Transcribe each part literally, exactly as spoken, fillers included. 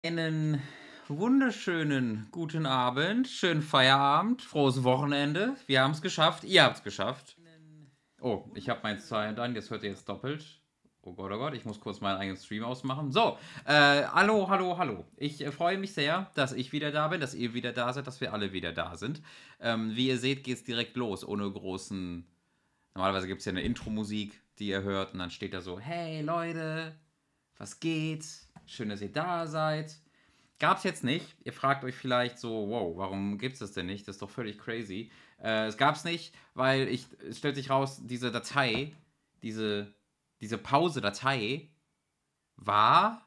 Einen wunderschönen guten Abend, schönen Feierabend, frohes Wochenende. Wir haben es geschafft, ihr habt es geschafft. Oh, ich habe mein Zeit an, jetzt hört ihr jetzt doppelt. Oh Gott, oh Gott, ich muss kurz meinen eigenen Stream ausmachen. So, äh, hallo, hallo, hallo. Ich äh, freue mich sehr, dass ich wieder da bin, dass ihr wieder da seid, dass wir alle wieder da sind. Ähm, wie ihr seht, geht es direkt los, ohne großen... Normalerweise gibt es ja eine Intro-Musik, die ihr hört und dann steht da so, hey Leute, was geht? Schön, dass ihr da seid. Gab's jetzt nicht. Ihr fragt euch vielleicht so, wow, warum gibt's das denn nicht? Das ist doch völlig crazy. Äh, es gab's nicht, weil ich, es stellt sich raus, diese Datei, diese, diese Pause-Datei war,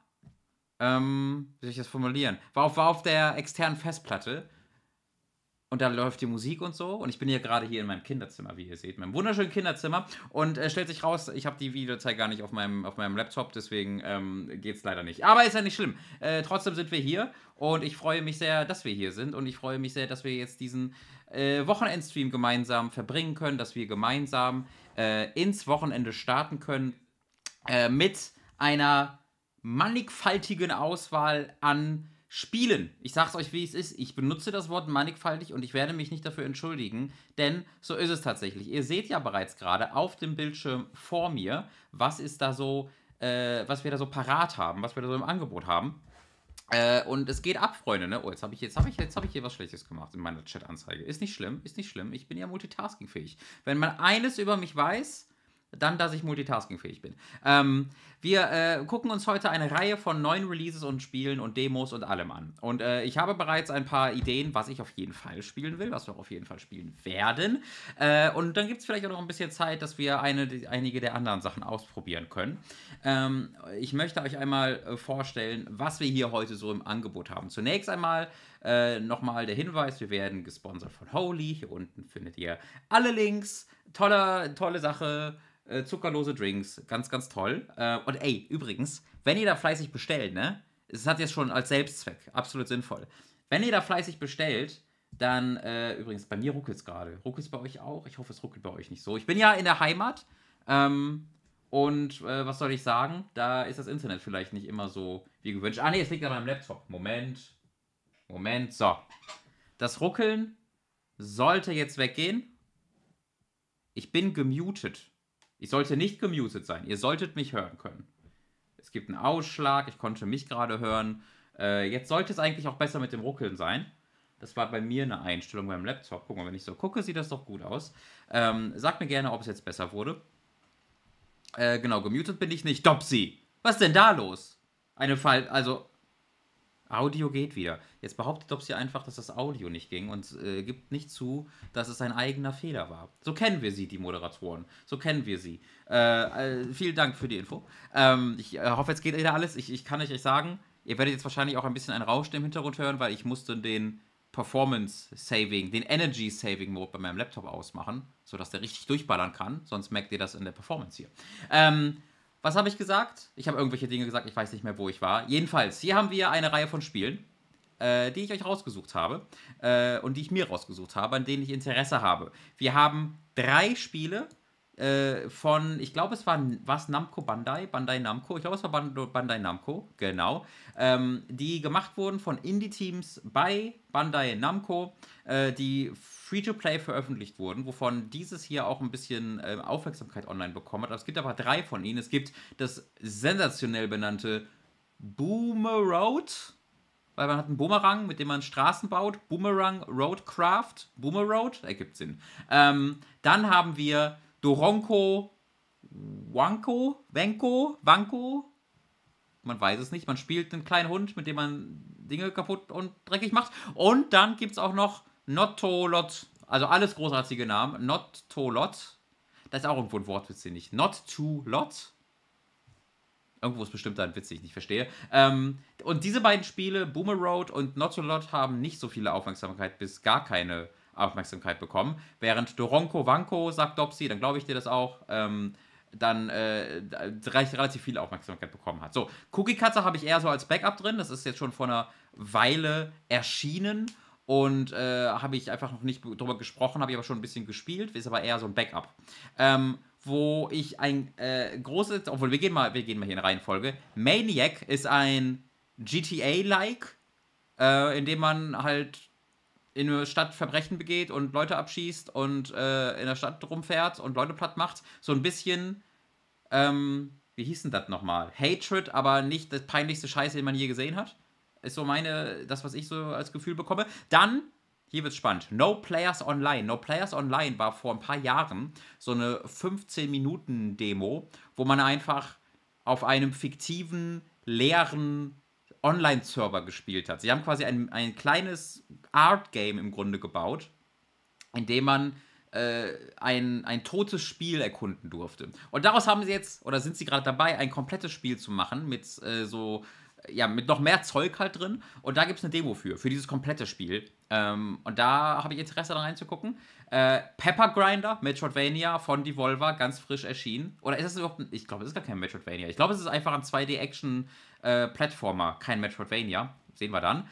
ähm, wie soll ich das formulieren? War auf, war auf der externen Festplatte und da läuft die Musik und so. Und ich bin hier gerade hier in meinem Kinderzimmer, wie ihr seht, in meinem wunderschönen Kinderzimmer. Und äh, stellt sich raus, ich habe die Videodatei gar nicht auf meinem, auf meinem Laptop, deswegen ähm, geht es leider nicht. Aber ist ja nicht schlimm. Äh, trotzdem sind wir hier und ich freue mich sehr, dass wir hier sind. Und ich freue mich sehr, dass wir jetzt diesen äh, Wochenendstream gemeinsam verbringen können, dass wir gemeinsam äh, ins Wochenende starten können äh, mit einer mannigfaltigen Auswahl an Spielen. Ich sag's euch, wie es ist. Ich benutze das Wort mannigfaltig und ich werde mich nicht dafür entschuldigen, denn so ist es tatsächlich. Ihr seht ja bereits gerade auf dem Bildschirm vor mir, was ist da so, äh, was wir da so parat haben, was wir da so im Angebot haben. Äh, und es geht ab, Freunde, ne? Oh, jetzt habe ich, jetzt hab ich, jetzt hab ich hier was Schlechtes gemacht in meiner Chat-Anzeige. Ist nicht schlimm, ist nicht schlimm. Ich bin ja multitaskingfähig. Wenn man eines über mich weiß, dann, dass ich multitaskingfähig bin. Ähm, wir äh, gucken uns heute eine Reihe von neuen Releases und Spielen und Demos und allem an. Und äh, ich habe bereits ein paar Ideen, was ich auf jeden Fall spielen will, was wir auch auf jeden Fall spielen werden. Äh, und dann gibt es vielleicht auch noch ein bisschen Zeit, dass wir eine, die, einige der anderen Sachen ausprobieren können. Ähm, ich möchte euch einmal äh, vorstellen, was wir hier heute so im Angebot haben. Zunächst einmal äh, nochmal der Hinweis, wir werden gesponsert von Holy. Hier unten findet ihr alle Links. Tolle, tolle Sache. Äh, zuckerlose Drinks, ganz, ganz toll. Äh, und ey, übrigens, wenn ihr da fleißig bestellt, ne, es hat jetzt schon als Selbstzweck, absolut sinnvoll. Wenn ihr da fleißig bestellt, dann, äh, übrigens, bei mir ruckelt es gerade. Ruckelt es bei euch auch? Ich hoffe, es ruckelt bei euch nicht so. Ich bin ja in der Heimat, ähm, und äh, was soll ich sagen? Da ist das Internet vielleicht nicht immer so wie gewünscht. Ah, nee, es liegt an meinem Laptop. Moment. Moment, so. Das Ruckeln sollte jetzt weggehen. Ich bin gemutet. Ich sollte nicht gemutet sein. Ihr solltet mich hören können. Es gibt einen Ausschlag. Ich konnte mich gerade hören. Äh, jetzt sollte es eigentlich auch besser mit dem Ruckeln sein. Das war bei mir eine Einstellung beim Laptop. Guck mal, wenn ich so gucke, sieht das doch gut aus. Ähm, sagt mir gerne, ob es jetzt besser wurde. Äh, genau, gemutet bin ich nicht. Dopsy! Was ist denn da los? Eine Fall, also Audio geht wieder. Jetzt behauptet Dopsy einfach, dass das Audio nicht ging und äh, gibt nicht zu, dass es ein eigener Fehler war. So kennen wir sie, die Moderatoren. So kennen wir sie. Äh, äh, vielen Dank für die Info. Ähm, ich äh, hoffe, jetzt geht wieder alles. Ich, ich kann euch sagen, ihr werdet jetzt wahrscheinlich auch ein bisschen ein Rauschen im Hintergrund hören, weil ich musste den Performance Saving, den Energy Saving Mode bei meinem Laptop ausmachen, sodass der richtig durchballern kann. Sonst merkt ihr das in der Performance hier. Ähm, Was habe ich gesagt? Ich habe irgendwelche Dinge gesagt, ich weiß nicht mehr, wo ich war. Jedenfalls, hier haben wir eine Reihe von Spielen, äh, die ich euch rausgesucht habe äh, und die ich mir rausgesucht habe, an denen ich Interesse habe. Wir haben drei Spiele äh, von, ich glaube, es war was Namco Bandai, Bandai Namco, ich glaube, es war Bandai Namco, genau, ähm, die gemacht wurden von Indie-Teams bei Bandai Namco, äh, die Free-to-Play veröffentlicht wurden, wovon dieses hier auch ein bisschen äh, Aufmerksamkeit online bekommen hat. Es gibt aber drei von ihnen. Es gibt das sensationell benannte Boomer Road, weil man hat einen Boomerang, mit dem man Straßen baut. Boomerang Roadcraft. Boomer Road, ergibt Sinn. Ähm, dann haben wir Doronko Wanko, Wenko, Wanko. Man weiß es nicht. Man spielt einen kleinen Hund, mit dem man Dinge kaputt und dreckig macht. Und dann gibt es auch noch Not-to-Lot. Also alles großartige Namen. Not-to-Lot. Das ist auch irgendwo ein Wortwitz, den ich. Not-to-Lot. Irgendwo ist bestimmt da ein Witz, den ich nicht verstehe. Ähm, und diese beiden Spiele, Boomer Road und Not to Lot, haben nicht so viele Aufmerksamkeit, bis gar keine Aufmerksamkeit bekommen. Während Doronko Wanko, sagt Dopsy, dann glaube ich dir das auch, ähm, dann äh, relativ viel Aufmerksamkeit bekommen hat. So, Cookie Cutter habe ich eher so als Backup drin. Das ist jetzt schon vor einer Weile erschienen. Und äh, habe ich einfach noch nicht drüber gesprochen, habe ich aber schon ein bisschen gespielt, ist aber eher so ein Backup. Ähm, wo ich ein äh, großes, obwohl wir gehen mal, wir gehen mal hier in Reihenfolge. Maniac ist ein G T A-like, äh, in dem man halt in einer Stadt Verbrechen begeht und Leute abschießt und äh, in der Stadt rumfährt und Leute platt macht. So ein bisschen, ähm, wie hieß denn das nochmal? Hatred, aber nicht das peinlichste Scheiße, den man je gesehen hat. Ist so meine, das, was ich so als Gefühl bekomme. Dann, hier wird's spannend, No Players Online. No Players Online war vor ein paar Jahren so eine fünfzehn Minuten Demo, wo man einfach auf einem fiktiven, leeren Online-Server gespielt hat. Sie haben quasi ein, ein kleines Art-Game im Grunde gebaut, in dem man äh, ein, ein totes Spiel erkunden durfte. Und daraus haben sie jetzt, oder sind sie gerade dabei, ein komplettes Spiel zu machen mit äh, so, ja, mit noch mehr Zeug halt drin. Und da gibt es eine Demo für, für dieses komplette Spiel. Ähm, und da habe ich Interesse daran reinzugucken. Äh, Pepper Grinder, Metroidvania von Devolver, ganz frisch erschienen. Oder ist es überhaupt ein, ich glaube, es ist gar kein Metroidvania. Ich glaube, es ist einfach ein zwei D-Action-Plattformer, kein Metroidvania. Sehen wir dann.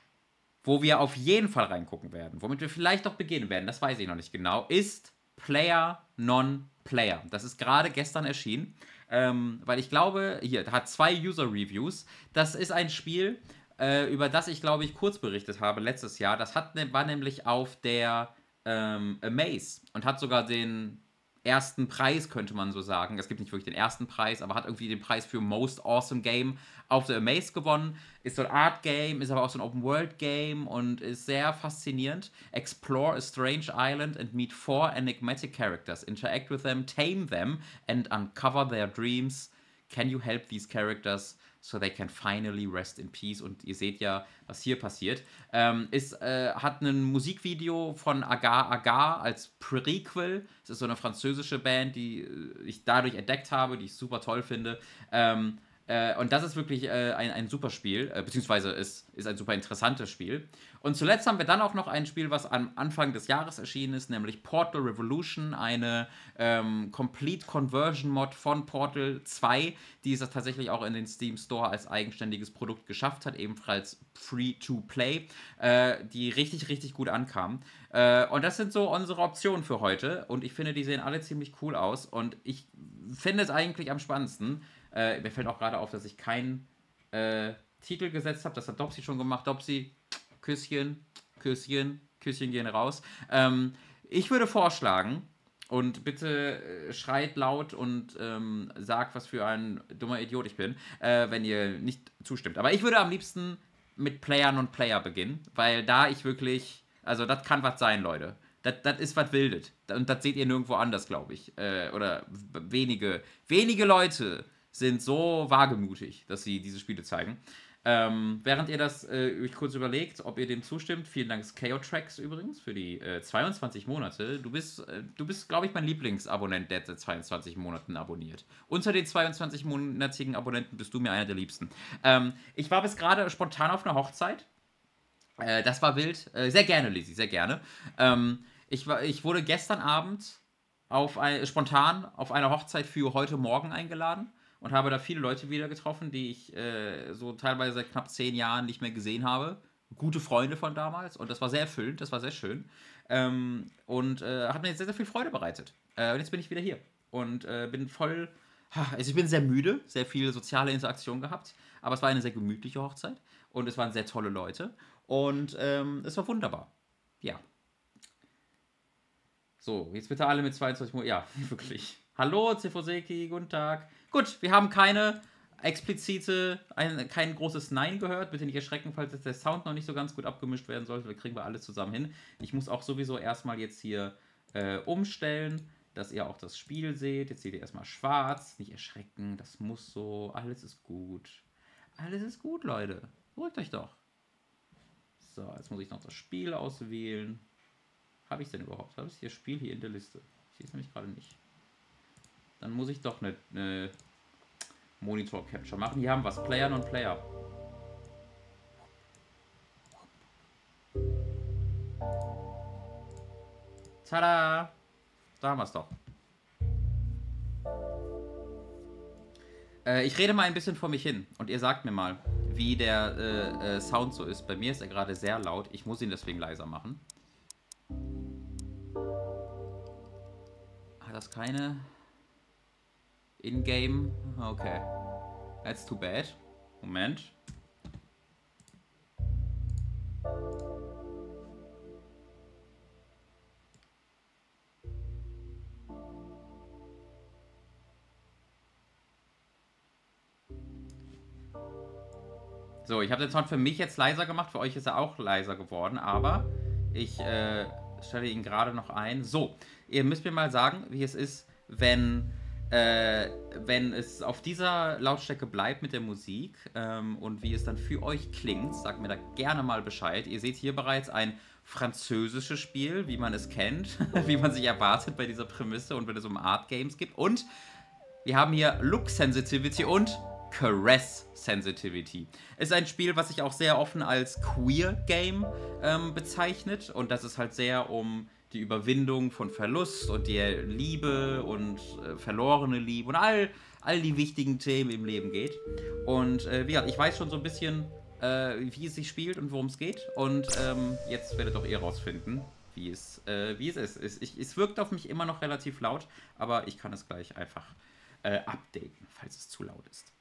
Wo wir auf jeden Fall reingucken werden, womit wir vielleicht auch beginnen werden, das weiß ich noch nicht genau, ist Player Non-Player. Das ist gerade gestern erschienen, ähm, weil ich glaube, hier, hat zwei User-Reviews. Das ist ein Spiel, äh, über das ich, glaube ich, kurz berichtet habe letztes Jahr. Das hat, ne, war nämlich auf der ähm, Amaze und hat sogar den ersten Preis, könnte man so sagen. Es gibt nicht wirklich den ersten Preis, aber hat irgendwie den Preis für Most Awesome Game auf der Amaze gewonnen. Ist so ein Art-Game, ist aber auch so ein Open-World-Game und ist sehr faszinierend. Explore a strange island and meet four enigmatic characters. Interact with them, tame them and uncover their dreams. Can you help these characters so they can finally rest in peace? Und ihr seht ja, was hier passiert. Ähm, ist, äh, hat ein Musikvideo von Agar Agar als Prequel. Es ist so eine französische Band, die äh, ich dadurch entdeckt habe, die ich super toll finde. Ähm, äh, und das ist wirklich äh, ein, ein super Spiel, äh, beziehungsweise ist, ist ein super interessantes Spiel. Und zuletzt haben wir dann auch noch ein Spiel, was am Anfang des Jahres erschienen ist, nämlich Portal Revolution, eine ähm, Complete Conversion Mod von Portal zwei, die es tatsächlich auch in den Steam Store als eigenständiges Produkt geschafft hat, ebenfalls Free-to-Play, äh, die richtig, richtig gut ankam. Äh, und das sind so unsere Optionen für heute und ich finde, die sehen alle ziemlich cool aus und ich finde es eigentlich am spannendsten. Äh, mir fällt auch gerade auf, dass ich keinen äh, Titel gesetzt habe. Das hat Dopsy schon gemacht. Dopsy, Küsschen, Küsschen, Küsschen gehen raus. Ähm, ich würde vorschlagen, und bitte äh, schreit laut und ähm, sagt, was für ein dummer Idiot ich bin, äh, wenn ihr nicht zustimmt. Aber ich würde am liebsten mit Player non Player beginnen, weil da ich wirklich, also das kann was sein, Leute. Das ist was Wildes. Und das seht ihr nirgendwo anders, glaube ich. Äh, oder wenige, wenige Leute sind so wagemutig, dass sie diese Spiele zeigen. Ähm, während ihr das äh, euch kurz überlegt, ob ihr dem zustimmt, vielen Dank K O Tracks übrigens für die äh, zweiundzwanzig Monate. Du bist, äh, du bist, glaube ich, mein Lieblingsabonnent, der seit zweiundzwanzig Monaten abonniert. Unter den zweiundzwanzig-monatigen Abonnenten bist du mir einer der Liebsten. Ähm, ich war bis gerade spontan auf einer Hochzeit. Äh, das war wild. Äh, sehr gerne, Lizzie, sehr gerne. Ähm, ich, war, ich wurde gestern Abend auf ein, spontan auf eine Hochzeit für heute Morgen eingeladen und habe da viele Leute wieder getroffen, die ich äh, so teilweise seit knapp zehn Jahren nicht mehr gesehen habe. Gute Freunde von damals und das war sehr erfüllend, das war sehr schön. Ähm, und äh, hat mir jetzt sehr, sehr viel Freude bereitet. Äh, und jetzt bin ich wieder hier und äh, bin voll. Also ich bin sehr müde, sehr viel soziale Interaktion gehabt, aber es war eine sehr gemütliche Hochzeit und es waren sehr tolle Leute und ähm, es war wunderbar. Ja. So, jetzt bitte alle mit zweiundzwanzig Monaten. Ja, wirklich. Hallo, Zifoseki, guten Tag. Gut, wir haben keine explizite, ein, kein großes Nein gehört. Bitte nicht erschrecken, falls jetzt der Sound noch nicht so ganz gut abgemischt werden sollte. Wir kriegen wir alles zusammen hin. Ich muss auch sowieso erstmal jetzt hier äh, umstellen, dass ihr auch das Spiel seht. Jetzt seht ihr erstmal schwarz. Nicht erschrecken, das muss so. Alles ist gut. Alles ist gut, Leute. Beruhigt euch doch. So, jetzt muss ich noch das Spiel auswählen. Habe ich es denn überhaupt? Habe ich das Spiel hier in der Liste? Ich sehe es nämlich gerade nicht. Dann muss ich doch eine, eine Monitor-Capture machen. Hier haben wir es. Player non Player. Tada! Da haben wir es doch. Äh, ich rede mal ein bisschen vor mich hin und ihr sagt mir mal, wie der äh, äh, Sound so ist. Bei mir ist er gerade sehr laut. Ich muss ihn deswegen leiser machen. Hat das keine In-Game? Okay. That's too bad. Moment. So, ich habe den Sound für mich jetzt leiser gemacht, für euch ist er auch leiser geworden, aber ich äh, stelle ihn gerade noch ein. So, ihr müsst mir mal sagen, wie es ist, wenn, äh, wenn es auf dieser Lautstärke bleibt mit der Musik ähm, und wie es dann für euch klingt. Sagt mir da gerne mal Bescheid. Ihr seht hier bereits ein französisches Spiel, wie man es kennt, wie man sich erwartet bei dieser Prämisse und wenn es um Art Games geht. Und wir haben hier Look Sensitivity und Caress Sensitivity. Ist ein Spiel, was sich auch sehr offen als Queer Game ähm, bezeichnet und das ist halt sehr um die Überwindung von Verlust und die Liebe und äh, verlorene Liebe und all, all die wichtigen Themen im Leben geht. Und äh, wie gesagt, ich weiß schon so ein bisschen, äh, wie es sich spielt und worum es geht und ähm, jetzt werdet auch ihr rausfinden, wie es, äh, wie es ist. Es, ich, es wirkt auf mich immer noch relativ laut, aber ich kann es gleich einfach äh, updaten, falls es zu laut ist.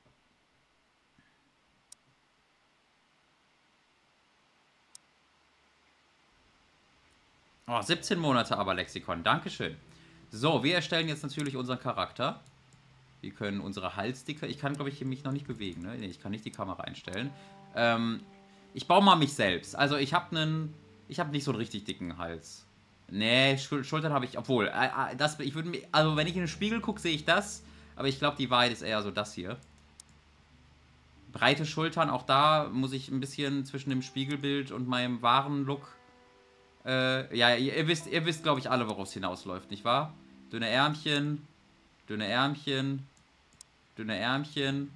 Oh, siebzehn Monate aber, Lexikon. Dankeschön. So, wir erstellen jetzt natürlich unseren Charakter. Wir können unsere Halsdicke... Ich kann, glaube ich, mich noch nicht bewegen. Ne? Nee, ich kann nicht die Kamera einstellen. Ähm, ich baue mal mich selbst. Also, ich habe einen... Ich habe nicht so einen richtig dicken Hals. Nee, Schul Schultern habe ich... Obwohl, äh, das, ich würde mir... Also, wenn ich in den Spiegel gucke, sehe ich das. Aber ich glaube, die Wahrheit ist eher so das hier. Breite Schultern, auch da muss ich ein bisschen zwischen dem Spiegelbild und meinem wahren Look... Äh, ja, ihr, ihr wisst, ihr wisst, glaube ich, alle, worauf es hinausläuft, nicht wahr? Dünne Ärmchen, dünne Ärmchen, dünne Ärmchen.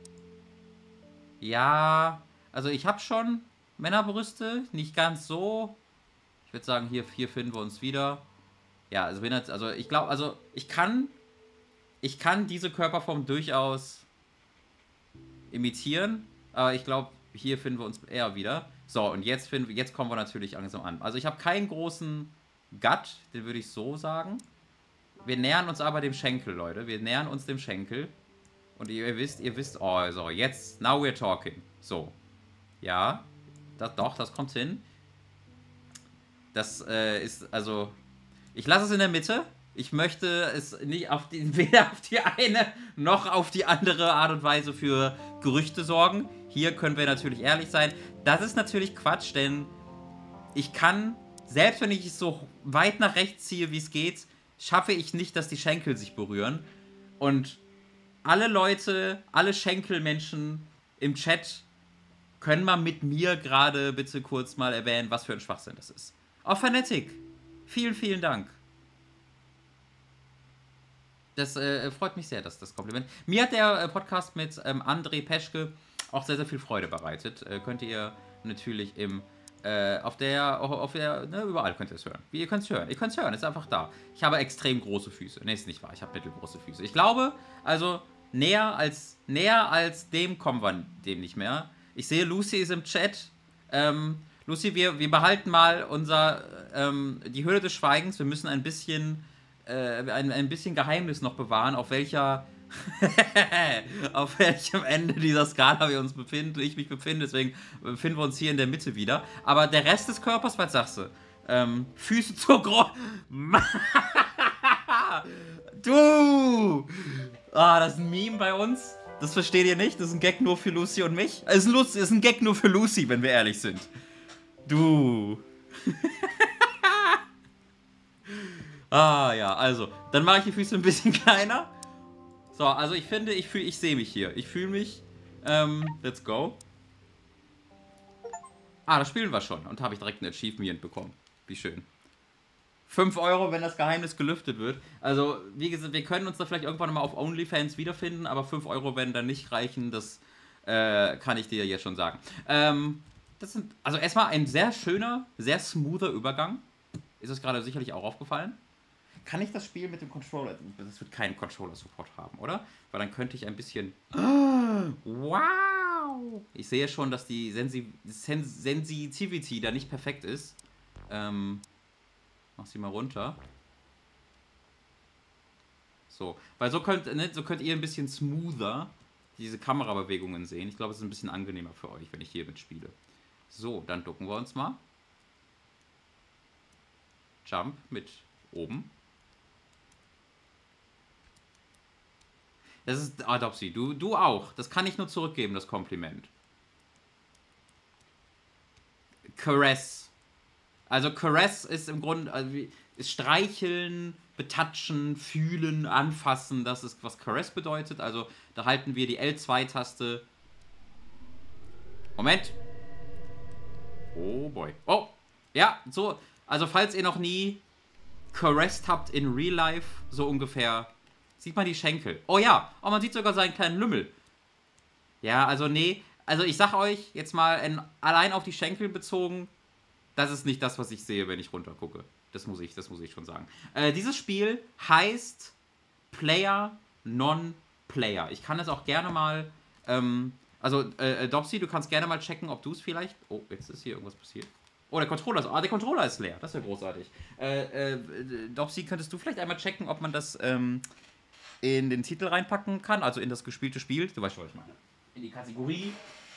Ja, also ich habe schon Männerbrüste, nicht ganz so. Ich würde sagen, hier, hier finden wir uns wieder. Ja, also, wenn jetzt, also ich glaube, also ich kann, ich kann diese Körperform durchaus imitieren, aber ich glaube, hier finden wir uns eher wieder. So, und jetzt, finden, jetzt kommen wir natürlich langsam an. Also ich habe keinen großen Gut, den würde ich so sagen. Wir nähern uns aber dem Schenkel, Leute. Wir nähern uns dem Schenkel. Und ihr, ihr wisst, ihr wisst, oh, so, jetzt, now we're talking. So. Ja, das, doch, das kommt hin. Das äh, ist, also, ich lasse es in der Mitte. Ich möchte es nicht auf die, weder auf die eine noch auf die andere Art und Weise für Gerüchte sorgen. Hier können wir natürlich ehrlich sein. Das ist natürlich Quatsch, denn ich kann, selbst wenn ich es so weit nach rechts ziehe, wie es geht, schaffe ich nicht, dass die Schenkel sich berühren. Und alle Leute, alle Schenkelmenschen im Chat können mal mit mir gerade bitte kurz mal erwähnen, was für ein Schwachsinn das ist. Oh, Fanatic, vielen, vielen Dank. Das äh, freut mich sehr, dass das Kompliment. Mir hat der äh, Podcast mit ähm, André Peschke auch sehr, sehr viel Freude bereitet. Äh, könnt ihr natürlich im, äh, auf der, auf der, ne, überall könnt ihr es hören. Wie ihr könnt es hören. Ihr könnt es hören, ist einfach da. Ich habe extrem große Füße. Ne, ist nicht wahr, ich habe mittelgroße Füße. Ich glaube, also näher als, näher als dem kommen wir dem nicht mehr. Ich sehe, Lucy ist im Chat. Ähm, Lucy, wir, wir behalten mal unser, ähm, die Höhle des Schweigens. Wir müssen ein bisschen... Äh, ein, ein bisschen Geheimnis noch bewahren, auf welcher auf welchem Ende dieser Skala wir uns befinden, ich mich befinde, deswegen befinden wir uns hier in der Mitte wieder. Aber der Rest des Körpers, was sagst du? Ähm, Füße zu groß. Du! Ah, das ist ein Meme bei uns. Das versteht ihr nicht. Das ist ein Gag nur für Lucy und mich. Es ist ein, ist ein Gag nur für Lucy, wenn wir ehrlich sind. Du. Ah, ja, also, dann mache ich die Füße ein bisschen kleiner. So, also ich finde, ich fühle, ich sehe mich hier. Ich fühle mich, ähm, let's go. Ah, das spielen wir schon. Und habe ich direkt ein Achievement bekommen. Wie schön. fünf Euro, wenn das Geheimnis gelüftet wird. Also, wie gesagt, wir können uns da vielleicht irgendwann mal auf OnlyFans wiederfinden, aber fünf Euro werden dann nicht reichen. Das äh, kann ich dir jetzt schon sagen. Ähm, das sind, also erstmal ein sehr schöner, sehr smoother Übergang. Ist es gerade sicherlich auch aufgefallen? Kann ich das Spiel mit dem Controller... Das wird keinen Controller-Support haben, oder? Weil dann könnte ich ein bisschen... Wow! Ich sehe schon, dass die Sensi Sens Sensitivity da nicht perfekt ist. Ähm, mach sie mal runter. So, weil so könnt, ne, so könnt ihr ein bisschen smoother diese Kamerabewegungen sehen. Ich glaube, es ist ein bisschen angenehmer für euch, wenn ich hier mitspiele. So, dann ducken wir uns mal. Jump mit oben. Das ist Adopsi. Du, du auch. Das kann ich nur zurückgeben, das Kompliment. Caress. Also Caress ist im Grunde, also ist streicheln, betatschen, fühlen, anfassen. Das ist, was Caress bedeutet. Also da halten wir die L zwei Taste. Moment. Oh boy. Oh. Ja, so. Also falls ihr noch nie caressed habt in Real Life, so ungefähr, sieht man die Schenkel. Oh ja. Oh, man sieht sogar seinen kleinen Lümmel. Ja, also nee. Also ich sag euch jetzt mal in, allein auf die Schenkel bezogen, das ist nicht das, was ich sehe, wenn ich runter gucke. Das muss ich, das muss ich schon sagen. Äh, dieses Spiel heißt Player Non-Player. Ich kann es auch gerne mal, ähm, also äh, Dopsy, du kannst gerne mal checken, ob du es vielleicht... Oh, jetzt ist hier irgendwas passiert. Oh, der Controller ist... Ah, der Controller ist leer. Das ist ja großartig. Äh, äh, Dopsy, könntest du vielleicht einmal checken, ob man das ähm, in den Titel reinpacken kann? Also in das gespielte Spiel. Du weißt schon, was ich meine. In die Kategorie.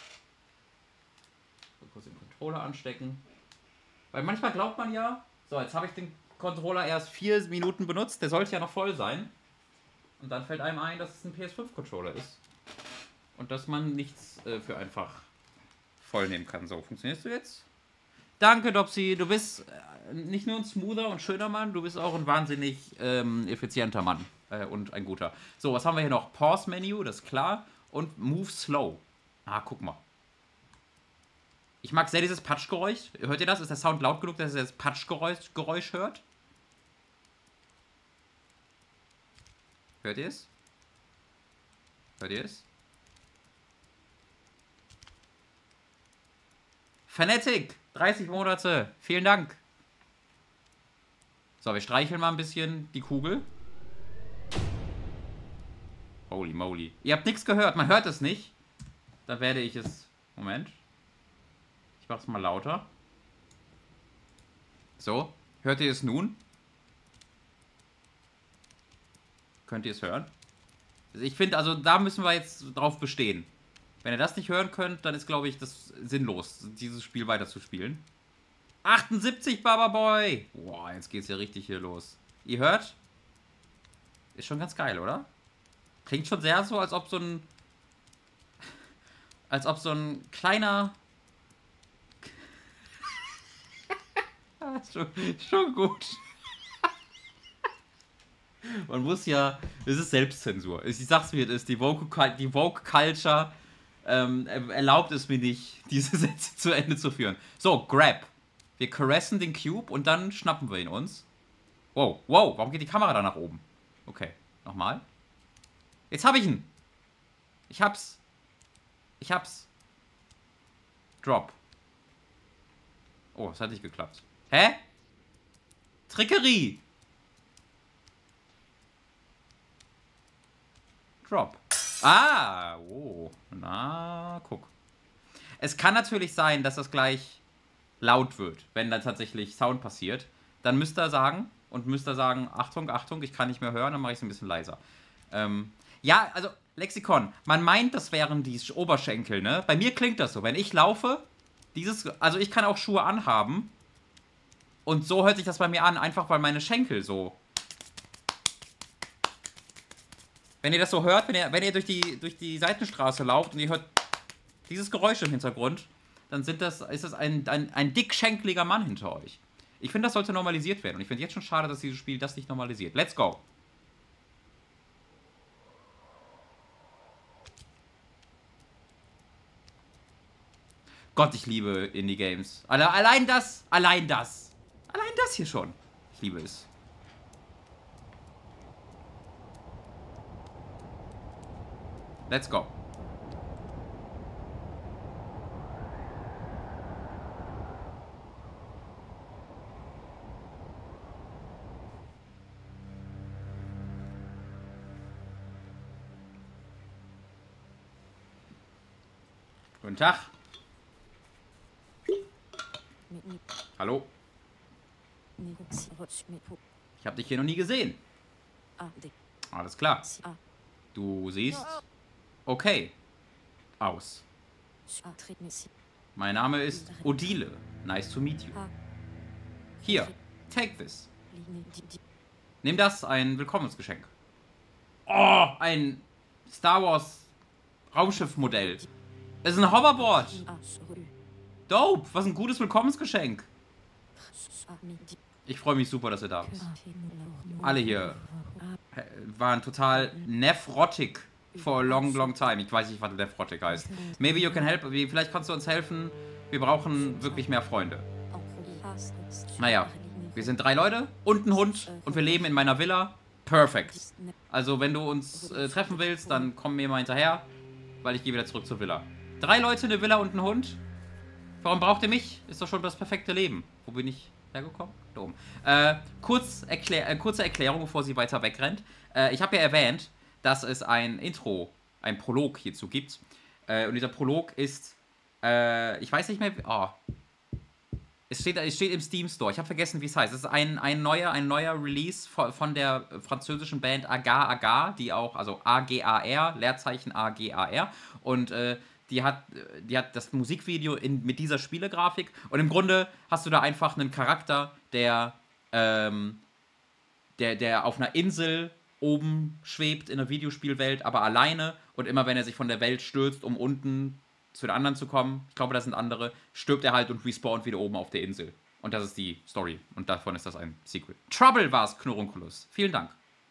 So, kurz den Controller anstecken. Weil manchmal glaubt man ja... So, jetzt habe ich den Controller erst vier Minuten benutzt. Der sollte ja noch voll sein. Und dann fällt einem ein, dass es ein P S fünf Controller ist. Und dass man nichts äh, für einfach voll nehmen kann. So, funktionierst du jetzt? Danke, Dopsy. Du bist äh, nicht nur ein smoother und schöner Mann, du bist auch ein wahnsinnig ähm, effizienter Mann. Äh, und ein guter. So, was haben wir hier noch? Pause-Menü, das ist klar. Und Move Slow. Ah, guck mal. Ich mag sehr dieses Patschgeräusch. Hört ihr das? Ist der Sound laut genug, dass ihr das Patschgeräusch Geräusch hört? Hört ihr es? Hört ihr es? Fanatic, dreißig Monate. Vielen Dank. So, wir streicheln mal ein bisschen die Kugel. Holy moly. Ihr habt nichts gehört. Man hört es nicht. Da werde ich es... Moment. Ich mach's mal lauter. So. Hört ihr es nun? Könnt ihr es hören? Ich finde, also da müssen wir jetzt drauf bestehen. Wenn ihr das nicht hören könnt, dann ist, glaube ich, das sinnlos, dieses Spiel weiterzuspielen. achtundsiebzig, Baba Boy! Boah, jetzt geht's ja richtig hier los. Ihr hört? Ist schon ganz geil, oder? Klingt schon sehr so, als ob so ein... Als ob so ein kleiner... schon, schon gut. Man muss ja... Es ist Selbstzensur. Ich sag's wie es ist. Die Woke, die Woke Culture ähm, erlaubt es mir nicht, diese Sätze zu Ende zu führen. So, Grab. Wir caressen den Cube und dann schnappen wir ihn uns. Wow, wow, warum geht die Kamera da nach oben? Okay, nochmal. Jetzt hab ich ihn. Ich hab's. Ich hab's. Drop. Oh, das hat nicht geklappt. Hä? Trickerie. Drop. Ah, oh. Na, guck. Es kann natürlich sein, dass das gleich laut wird, wenn da tatsächlich Sound passiert. Dann müsst ihr sagen, und müsst ihr sagen, Achtung, Achtung, ich kann nicht mehr hören, dann mache ich es ein bisschen leiser. Ähm, ja, also, Lexikon, man meint, das wären die Oberschenkel, ne? Bei mir klingt das so, wenn ich laufe, dieses, also ich kann auch Schuhe anhaben, und so hört sich das bei mir an, einfach weil meine Schenkel so... Wenn ihr das so hört, wenn ihr, wenn ihr durch, die, durch die Seitenstraße lauft und ihr hört dieses Geräusch im Hintergrund, dann sind das, ist das ein, ein, ein dickschenkliger Mann hinter euch. Ich finde, das sollte normalisiert werden. Und ich finde jetzt schon schade, dass dieses Spiel das nicht normalisiert. Let's go! Gott, ich liebe Indie-Games. Allein das, allein das. Allein das hier schon. Ich liebe es. Let's go. Guten Tag. Hallo. Ich habe dich hier noch nie gesehen. Alles klar. Du siehst okay aus. Mein Name ist Odile. Nice to meet you. Hier, take this. Nimm das, ein Willkommensgeschenk. Oh, ein Star Wars Raumschiffmodell. Es ist ein Hoverboard. Dope, was ein gutes Willkommensgeschenk. Ich freue mich super, dass ihr da bist. Alle hier waren total nephrotic for a long, long time. Ich weiß nicht, was nephrotic heißt. Maybe you can help. Vielleicht kannst du uns helfen. Wir brauchen wirklich mehr Freunde. Naja, wir sind drei Leute und ein Hund und wir leben in meiner Villa. Perfekt. Also, wenn du uns äh, treffen willst, dann komm mir mal hinterher, weil ich gehe wieder zurück zur Villa. Drei Leute, eine Villa und ein Hund. Warum braucht ihr mich? Ist doch schon das perfekte Leben. Wo bin ich hergekommen? Da oben. Äh, kurz erklär, äh, kurze Erklärung, bevor sie weiter wegrennt. Äh, ich habe ja erwähnt, dass es ein Intro, ein Prolog hierzu gibt. Äh, und dieser Prolog ist, äh, ich weiß nicht mehr, oh. Es steht, es steht im Steam Store. Ich habe vergessen, wie es heißt. Es ist ein, ein, neuer, ein neuer Release von, von der französischen Band Agar Agar, die auch, also A G A R, Leerzeichen A G A R. Und äh, die, hat, die hat das Musikvideo in, mit dieser Spielegrafik. Und im Grunde hast du da einfach einen Charakter, der, ähm, der, der auf einer Insel oben schwebt in der Videospielwelt, aber alleine. Und immer wenn er sich von der Welt stürzt, um unten zu den anderen zu kommen, ich glaube, das sind andere, stirbt er halt und respawnt wieder oben auf der Insel. Und das ist die Story. Und davon ist das ein Sequel. Trouble war es, Knurrunculus. Vielen Dank.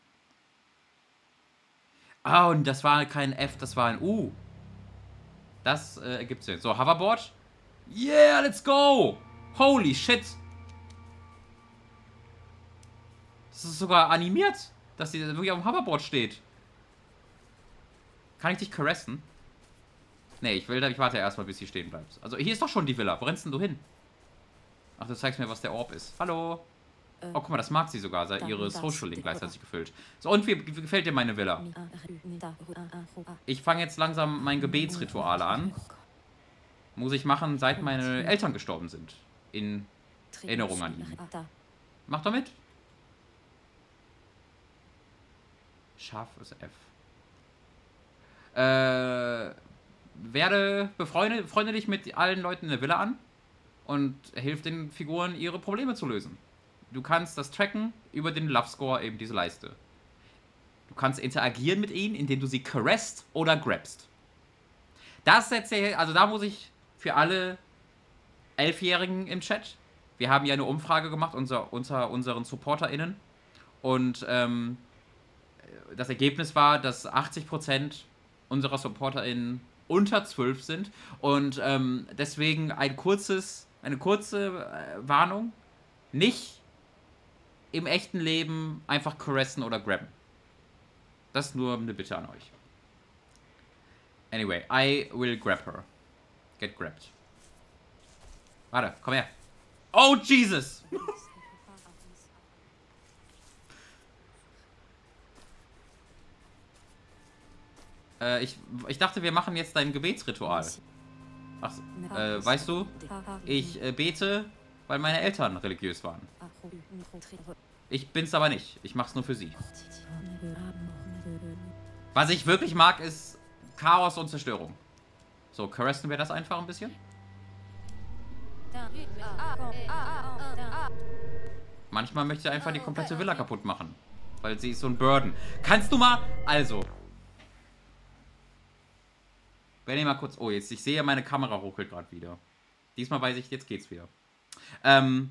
Ah, und das war kein F, das war ein U. Das äh, ergibt Sinn. So, Hoverboard. Yeah, let's go! Holy shit! Das ist sogar animiert, dass sie wirklich auf dem Hoverboard steht. Kann ich dich caressen? Nee, ich will, ich warte erstmal, bis sie stehen bleibt. Also, hier ist doch schon die Villa. Wo rennst denn du hin? Ach, du zeigst mir, was der Orb ist. Hallo. Oh, guck mal, das mag sie sogar. Sie hat ihre Social Link gleichzeitig gefüllt. So, und wie, wie gefällt dir meine Villa? Ich fange jetzt langsam mein Gebetsritual an. Muss ich machen, seit meine Eltern gestorben sind. In Erinnerung an ihn. Mach doch mit. Scharfes F. Äh... Werde befreunde freunde dich mit allen Leuten in der Villa an und hilf den Figuren, ihre Probleme zu lösen. Du kannst das tracken über den Love Score, eben diese Leiste. Du kannst interagieren mit ihnen, indem du sie caressst oder grabst. Das setzt ja, also da muss ich für alle Elfjährigen im Chat, wir haben ja eine Umfrage gemacht unter, unter unseren SupporterInnen und ähm, das Ergebnis war, dass achtzig Prozent unserer SupporterInnen unter zwölf sind und ähm, deswegen ein kurzes, eine kurze äh, Warnung, nicht im echten Leben einfach caressen oder grabben. Das ist nur eine Bitte an euch. Anyway, I will grab her. Get grabbed. Warte, komm her. Oh, Jesus! äh, ich, ich dachte, wir machen jetzt dein Gebetsritual. Ach, äh, weißt du, ich äh, bete, weil meine Eltern religiös waren. Ich bin's aber nicht. Ich mach's nur für sie. Was ich wirklich mag, ist Chaos und Zerstörung. So, caressen wir das einfach ein bisschen? Manchmal möchte ich einfach die komplette Villa kaputt machen. Weil sie ist so ein Burden. Kannst du mal... Also. Wenn ich mal kurz... Oh, jetzt, ich sehe, meine Kamera ruckelt gerade wieder. Diesmal weiß ich, jetzt geht's wieder. Ähm...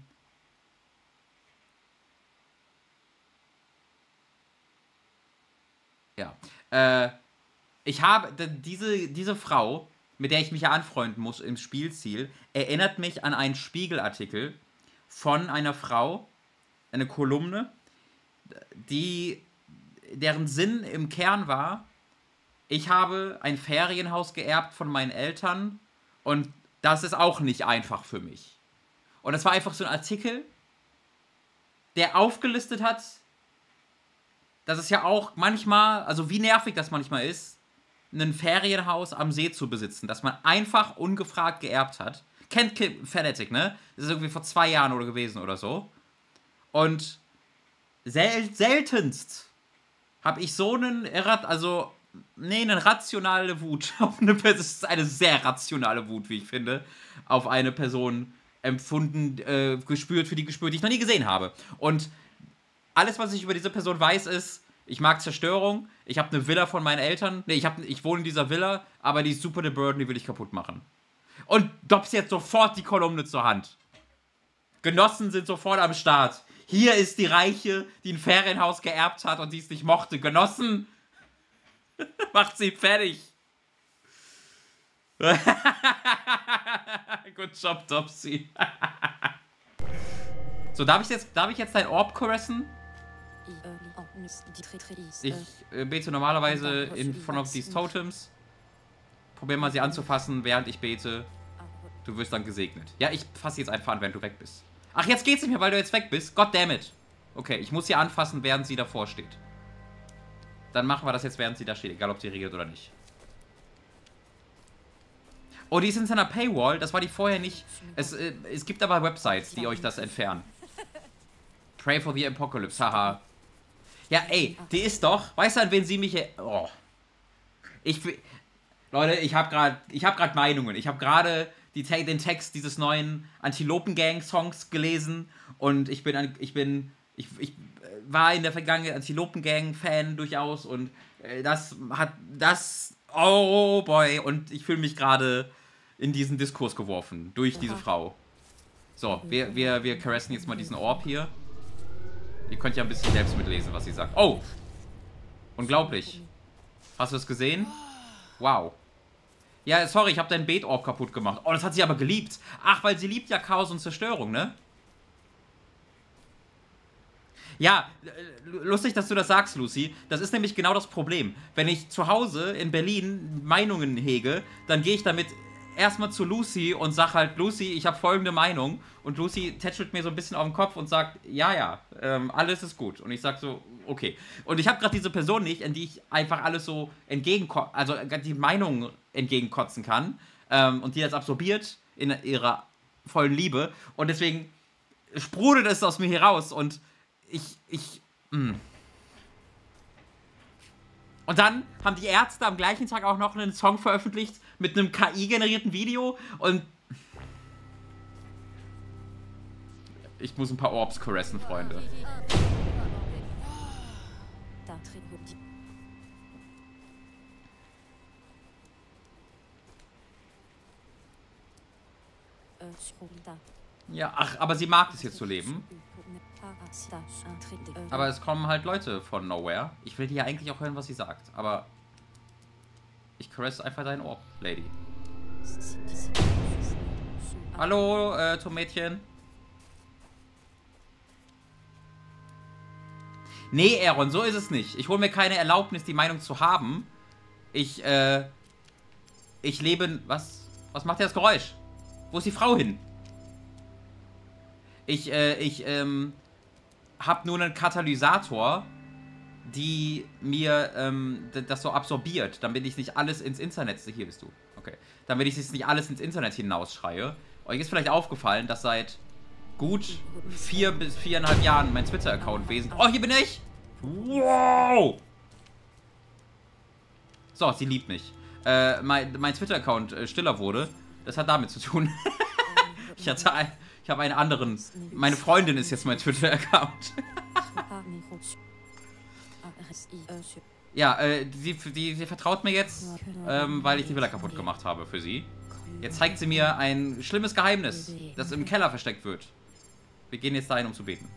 Ja. Äh, ich habe... Diese, diese Frau, mit der ich mich ja anfreunden muss im Spielziel, erinnert mich an einen Spiegelartikel von einer Frau, eine Kolumne, die, deren Sinn im Kern war, ich habe ein Ferienhaus geerbt von meinen Eltern und das ist auch nicht einfach für mich. Und das war einfach so ein Artikel, der aufgelistet hat, dass es ja auch manchmal, also wie nervig das manchmal ist, ein Ferienhaus am See zu besitzen, das man einfach ungefragt geerbt hat. Kennt Fanatic, ne? Das ist irgendwie vor zwei Jahren oder gewesen oder so. Und sel seltenst habe ich so einen, also, nee, eine rationale Wut, auf eine, das ist eine sehr rationale Wut, wie ich finde, auf eine Person empfunden, äh, gespürt, für die gespürt, die ich noch nie gesehen habe. Und alles, was ich über diese Person weiß, ist, ich mag Zerstörung, ich habe eine Villa von meinen Eltern, nee, ich, hab, ich wohne in dieser Villa, aber die ist super the burden, die will ich kaputt machen. Und Dobbs jetzt sofort die Kolumne zur Hand. Genossen sind sofort am Start. Hier ist die Reiche, die ein Ferienhaus geerbt hat und die es nicht mochte. Genossen, macht sie fertig. Good job, Dopsy. So, darf ich jetzt, darf ich jetzt dein Orb caressen? Ich äh, bete normalerweise in front of these Totems. Probier mal sie anzufassen, während ich bete. Du wirst dann gesegnet. Ja, ich fasse jetzt einfach an, wenn du weg bist. Ach, jetzt geht's nicht mehr, weil du jetzt weg bist. Goddammit. Okay, ich muss sie anfassen, während sie davor steht. Dann machen wir das jetzt, während sie da steht. Egal, ob sie regiert oder nicht. Oh, die ist in seiner Paywall. Das war die vorher nicht. Es, äh, es gibt aber Websites, die euch das entfernen. Pray for the Apocalypse, haha. Ja, ey, die ist doch... Weißt du, an wen sie mich... Oh. Ich... Leute, ich habe gerade ich habe gerade Meinungen. Ich habe gerade die, den Text dieses neuen Antilopen-Gang-Songs gelesen und ich bin, ich bin, ich, ich war in der Vergangenheit Antilopen-Gang-Fan durchaus und das hat, das, oh boy, und ich fühle mich gerade in diesen Diskurs geworfen durch diese Frau. So, wir, wir, wir caressen jetzt mal diesen Orb hier. Ihr könnt ja ein bisschen selbst mitlesen, was sie sagt. Oh! Unglaublich. Hast du es gesehen? Wow. Ja, sorry, ich habe deinen Beet-Orb kaputt gemacht. Oh, das hat sie aber geliebt. Ach, weil sie liebt ja Chaos und Zerstörung, ne? Ja, lustig, dass du das sagst, Lucy. Das ist nämlich genau das Problem. Wenn ich zu Hause in Berlin Meinungen hege, dann gehe ich damit erstmal zu Lucy und sag halt, Lucy, ich habe folgende Meinung. Und Lucy tätschelt mir so ein bisschen auf den Kopf und sagt, ja, ja, ähm, alles ist gut. Und ich sag so, okay. Und ich habe gerade diese Person nicht, an die ich einfach alles so entgegenkotzen, also die Meinung entgegenkotzen kann. Ähm, und die das absorbiert in ihrer vollen Liebe. Und deswegen sprudelt es aus mir heraus und ich, ich, mh. Und dann haben die Ärzte am gleichen Tag auch noch einen Song veröffentlicht mit einem K I-generierten Video und ich muss ein paar Orbs caressen, Freunde. Ja, ach, aber sie mag es hier zu leben. Aber es kommen halt Leute von Nowhere. Ich will dir ja eigentlich auch hören, was sie sagt, aber ich caress einfach dein Orb, Lady. Hallo, äh, Tomätchen. Nee, Aaron, so ist es nicht. Ich hole mir keine Erlaubnis, die Meinung zu haben. Ich, äh, ich lebe... Was? Was macht das Geräusch? Wo ist die Frau hin? Ich, äh, ich, ähm, hab nur einen Katalysator, die mir, ähm, das so absorbiert, damit ich nicht alles ins Internet... Hier bist du. Okay. Damit ich nicht alles ins Internet hinausschreie. Euch ist vielleicht aufgefallen, dass seit gut vier bis viereinhalb Jahren mein Twitter-Account wesentlich... Oh, hier bin ich! Wow! So, sie liebt mich. Äh, mein, mein Twitter-Account äh, stiller wurde. Das hat damit zu tun. ich hatte ein, ich habe einen anderen... Meine Freundin ist jetzt mein Twitter-Account. Ja, äh, die, die, die vertraut mir jetzt, ähm, weil ich die Villa kaputt gemacht habe für sie. Jetzt zeigt sie mir ein schlimmes Geheimnis, das im Keller versteckt wird. Wir gehen jetzt dahin, um zu beten.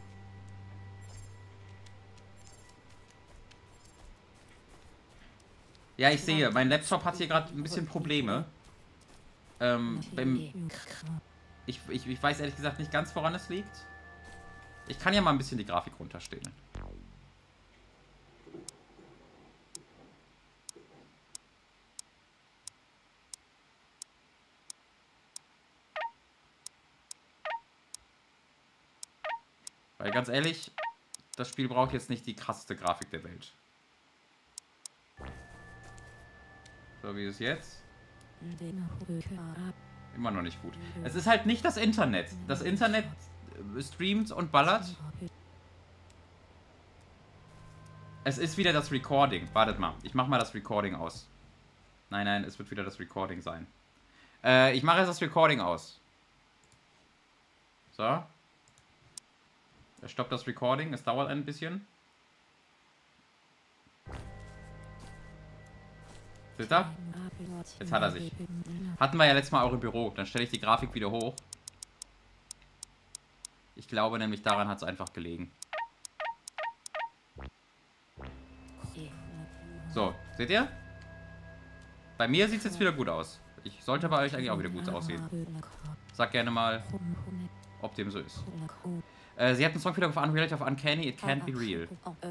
Ja, ich sehe, mein Laptop hat hier gerade ein bisschen Probleme. Ähm, beim ich, ich, ich weiß ehrlich gesagt nicht ganz, woran es liegt. Ich kann ja mal ein bisschen die Grafik runterstellen. Weil ganz ehrlich, das Spiel braucht jetzt nicht die krasseste Grafik der Welt. So wie es jetzt. Immer noch nicht gut. Es ist halt nicht das Internet. Das Internet streamt und ballert. Es ist wieder das Recording. Wartet mal. Ich mache mal das Recording aus. Nein, nein, es wird wieder das Recording sein. Äh, ich mache jetzt das Recording aus. So. Er stoppt das Recording. Es dauert ein bisschen. Seht ihr? Jetzt hat er sich. Hatten wir ja letztes Mal auch im Büro. Dann stelle ich die Grafik wieder hoch. Ich glaube nämlich, daran hat es einfach gelegen. So, seht ihr? Bei mir sieht es jetzt wieder gut aus. Ich sollte bei euch eigentlich auch wieder gut aussehen. Sag gerne mal, ob dem so ist. Äh, sie hat einen Song wieder auf Unreality of Uncanny, It Can't Be Real.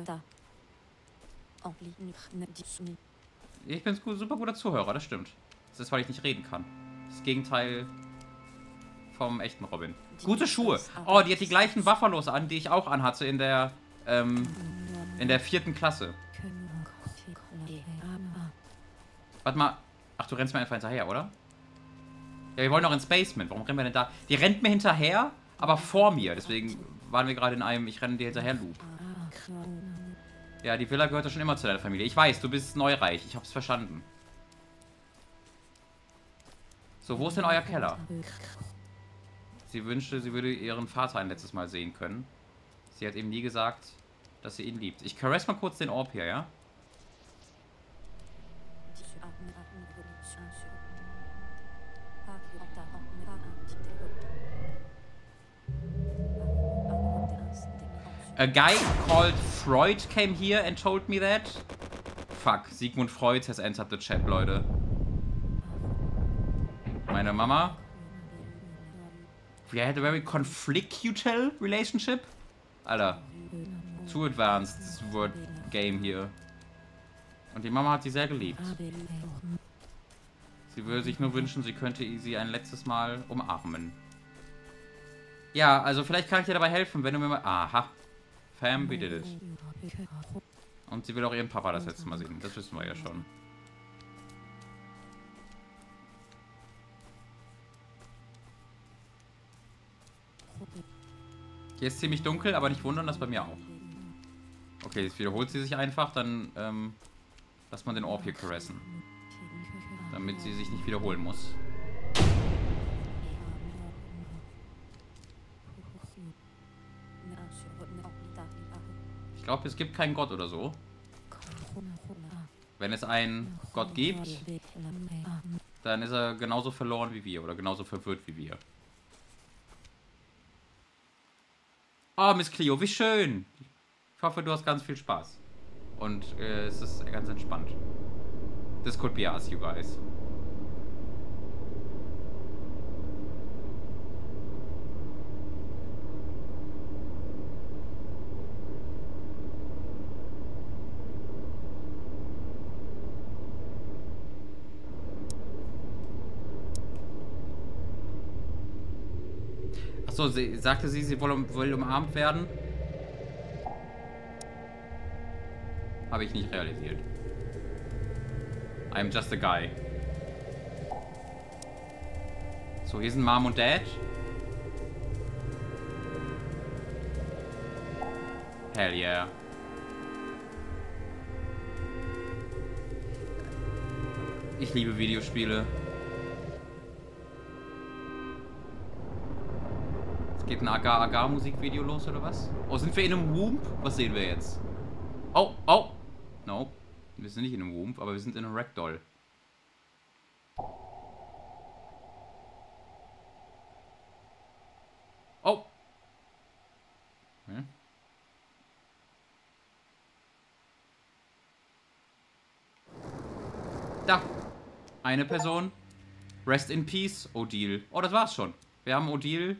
Ich bin ein super guter Zuhörer, das stimmt. Das ist, weil ich nicht reden kann. Das Gegenteil vom echten Robin. Gute Schuhe. Oh, die hat die gleichen Buffalos an, die ich auch anhatte in der, ähm, in der vierten Klasse. Warte mal. Ach, du rennst mir einfach hinterher, oder? Ja, wir wollen noch ins Basement. Warum rennen wir denn da? Die rennt mir hinterher, aber vor mir. Deswegen waren wir gerade in einem Ich renne dir hinterher Loop. Ja, die Villa gehört ja schon immer zu deiner Familie. Ich weiß, du bist neureich. Ich hab's verstanden. So, wo ist denn euer Keller? Sie wünschte, sie würde ihren Vater ein letztes Mal sehen können. Sie hat eben nie gesagt, dass sie ihn liebt. Ich caress mal kurz den Orb hier, ja? A guy called Freud came here and told me that. Fuck, Sigmund Freud has entered the chat, Leute. Meine Mama. We had a very conflictual relationship. Alter. Too advanced, this word game hier. Und die Mama hat sie sehr geliebt. Sie würde sich nur wünschen, sie könnte sie ein letztes Mal umarmen. Ja, also vielleicht kann ich dir dabei helfen, wenn du mir mal... Aha. Fam, we did it. Und sie will auch ihren Papa das letzte Mal sehen. Das wissen wir ja schon. Hier ist ziemlich dunkel, aber nicht wundern, das bei mir auch. Okay, jetzt wiederholt sie sich einfach, dann ähm, lass mal den Orb hier caressen. Damit sie sich nicht wiederholen muss. Ich glaube, es gibt keinen Gott oder so. Wenn es einen Gott gibt, dann ist er genauso verloren wie wir oder genauso verwirrt wie wir. Oh, Miss Clio, wie schön! Ich hoffe, du hast ganz viel Spaß. Und äh, es ist ganz entspannt. This could be us, you guys. Achso, sie, sagte sie, sie will, um, will umarmt werden? Habe ich nicht realisiert. I'm just a guy. So, hier sind Mom und Dad. Hell yeah. Ich liebe Videospiele. Es geht ein Agar-Agar-Musikvideo los, oder was? Oh, sind wir in einem Womb? Was sehen wir jetzt? Oh, oh! No. Wir sind nicht in einem Womb, aber wir sind in einem Ragdoll. Oh! Hm? Da! Eine Person. Rest in Peace, Odile. Oh, das war's schon. Wir haben Odile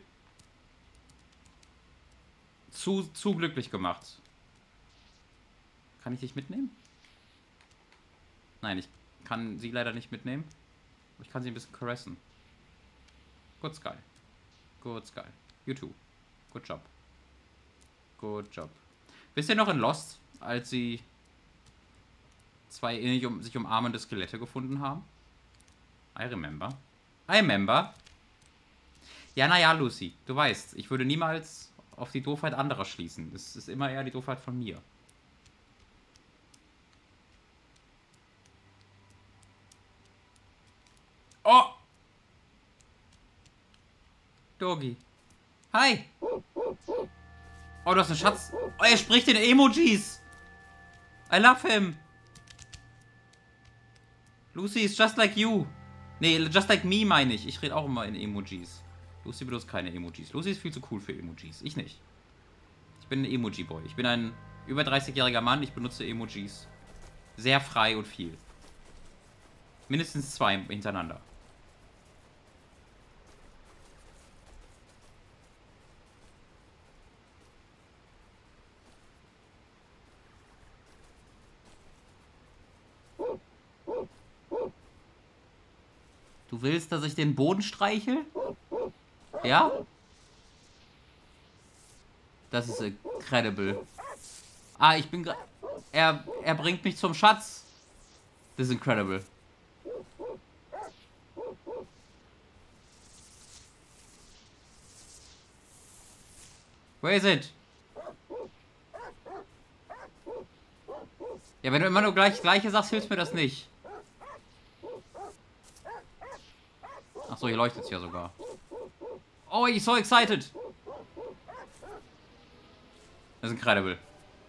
zu, zu glücklich gemacht. Kann ich dich mitnehmen? Nein, ich kann sie leider nicht mitnehmen. Ich kann sie ein bisschen caressen. Good Sky. Good Sky. You too. Good job. Good job. Wisst ihr noch in Lost, als sie zwei ähnlich um, sich umarmende Skelette gefunden haben? I remember. I remember. Ja, naja, Lucy. Du weißt, ich würde niemals auf die Doofheit anderer schließen. Es ist immer eher die Doofheit von mir. Oh! Dogi. Hi! Oh, du hast einen Schatz. Oh, er spricht in Emojis. I love him. Lucy is just like you. Nee, just like me meine ich. Ich rede auch immer in Emojis. Lucy benutzt keine Emojis. Lucy ist viel zu cool für Emojis. Ich nicht. Ich bin ein Emoji-Boy. Ich bin ein über dreißigjähriger Mann. Ich benutze Emojis sehr frei und viel. Mindestens zwei hintereinander. Du willst, dass ich den Boden streichel? Ja? Das ist incredible. Ah, ich bin gerade... Er, er bringt mich zum Schatz. Das ist incredible. Where is it? Ja, wenn du immer nur gleich Gleiche sagst, hilft mir das nicht. Achso, hier leuchtet es ja sogar. Oh, ich so excited. Das ist incredible.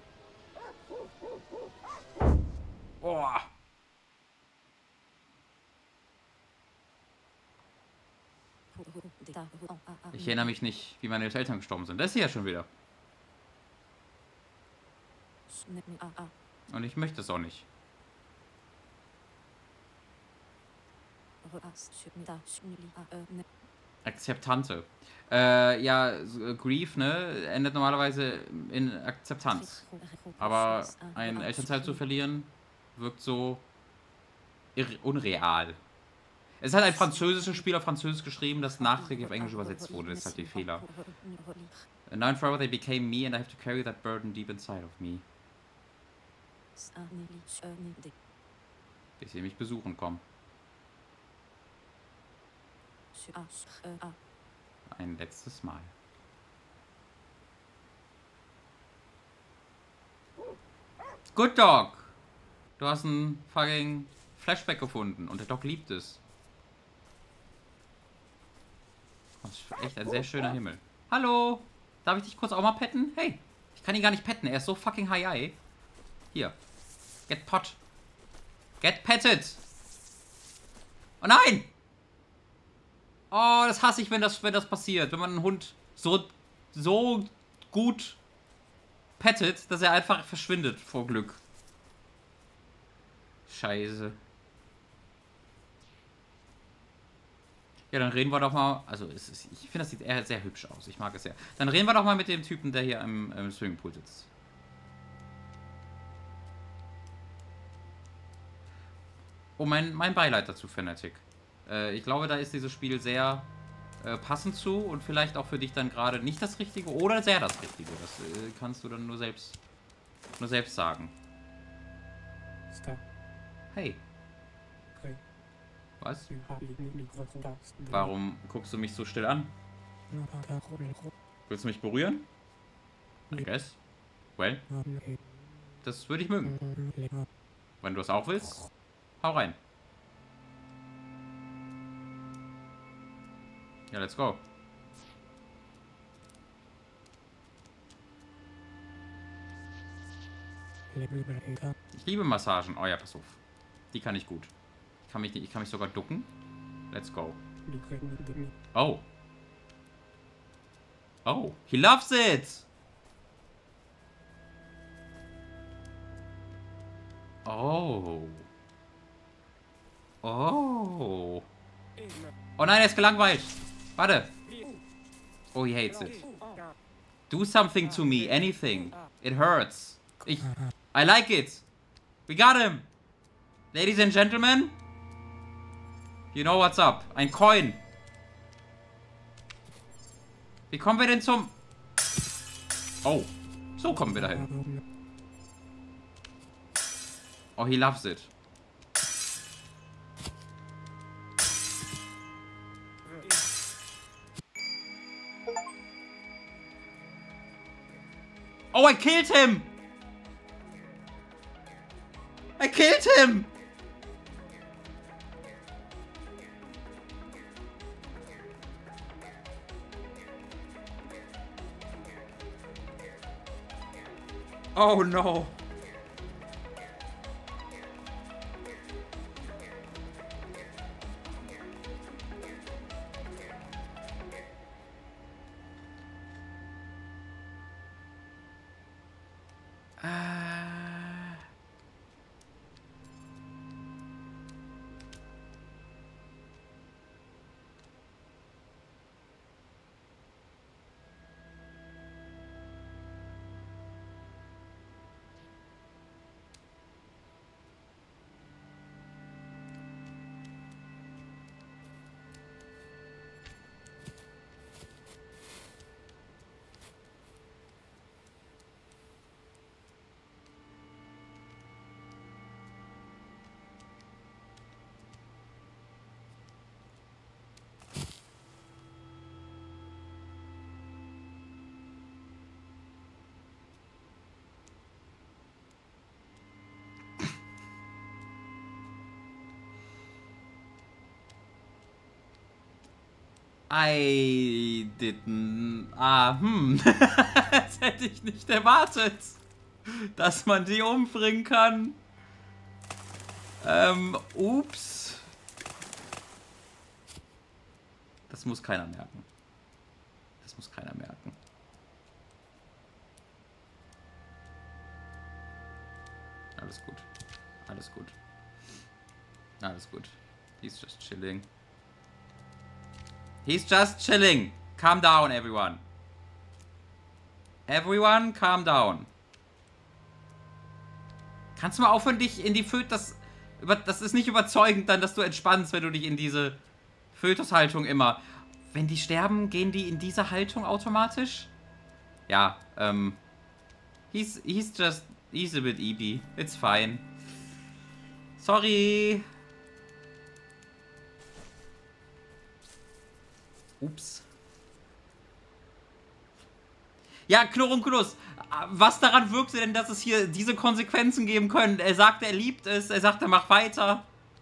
Oh. Ich erinnere mich nicht, wie meine Eltern gestorben sind. Das ist hier ja schon wieder. Und ich möchte es auch nicht. Akzeptante. Äh, ja, Grief, ne, endet normalerweise in Akzeptanz. Aber ein Elternteil zu verlieren, wirkt so unreal. Es hat ein französisches Spiel auf Französisch geschrieben, das nachträglich auf Englisch übersetzt wurde. Das ist halt der Fehler. Now and forever they became me and I have to carry that burden deep inside of me. Bis sie mich besuchen kommen. Ein letztes Mal. Good Dog! Du hast ein fucking Flashback gefunden und der Dog liebt es. Das ist echt ein sehr schöner Himmel. Hallo! Darf ich dich kurz auch mal petten? Hey! Ich kann ihn gar nicht petten, er ist so fucking high-eye. Hier. Get pot. Get petted! Oh nein! Oh, das hasse ich, wenn das, wenn das passiert. Wenn man einen Hund so, so gut pettet, dass er einfach verschwindet vor Glück. Scheiße. Ja, dann reden wir doch mal... Also, es ist, ich finde, das sieht eher sehr hübsch aus. Ich mag es sehr. Dann reden wir doch mal mit dem Typen, der hier im, im Swimmingpool sitzt. Oh, mein, mein Beileid dazu, Fnatic. Ich glaube, da ist dieses Spiel sehr äh, passend zu und vielleicht auch für dich dann gerade nicht das Richtige oder sehr das Richtige. Das äh, kannst du dann nur selbst, nur selbst sagen. Hey. Was? Warum guckst du mich so still an? Willst du mich berühren? I guess. Well. Das würde ich mögen. Wenn du es auch willst, hau rein. Ja, let's go. Ich liebe Massagen. Oh ja, pass auf. Die kann ich gut. Ich kann mich, ich kann mich sogar ducken. Let's go. Oh. Oh, he loves it. Oh. Oh. Oh nein, er ist gelangweilt. Warte. Oh, he hates it. Do something to me. Anything. It hurts. Ich... I like it. We got him. Ladies and gentlemen. You know what's up. Ein Coin. Wie kommen wir denn zum... Oh. So kommen wir dahin. Oh, he loves it. Oh, I killed him! I killed him! Oh no. I didn't... Ah, hm. Das hätte ich nicht erwartet. Dass man die umbringen kann. Ähm, ups. Das muss keiner merken. Das muss keiner merken. Alles gut. Alles gut. Alles gut. He's just chilling. He's just chilling. Calm down, everyone. Everyone, calm down. Kannst du mal aufhören, dich in die Fötus... Das, das ist nicht überzeugend dann, dass du entspannst, wenn du dich in diese Fötushaltung immer... Wenn die sterben, gehen die in diese Haltung automatisch? Ja, ähm... He's, he's just... He's a bit E B. It's fine. Sorry. Ups. Ja, Knurrunculus, was daran wirkte denn, dass es hier diese Konsequenzen geben können? Er sagt, er liebt es, er sagt, er macht weiter.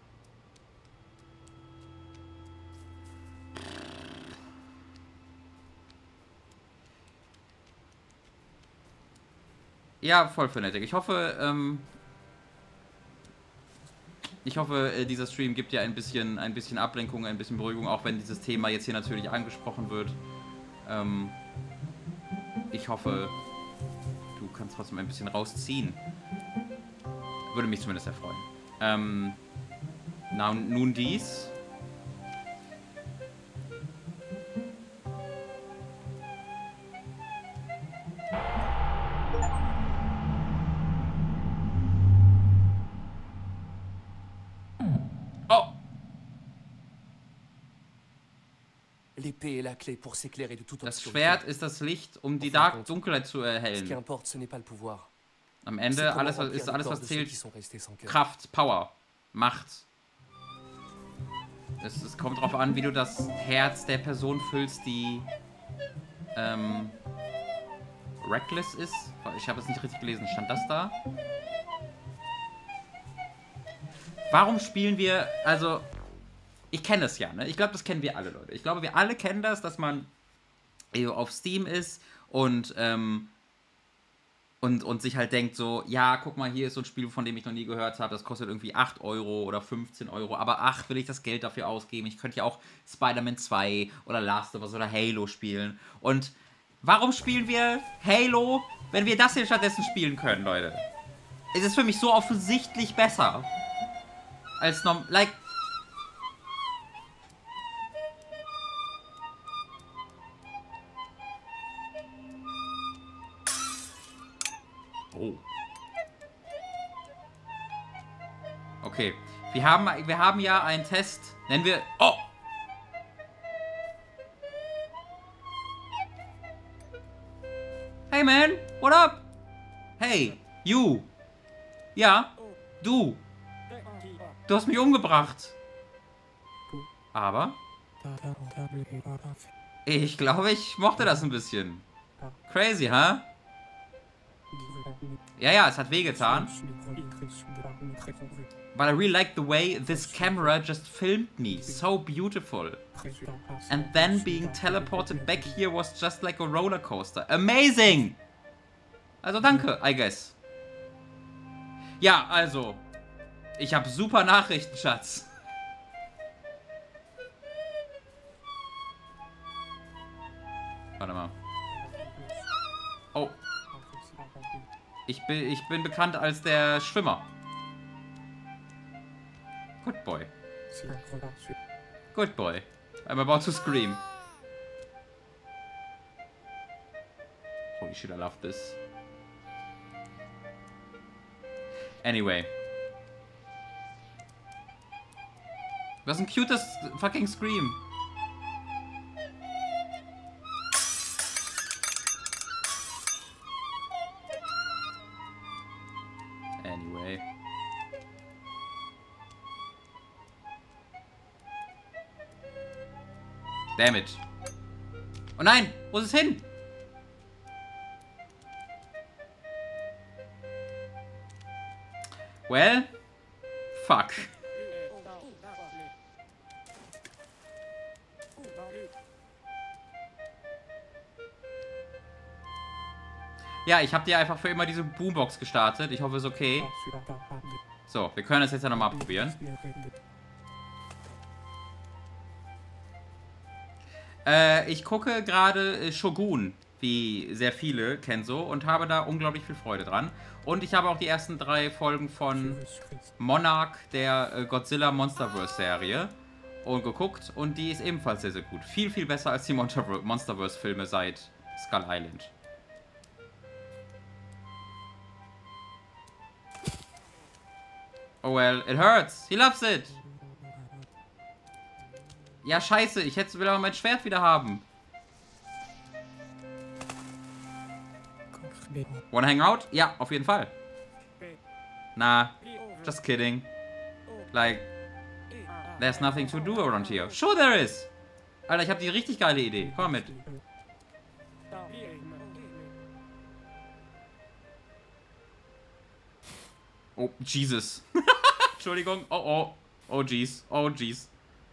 Ja, voll Fanatic. Ich hoffe, ähm... Ich hoffe, dieser Stream gibt ja ein bisschen, ein bisschen Ablenkung, ein bisschen Beruhigung, auch wenn dieses Thema jetzt hier natürlich angesprochen wird. Ähm... Ich hoffe, du kannst trotzdem ein bisschen rausziehen. Würde mich zumindest erfreuen. Ähm, na, nun dies. Oh! Das Schwert ist das Licht, um die Dark Dunkelheit zu erhellen. Am Ende alles, was, ist alles, was zählt, Kraft, Power, Macht. Es, es kommt darauf an, wie du das Herz der Person füllst, die ähm, reckless ist. Ich habe es nicht richtig gelesen. Stand das da? Warum spielen wir, also... Ich kenne das ja, ne? Ich glaube, das kennen wir alle, Leute. Ich glaube, wir alle kennen das, dass man auf Steam ist und, ähm, und, und sich halt denkt so, ja, guck mal, hier ist so ein Spiel, von dem ich noch nie gehört habe, das kostet irgendwie acht Euro oder fünfzehn Euro, aber ach, will ich das Geld dafür ausgeben? Ich könnte ja auch Spider-Man zwei oder Last of Us oder Halo spielen. Und warum spielen wir Halo, wenn wir das hier stattdessen spielen können, Leute? Es ist für mich so offensichtlich besser als normal, like... Oh. Okay. Wir haben, wir haben ja einen Test. Nennen wir... Oh! Hey, man! What up? Hey, you! Ja, du! Du hast mich umgebracht! Aber... Ich glaube, ich mochte das ein bisschen. Crazy, huh? Ja, ja, es hat wehgetan. But I really like the way this camera just filmed me. So beautiful. And then being teleported back here was just like a roller coaster. Amazing! Also danke, I guess. Ja, also. Ich habe super Nachrichten, Schatz. Warte mal. Oh. Ich bin, ich bin bekannt als der Schwimmer. Good boy. Good boy. I'm about to scream. Holy shit, I love this. Anyway. Was ein cutes fucking Scream. Anyway. Damn it. Oh nein! Wo ist es hin? Well, fuck. Ja, ich habe dir einfach für immer diese Boombox gestartet. Ich hoffe, es ist okay. So, wir können das jetzt ja nochmal probieren. Äh, ich gucke gerade Shogun, wie sehr viele Kenso, und habe da unglaublich viel Freude dran. Und ich habe auch die ersten drei Folgen von Monarch, der äh, Godzilla Monsterverse Serie, und geguckt. Und die ist ebenfalls sehr, sehr gut. Viel, viel besser als die Monsterverse Filme seit Skull Island. Oh well, it hurts. He loves it. Ja, scheiße. Ich hätte will aber mein Schwert wieder haben. Wanna hang out? Ja, auf jeden Fall. Nah, just kidding. Like, there's nothing to do around here. Sure there is. Alter, ich habe die richtig geile Idee. Komm mal mit. Oh, Jesus. Entschuldigung. Oh, oh. Oh, jeez. Oh, jeez.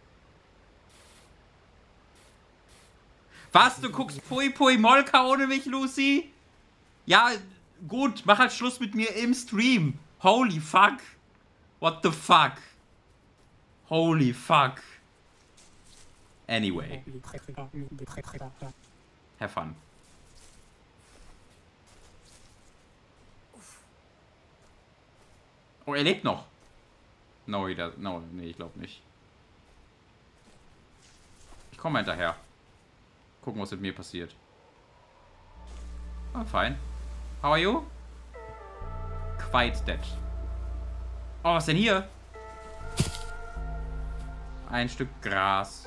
Was? Du guckst Pui Pui Molka ohne mich, Lucy? Ja, gut. Mach halt Schluss mit mir im Stream. Holy fuck. What the fuck? Holy fuck. Anyway. Have fun. Oh, er lebt noch. No, he does. No, nee, ich glaube nicht. Ich komme hinterher. Gucken, was mit mir passiert. Oh, fine. How are you? Quite dead. Oh, was denn hier? Ein Stück Gras.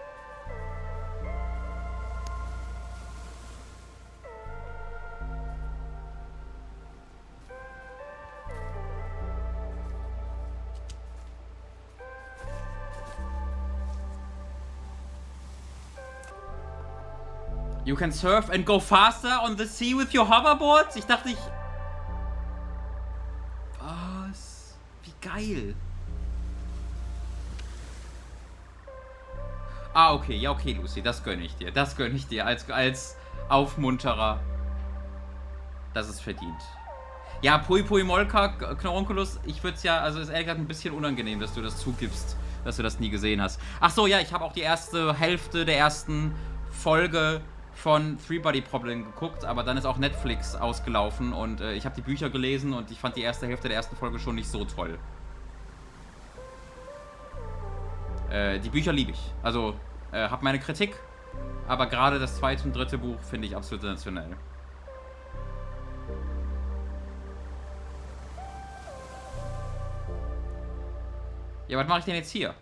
You can surf and go faster on the sea with your hoverboards? Ich dachte, ich... Was? Wie geil. Ah, okay. Ja, okay, Lucy. Das gönne ich dir. Das gönne ich dir als, als Aufmunterer. Das ist verdient. Ja, Pui Pui Molka, Knorunculus, ich würde es ja... Also, ist ehrlich gesagt ein bisschen unangenehm, dass du das zugibst, dass du das nie gesehen hast. Ach so, ja, ich habe auch die erste Hälfte der ersten Folge von Three Body Problem geguckt, aber dann ist auch Netflix ausgelaufen und äh, ich habe die Bücher gelesen und ich fand die erste Hälfte der ersten Folge schon nicht so toll. Äh, die Bücher liebe ich. Also, äh, habe meine Kritik, aber gerade das zweite und dritte Buch finde ich absolut sensationell. Ja, was mache ich denn jetzt hier?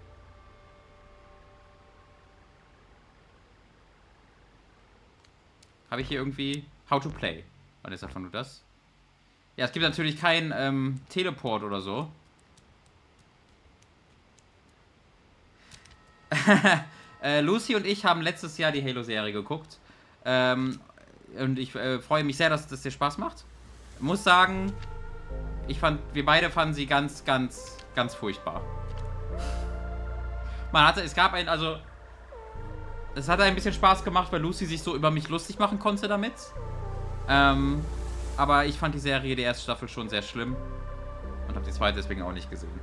Habe ich hier irgendwie How to Play? Was ist davon nur das? Ja, es gibt natürlich keinen ähm, Teleport oder so. äh, Lucy und ich haben letztes Jahr die Halo-Serie geguckt. Ähm, und ich äh, freue mich sehr, dass das dir Spaß macht. Muss sagen, ich fand, wir beide fanden sie ganz, ganz, ganz furchtbar. Man hatte, es gab ein, also... Es hat ein bisschen Spaß gemacht, weil Lucy sich so über mich lustig machen konnte damit. Ähm, aber ich fand die Serie, die erste Staffel, schon sehr schlimm. Und habe die zweite deswegen auch nicht gesehen.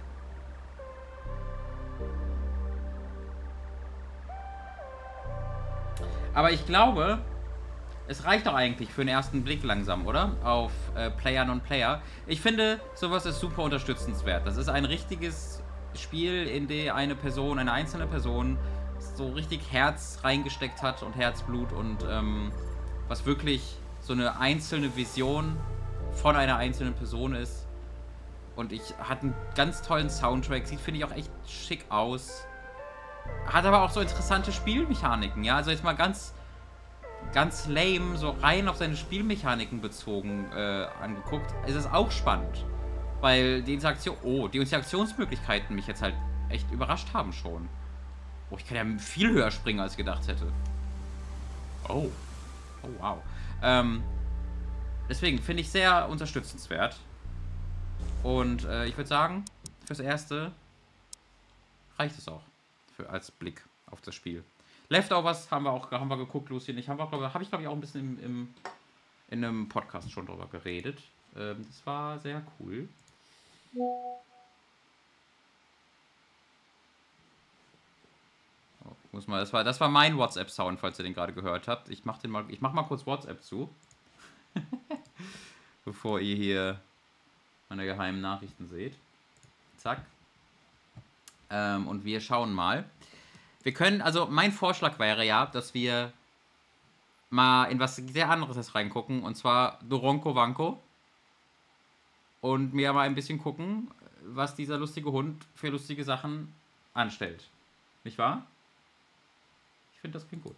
Aber ich glaube, es reicht doch eigentlich für den ersten Blick langsam, oder? Auf äh, Player Non-Player. Ich finde, sowas ist super unterstützenswert. Das ist ein richtiges Spiel, in dem eine Person, eine einzelne Person... so richtig Herz reingesteckt hat und Herzblut und ähm, was wirklich so eine einzelne Vision von einer einzelnen Person ist. Und ich hat einen ganz tollen Soundtrack, sieht, finde ich, auch echt schick aus. Hat aber auch so interessante Spielmechaniken, ja, also jetzt mal ganz ganz lame, so rein auf seine Spielmechaniken bezogen äh, angeguckt, ist es auch spannend. Weil die Interaktion, oh, die Interaktionsmöglichkeiten mich jetzt halt echt überrascht haben schon. Oh, ich kann ja viel höher springen, als ich gedacht hätte. Oh. Oh, wow. Ähm, deswegen finde ich sehr unterstützenswert. Und äh, ich würde sagen, fürs Erste reicht es auch. Für, als Blick auf das Spiel. Leftovers haben wir auch haben wir geguckt, Lucy und ich. Haben wir, glaube habe ich, glaube ich, auch ein bisschen im, im, in einem Podcast schon drüber geredet. Ähm, das war sehr cool. Oh, ich muss mal, das war, das war mein WhatsApp-Sound, falls ihr den gerade gehört habt. Ich mach den mal, ich mach mal kurz WhatsApp zu. Bevor ihr hier meine geheimen Nachrichten seht. Zack. Ähm, und wir schauen mal. Wir können, also mein Vorschlag wäre ja, dass wir mal in was sehr anderes reingucken. Und zwar Doronko Wanko. Und mir mal ein bisschen gucken, was dieser lustige Hund für lustige Sachen anstellt. Nicht wahr? Ich finde, das klingt gut.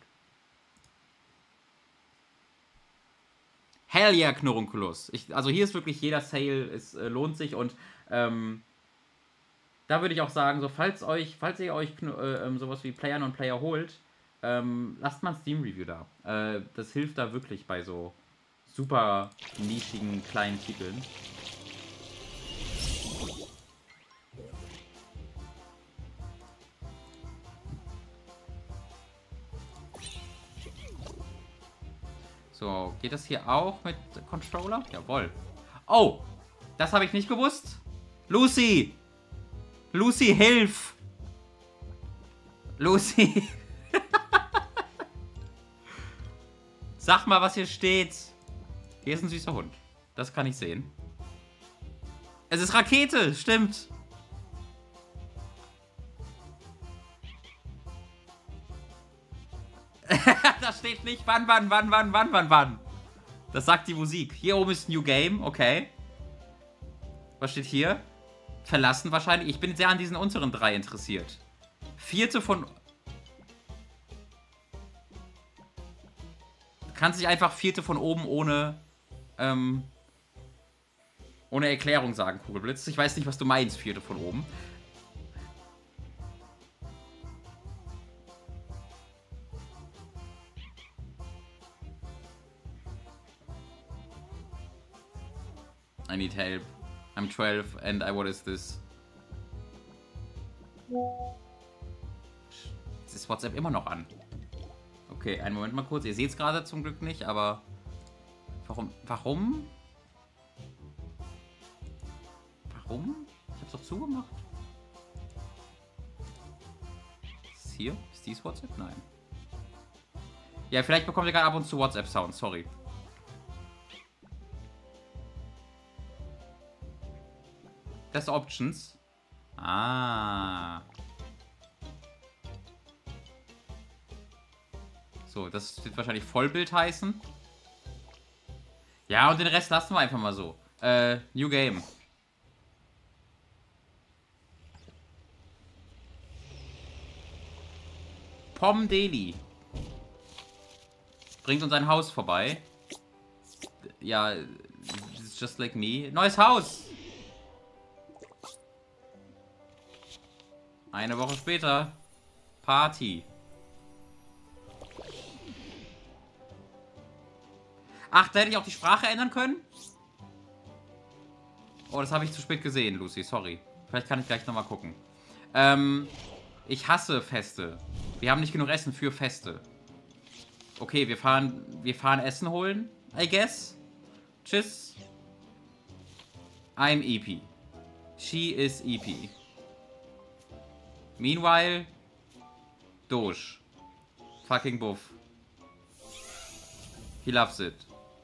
Hell yeah, Knurrunculus. Ich, also hier ist wirklich jeder Sale, es äh, lohnt sich. Und ähm, da würde ich auch sagen, so falls euch, falls ihr euch äh, sowas wie Player und Player holt, ähm, lasst mal ein Steam-Review da. Äh, das hilft da wirklich bei so super nischigen kleinen Titeln. So, geht das hier auch mit Controller? Jawohl. Oh, das habe ich nicht gewusst. Lucy! Lucy, hilf! Lucy! Sag mal, was hier steht. Hier ist ein süßer Hund. Das kann ich sehen. Es ist Rakete, stimmt. Da steht nicht wann, wann, wann, wann, wann, wann, wann. Das sagt die Musik. Hier oben ist New Game, okay. Was steht hier? Verlassen wahrscheinlich. Ich bin sehr an diesen unteren drei interessiert. Vierte von... Du kannst nicht einfach vierte von oben ohne... Ähm, ohne Erklärung sagen, Kugelblitz. Ich weiß nicht, was du meinst, vierte von oben. I need help. I'm twelve and I, what is this? Es ist WhatsApp immer noch an. Okay, einen Moment mal kurz. Ihr seht es gerade zum Glück nicht, aber... Warum? Warum? Warum? Ich hab's doch zugemacht. Ist es hier? Ist dies WhatsApp? Nein. Ja, vielleicht bekommt ihr gerade ab und zu WhatsApp-Sound. Sorry. Das Options. Ah. So, das wird wahrscheinlich Vollbild heißen. Ja, und den Rest lassen wir einfach mal so. Äh, New Game. Pom Deli. Bringt uns ein Haus vorbei. Ja, it's just like me. Neues Haus! Eine Woche später. Party. Ach, da hätte ich auch die Sprache ändern können? Oh, das habe ich zu spät gesehen, Lucy. Sorry. Vielleicht kann ich gleich nochmal gucken. Ähm, ich hasse Feste. Wir haben nicht genug Essen für Feste. Okay, wir fahren, wir fahren Essen holen, I guess. Tschüss. I'm E P. She is E P. Meanwhile, Doge. Fucking Buff. He loves it.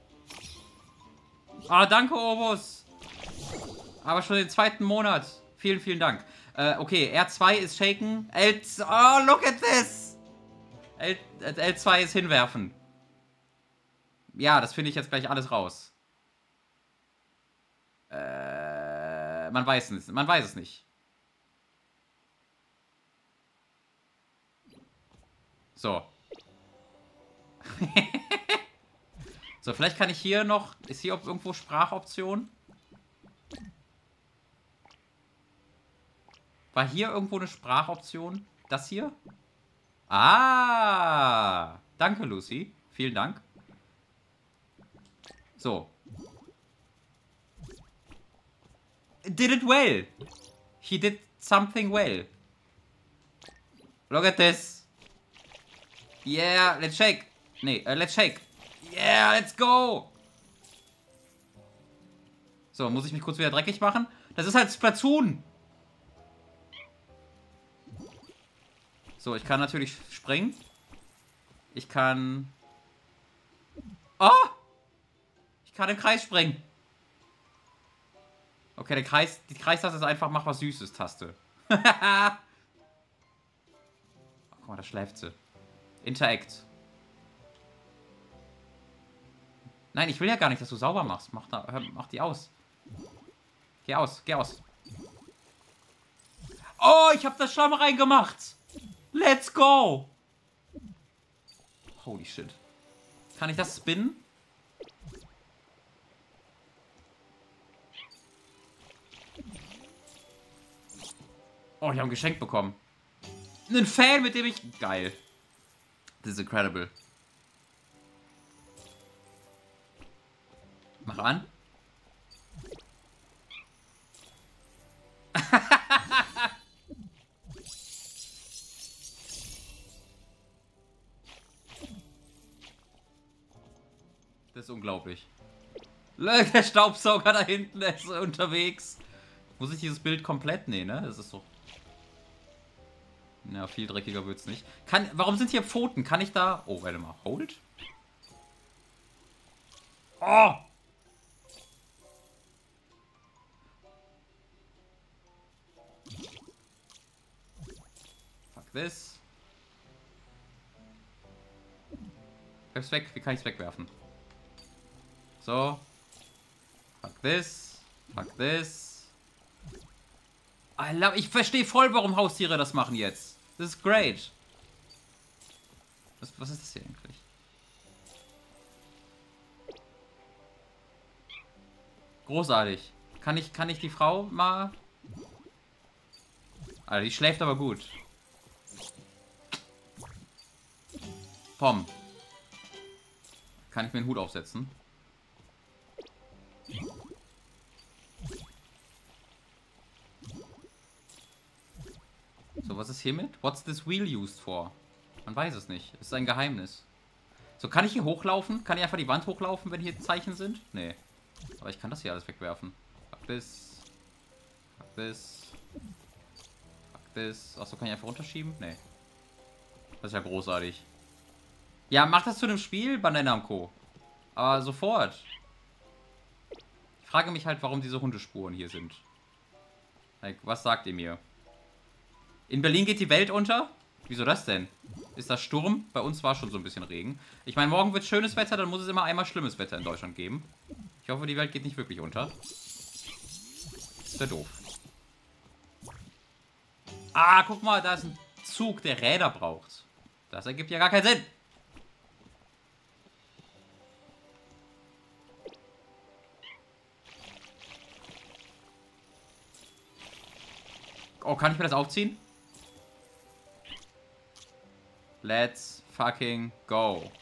Ah, danke, Obus. Aber schon den zweiten Monat. Vielen, vielen Dank. Äh, okay, R zwei ist shaken. L zwei, oh, look at this. L, L zwei ist hinwerfen. Ja, das finde ich jetzt gleich alles raus. Äh, man weiß es, man weiß es nicht. So. So, vielleicht kann ich hier noch... Ist hier irgendwo Sprachoption? War hier irgendwo eine Sprachoption? Das hier? Ah! Danke, Lucy. Vielen Dank. So. Did it well. He did something well. Look at this. Yeah, let's shake. Nee, uh, let's shake. Yeah, let's go. So, muss ich mich kurz wieder dreckig machen? Das ist halt Splatoon. So, ich kann natürlich springen. Ich kann... Oh! Ich kann im Kreis springen. Okay, der Kreis, die Kreistaste ist einfach mach was Süßes Taste. Oh, guck mal, da schläft sie. Interact. Nein, ich will ja gar nicht, dass du sauber machst. Mach, da, hör, mach die aus. Geh aus, geh aus. Oh, ich hab das Schlamm reingemacht. Let's go. Holy shit. Kann ich das spinnen? Oh, ich habe ein Geschenk bekommen. Einen Fan, mit dem ich... Geil. This is incredible. Mach an. Das ist unglaublich. Der Staubsauger da hinten ist unterwegs. Muss ich dieses Bild komplett nehmen, ne? Das ist so... Ja, viel dreckiger wird's nicht. Kann, warum sind hier Pfoten? Kann ich da... Oh, warte mal. Hold? Oh! Fuck this. Werf's weg. Wie kann ich's wegwerfen? So. Fuck this. Fuck this. I love, ich verstehe voll, warum Haustiere das machen jetzt. Das ist great. Was, was ist das hier eigentlich? Großartig. Kann ich, kann ich die Frau mal... Alter, die schläft aber gut. Pom. Kann ich mir den Hut aufsetzen? So, was ist hiermit? What's this wheel used for? Man weiß es nicht. Es ist ein Geheimnis. So, kann ich hier hochlaufen? Kann ich einfach die Wand hochlaufen, wenn hier Zeichen sind? Nee. Aber ich kann das hier alles wegwerfen. Fuck this. Fuck this. Fuck this. Achso, kann ich einfach runterschieben? Nee. Das ist ja großartig. Ja, mach das zu einem Spiel, Banana und Co. Aber sofort. Ich frage mich halt, warum diese Hundespuren hier sind. Like, was sagt ihr mir? In Berlin geht die Welt unter? Wieso das denn? Ist das Sturm? Bei uns war schon so ein bisschen Regen. Ich meine, morgen wird schönes Wetter, dann muss es immer einmal schlimmes Wetter in Deutschland geben. Ich hoffe, die Welt geht nicht wirklich unter. Das wäre doof. Ah, guck mal, da ist ein Zug, der Räder braucht. Das ergibt ja gar keinen Sinn. Oh, kann ich mir das aufziehen? Let's fucking go.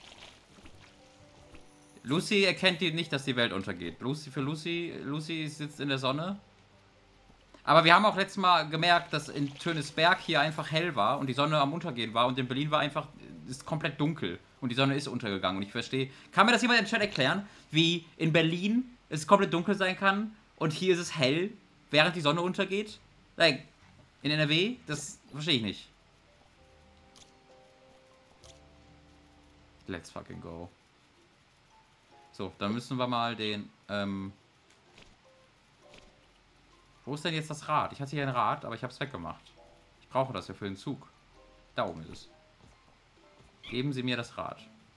Lucy erkennt die nicht, dass die Welt untergeht. Lucy, für Lucy, Lucy sitzt in der Sonne. Aber wir haben auch letztes Mal gemerkt, dass in Tönisberg hier einfach hell war und die Sonne am Untergehen war und in Berlin war einfach, ist komplett dunkel und die Sonne ist untergegangen. Und ich verstehe, kann mir das jemand in den Chat erklären, wie in Berlin es komplett dunkel sein kann und hier ist es hell, während die Sonne untergeht? Like, in N R W? Das verstehe ich nicht. Let's fucking go. So, dann müssen wir mal den, ähm... Wo ist denn jetzt das Rad? Ich hatte hier ein Rad, aber ich habe es weggemacht. Ich brauche das ja für den Zug. Da oben ist es. Geben Sie mir das Rad.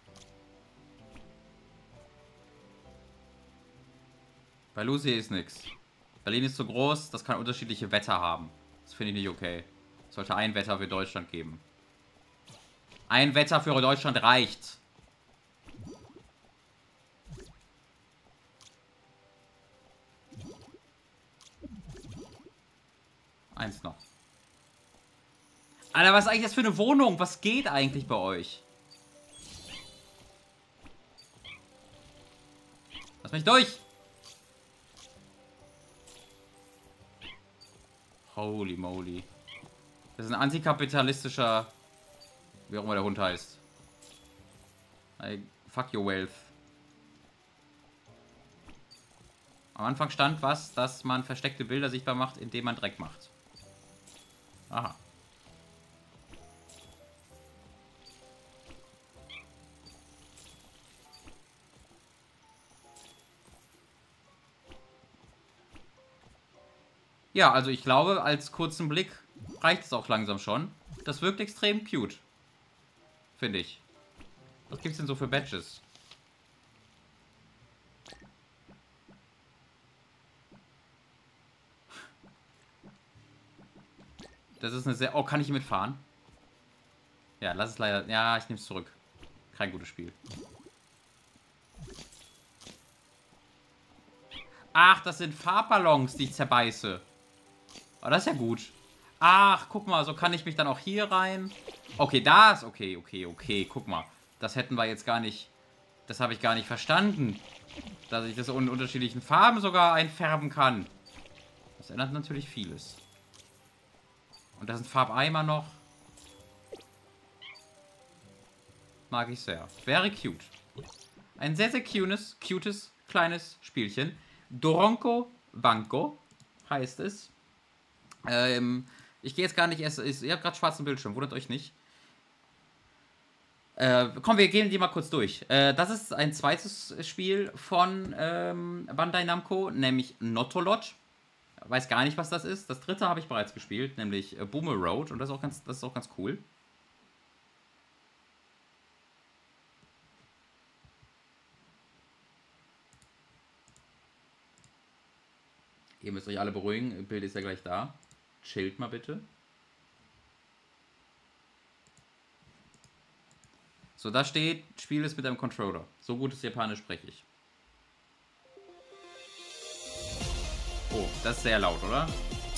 Bei Lucy ist nichts. Berlin ist zu groß, das kann unterschiedliche Wetter haben. Das finde ich nicht okay. Es sollte ein Wetter für Deutschland geben. Ein Wetter für Deutschland reicht. Eins noch. Alter, was ist eigentlich das für eine Wohnung? Was geht eigentlich bei euch? Lass mich durch! Holy moly. Das ist ein antikapitalistischer... Wie auch immer der Hund heißt. Like, fuck your wealth. Am Anfang stand was, dass man versteckte Bilder sichtbar macht, indem man Dreck macht. Aha. Ja, also ich glaube, als kurzen Blick reicht es auch langsam schon. Das wirkt extrem cute. Finde ich. Was gibt's denn so für Badges? Das ist eine sehr... Oh, kann ich hier mitfahren? Ja, lass es leider... Ja, ich nehme es zurück. Kein gutes Spiel. Ach, das sind Farbballons, die ich zerbeiße. Oh, das ist ja gut. Ach, guck mal, so kann ich mich dann auch hier rein... Okay, das... Okay, okay, okay, guck mal. Das hätten wir jetzt gar nicht... Das habe ich gar nicht verstanden. Dass ich das in unterschiedlichen Farben sogar einfärben kann. Das ändert natürlich vieles. Und da sind Farbeimer noch. Mag ich sehr. Very cute. Ein sehr, sehr cutes, cutes, kleines Spielchen. Doronko Banco heißt es. Ähm, ich gehe jetzt gar nicht erst... Ihr habt gerade schwarzen Bildschirm, wundert euch nicht. Äh, komm, wir gehen die mal kurz durch. Äh, das ist ein zweites Spiel von ähm, Bandai Namco, nämlich Nottolot. Weiß gar nicht, was das ist. Das dritte habe ich bereits gespielt, nämlich äh, Boomer Road. Und das ist, auch ganz, das ist auch ganz cool. Ihr müsst euch alle beruhigen. Bild ist ja gleich da. Chillt mal bitte. So, da steht, Spiel ist mit einem Controller. So gutes Japanisch spreche ich. Oh, das ist sehr laut, oder?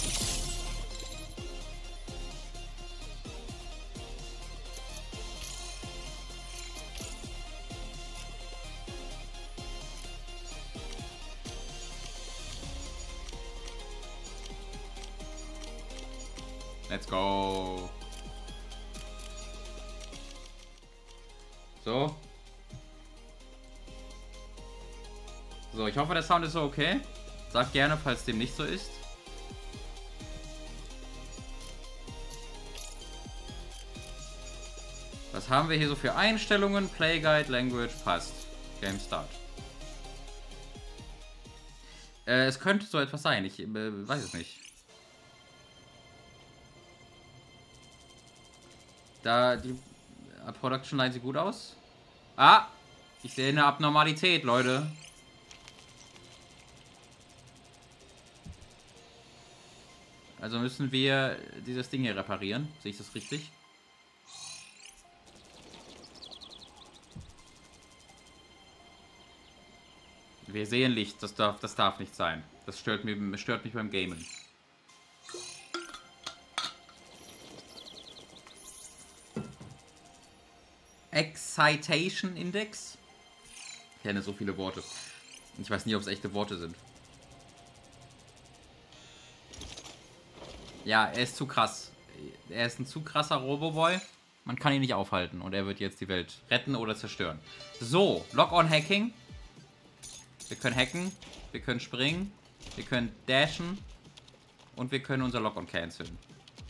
Let's go. So. So, ich hoffe, der Sound ist so okay. Sagt gerne, falls dem nicht so ist. Was haben wir hier so für Einstellungen? Play Guide, Language, passt. Game Start. Äh, es könnte so etwas sein. Ich äh, weiß es nicht. Da die äh, Production Line sieht gut aus. Ah! Ich sehe eine Abnormalität, Leute. Also müssen wir dieses Ding hier reparieren. Sehe ich das richtig? Wir sehen Licht. Das darf, das darf nicht sein. Das stört mich, stört mich beim Gamen. Excitation Index. Ich kenne so viele Worte. Ich weiß nie, ob es echte Worte sind. Ja, er ist zu krass. Er ist ein zu krasser Roboboy. Man kann ihn nicht aufhalten. Und er wird jetzt die Welt retten oder zerstören. So, Lock-on-Hacking. Wir können hacken. Wir können springen. Wir können dashen. Und wir können unser Lock-on canceln.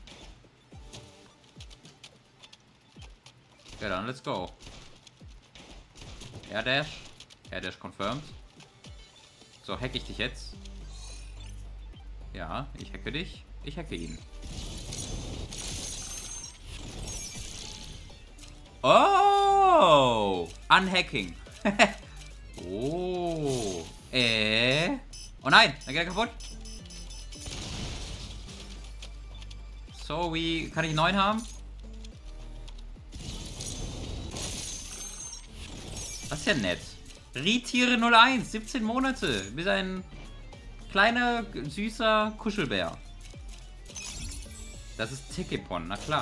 Ja, dann let's go. Air Dash. Air Dash confirmed. So, hacke ich dich jetzt. Ja, ich hacke dich. Ich hacke ihn. Oh! Unhacking. Oh. Äh. Oh nein, dann geht er kaputt. So, wie kann ich einen neuen haben? Das ist ja nett. Ritiere null eins, siebzehn Monate. Du bist ein kleiner, süßer Kuschelbär. Das ist Tikepon, na klar.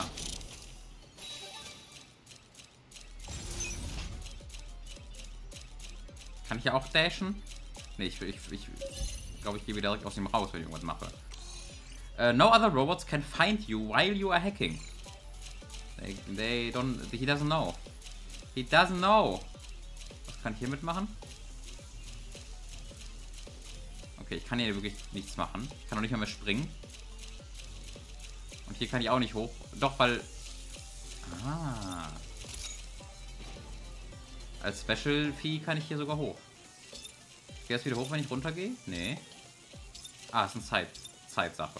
Kann ich ja auch dashen? Ne, ich, ich, ich glaube, ich gehe wieder direkt aus dem raus, wenn ich irgendwas mache. Uh, no other robots can find you while you are hacking. They, they don't... He doesn't know. He doesn't know. Was kann ich hier mitmachen? Okay, ich kann hier wirklich nichts machen. Ich kann auch nicht mehr, mehr springen. Und hier kann ich auch nicht hoch. Doch, weil... Ah. Als Special-Vieh kann ich hier sogar hoch. Ich gehe jetzt wieder hoch, wenn ich runtergehe? Nee. Ah, ist eine Zeit Zeitsache.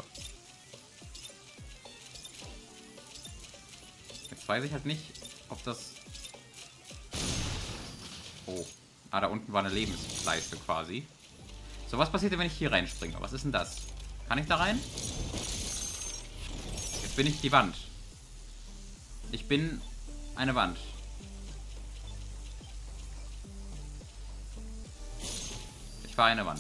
Jetzt weiß ich halt nicht, ob das... Oh. Ah, da unten war eine Lebensleiste quasi. So, was passiert denn, wenn ich hier reinspringe? Was ist denn das? Kann ich da rein? Jetzt bin ich die Wand. Ich bin eine Wand. Ich war eine Wand.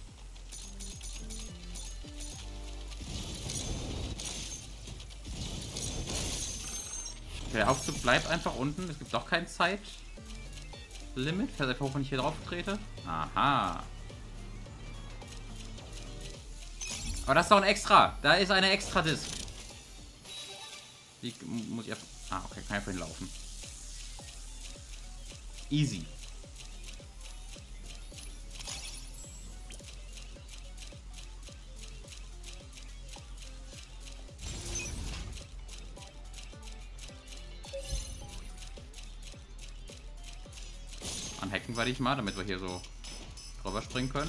Okay, der Aufzug bleibt einfach unten. Es gibt doch kein Zeitlimit. Fährt einfach hoch, wenn ich hier drauf trete. Aha. Aber das ist doch ein extra. Da ist eine extra Disk. Die muss ich einfach... Ah, okay, kann ich einfach hinlaufen. Easy. Anhacken werde ich mal, damit wir hier so drüber springen können.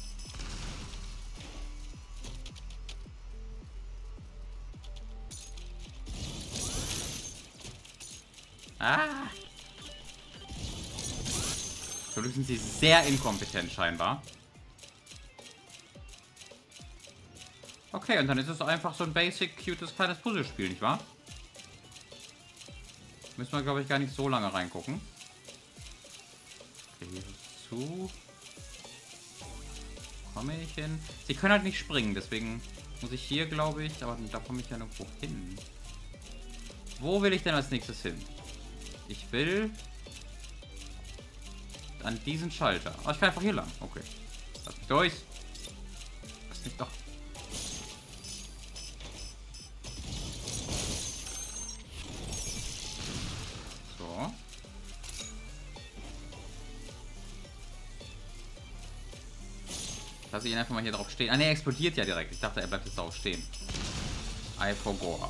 Ah! Natürlich sind sie sehr inkompetent scheinbar. Okay, und dann ist es einfach so ein basic, cutes, kleines Puzzlespiel, nicht wahr? Müssen wir, glaube ich, gar nicht so lange reingucken. Okay, hier ist zu. Komme ich hin? Sie können halt nicht springen, deswegen muss ich hier, glaube ich, aber da komme ich ja nirgendwo hin. Wo will ich denn als nächstes hin? Ich will an diesen Schalter. Oh, ich kann einfach hier lang. Okay. Lass mich durch. Lass mich doch. So. Lass ich ihn einfach mal hier drauf stehen. Ah ne, er explodiert ja direkt. Ich dachte, er bleibt jetzt drauf stehen. I forgot.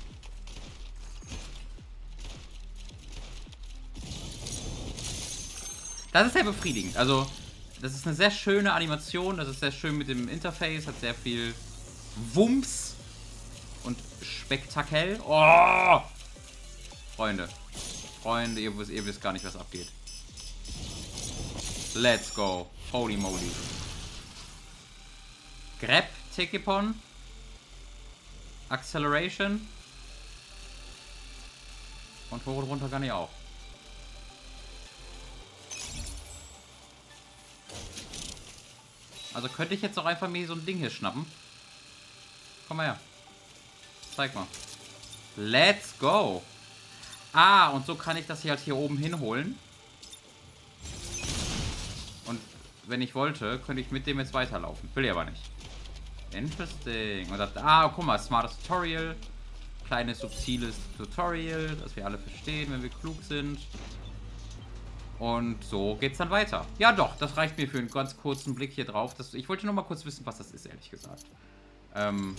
Das ist sehr befriedigend. Also, das ist eine sehr schöne Animation. Das ist sehr schön mit dem Interface. Hat sehr viel Wumms und Spektakel. Oh! Freunde. Freunde, ihr wisst, ihr wisst gar nicht, was abgeht. Let's go. Holy moly. Grab, Tekepon. Acceleration. Und hoch und runter kann ich auch. Also könnte ich jetzt auch einfach mir so ein Ding hier schnappen. Komm mal her. Zeig mal. Let's go. Ah, und so kann ich das hier halt hier oben hinholen. Und wenn ich wollte, könnte ich mit dem jetzt weiterlaufen. Will ich aber nicht. Interesting. Und das, ah, guck mal, smartes Tutorial. Kleines, subtiles Tutorial, das wir alle verstehen, wenn wir klug sind. Und so geht's dann weiter. Ja doch, das reicht mir für einen ganz kurzen Blick hier drauf. Das, ich wollte nur mal kurz wissen, was das ist, ehrlich gesagt. Ähm,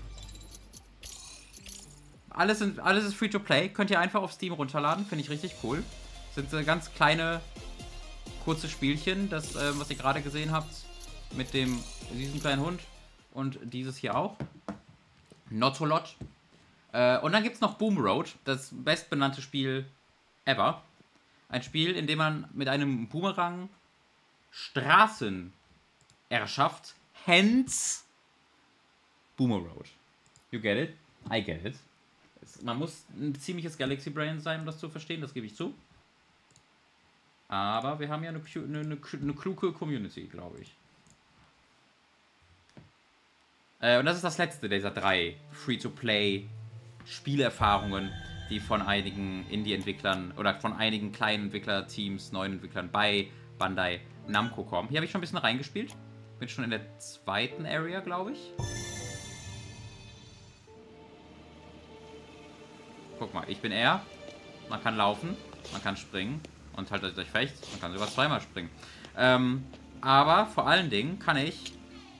alles, in, alles ist Free-to-Play. Könnt ihr einfach auf Steam runterladen. Finde ich richtig cool. Sind so ganz kleine, kurze Spielchen. Das, äh, was ihr gerade gesehen habt. Mit dem diesem kleinen Hund. Und dieses hier auch. Notolot. Äh, und dann gibt es noch Boom Road. Das bestbenannte Spiel ever. Ein Spiel, in dem man mit einem Boomerang Straßen erschafft. Hence Boomer Road. You get it? I get it. Es, man muss ein ziemliches Galaxy Brain sein, um das zu verstehen, das gebe ich zu. Aber wir haben ja eine, eine, eine, eine kluge Community, glaube ich. Äh, und das ist das letzte dieser drei Free-to-Play Spielerfahrungen, die von einigen Indie-Entwicklern oder von einigen kleinen Entwicklerteams, neuen Entwicklern bei Bandai Namco kommen. Hier habe ich schon ein bisschen reingespielt. Bin schon in der zweiten Area, glaube ich. Guck mal, ich bin er. Man kann laufen, man kann springen und halt durch Fecht. Man kann sogar zweimal springen. Ähm, aber vor allen Dingen kann ich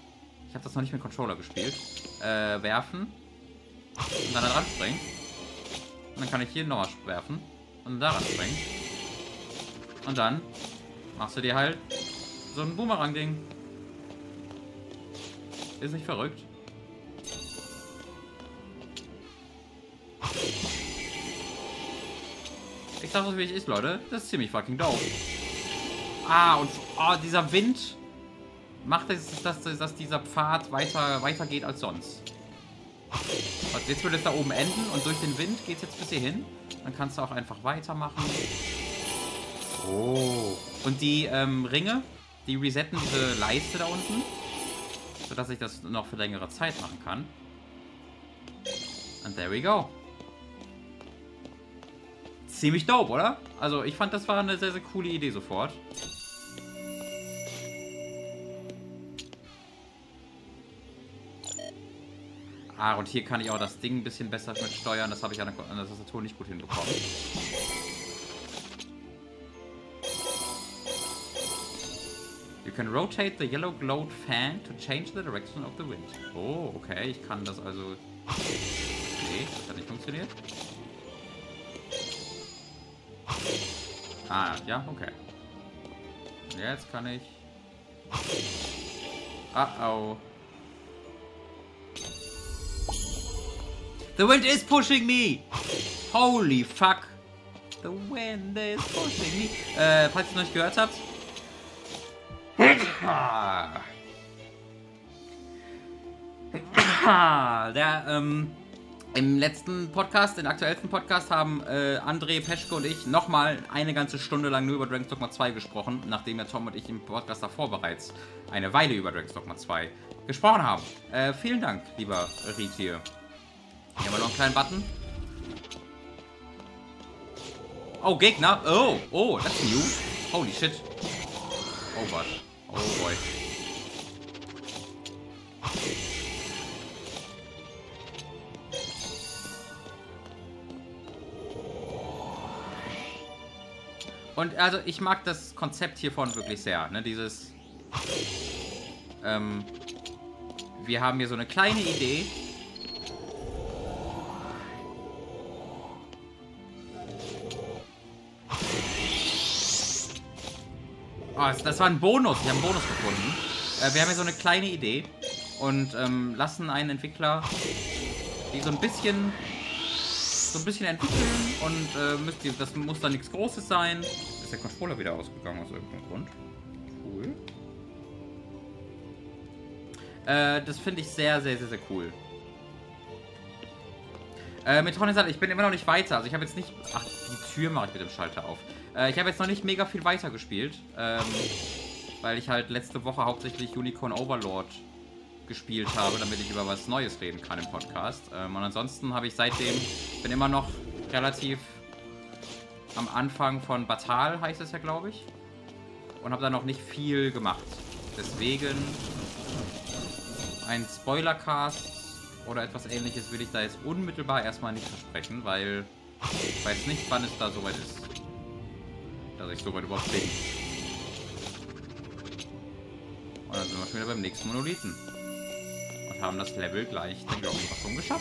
Ich habe das noch nicht mit Controller gespielt. Äh, werfen. Und dann da dran springen. Und dann kann ich hier nochmal werfen. Und da dran springen. Und dann machst du dir halt so ein Boomerang-Ding. Ist nicht verrückt? Ich sag euch, wie es ist, Leute. Das ist ziemlich fucking doof. Ah, und oh, dieser Wind macht es, dass, dass dieser Pfad weiter, weiter geht als sonst. Also jetzt würde es da oben enden und durch den Wind geht es jetzt bis hier hin. Dann kannst du auch einfach weitermachen. Oh. Und die ähm, Ringe, die resetten diese Leiste da unten, sodass ich das noch für längere Zeit machen kann. And there we go. Ziemlich dope, oder? Also ich fand, das war eine sehr, sehr coole Idee sofort. Ah, und hier kann ich auch das Ding ein bisschen besser mit steuern. Das habe ich an der, an der Tastatur nicht gut hinbekommen. You can rotate the yellow glowed fan to change the direction of the wind. Oh, okay. Ich kann das also... Nee, das hat nicht funktioniert. Ah, ja, okay. Jetzt kann ich... Ah, oh. The wind is pushing me! Holy fuck! The wind is pushing me. Äh, falls ihr es noch nicht gehört habt. Der, ähm, im letzten Podcast, den aktuellsten Podcast, haben äh, André, Peschke und ich nochmal eine ganze Stunde lang nur über Dragon's Dogma zwei gesprochen, nachdem ja Tom und ich im Podcast davor bereits eine Weile über Dragon's Dogma zwei gesprochen haben. Äh, vielen Dank, lieber Ritier. Hier haben wir noch einen kleinen Button. Oh, Gegner. Oh, oh, that's new. Holy shit. Oh Gott. Oh boy. Und also ich mag das Konzept hiervon wirklich sehr. Ne? Dieses... Ähm, wir haben hier so eine kleine Idee. Oh, das war ein Bonus. Wir haben einen Bonus gefunden. Äh, wir haben hier so eine kleine Idee und ähm, lassen einen Entwickler die so ein bisschen so ein bisschen entwickeln und äh, müsst ihr, das muss dann nichts Großes sein. Ist der Controller wieder ausgegangen aus irgendeinem Grund. Cool. Äh, das finde ich sehr, sehr, sehr, sehr cool. Äh, mit Horizon, ich bin immer noch nicht weiter. Also ich habe jetzt nicht... Ach, die Tür mache ich mit dem Schalter auf. Äh, ich habe jetzt noch nicht mega viel weiter gespielt. Ähm, weil ich halt letzte Woche hauptsächlich Unicorn Overlord gespielt habe, damit ich über was Neues reden kann im Podcast. Ähm, und ansonsten habe ich seitdem... bin immer noch relativ am Anfang von Batal, heißt es ja, glaube ich. Und habe da noch nicht viel gemacht. Deswegen... ein Spoilercast oder etwas Ähnliches will ich da jetzt unmittelbar erstmal nicht versprechen, weil ich weiß nicht, wann es da soweit ist, dass ich soweit überhaupt bin. Und dann sind wir schon wieder beim nächsten Monolithen und haben das Level gleich, denke ich, auch schon geschafft.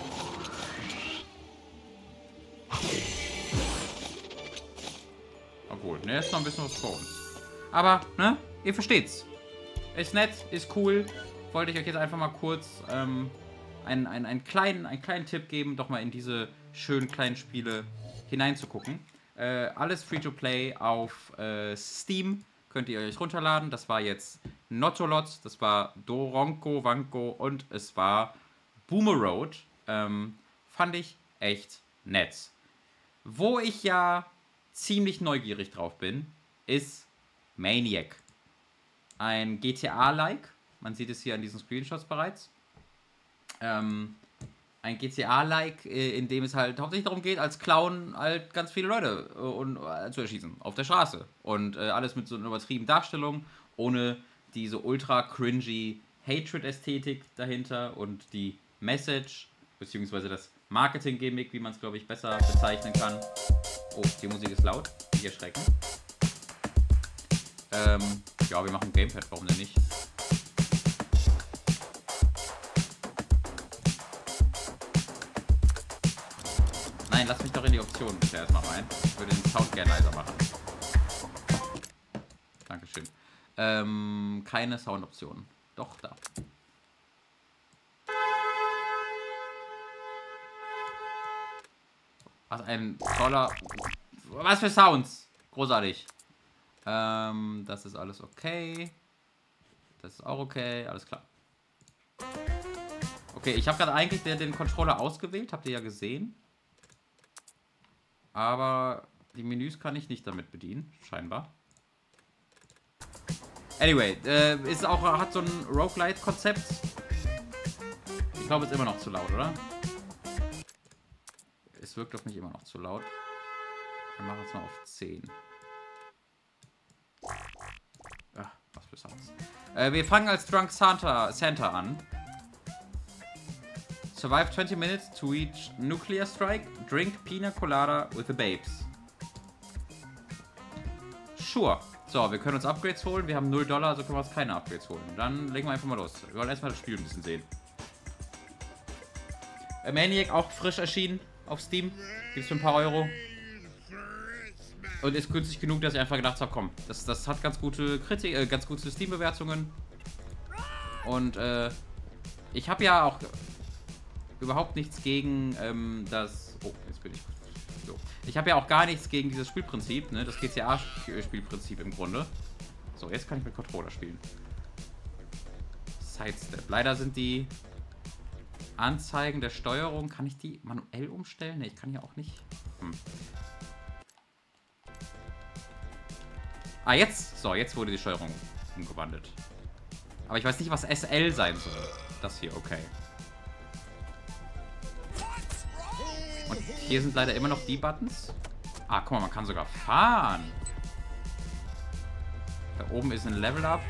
Obwohl, ne, ist noch ein bisschen was vor uns. Aber, ne, ihr versteht's. Ist nett, ist cool. Wollte ich euch jetzt einfach mal kurz ähm, einen, einen, einen, kleinen, einen kleinen Tipp geben, doch mal in diese schönen kleinen Spiele hineinzugucken. Äh, alles Free-to-Play auf äh, Steam könnt ihr euch runterladen. Das war jetzt Nottolot, das war Doronko Wanko und es war Boomerroad. Ähm, fand ich echt nett. Wo ich ja ziemlich neugierig drauf bin, ist Maniac. Ein G T A-like. Man sieht es hier an diesen Screenshots bereits. Ähm, ein G T A-like, in dem es halt hauptsächlich darum geht, als Clown halt ganz viele Leute äh, und, äh, zu erschießen. Auf der Straße. Und äh, alles mit so einer übertriebenen Darstellung, ohne diese ultra cringy Hatred-Ästhetik dahinter und die Message, beziehungsweise das Marketing-Gimmick, wie man es, glaube ich, besser bezeichnen kann. Oh, die Musik ist laut. Nicht erschrecken. Ähm, ja, wir machen Gamepad, warum denn nicht? Nein, lass mich doch in die Optionen bitte erstmal rein. Ich würde den Sound gerne leiser machen. Dankeschön. Ähm, keine Soundoptionen. Doch, da. Was ein toller... Was für Sounds! Großartig. Ähm, das ist alles okay. Das ist auch okay. Alles klar. Okay, ich habe gerade eigentlich den, den Controller ausgewählt. Habt ihr ja gesehen. Aber die Menüs kann ich nicht damit bedienen. Scheinbar. Anyway, äh, ist auch, hat so ein Roguelite-Konzept. Ich glaube, es ist immer noch zu laut, oder? Es wirkt auf mich immer noch zu laut. Wir machen es mal auf zehn. Ach, was für Sounds. Äh, wir fangen als Drunk Santa, Santa an. Survive twenty minutes to reach Nuclear Strike. Drink Pina Colada with the Babes. Sure. So, wir können uns Upgrades holen. Wir haben null Dollar, also können wir uns keine Upgrades holen. Dann legen wir einfach mal los. Wir wollen erstmal das Spiel ein bisschen sehen. Äh, Maniac auch frisch erschienen auf Steam. Gibt es für ein paar Euro. Und ist günstig genug, dass ich einfach gedacht habe, komm, das, das hat ganz gute Kritik, äh, ganz gute Steam-Bewertungen. Und äh, ich habe ja auch überhaupt nichts gegen ähm, das... Oh, jetzt bin ich... So. Ich habe ja auch gar nichts gegen dieses Spielprinzip, ne? Das G T A-Spielprinzip im Grunde. So, jetzt kann ich mit Controller spielen. Sidestep. Leider sind die Anzeigen der Steuerung... Kann ich die manuell umstellen? Ne, ich kann ja auch nicht... Hm. Ah, jetzt. So, jetzt wurde die Steuerung umgewandelt. Aber ich weiß nicht, was S L sein soll. Das hier, okay. Und hier sind leider immer noch die Buttons. Ah, guck mal, man kann sogar fahren. Da oben ist ein Level Up.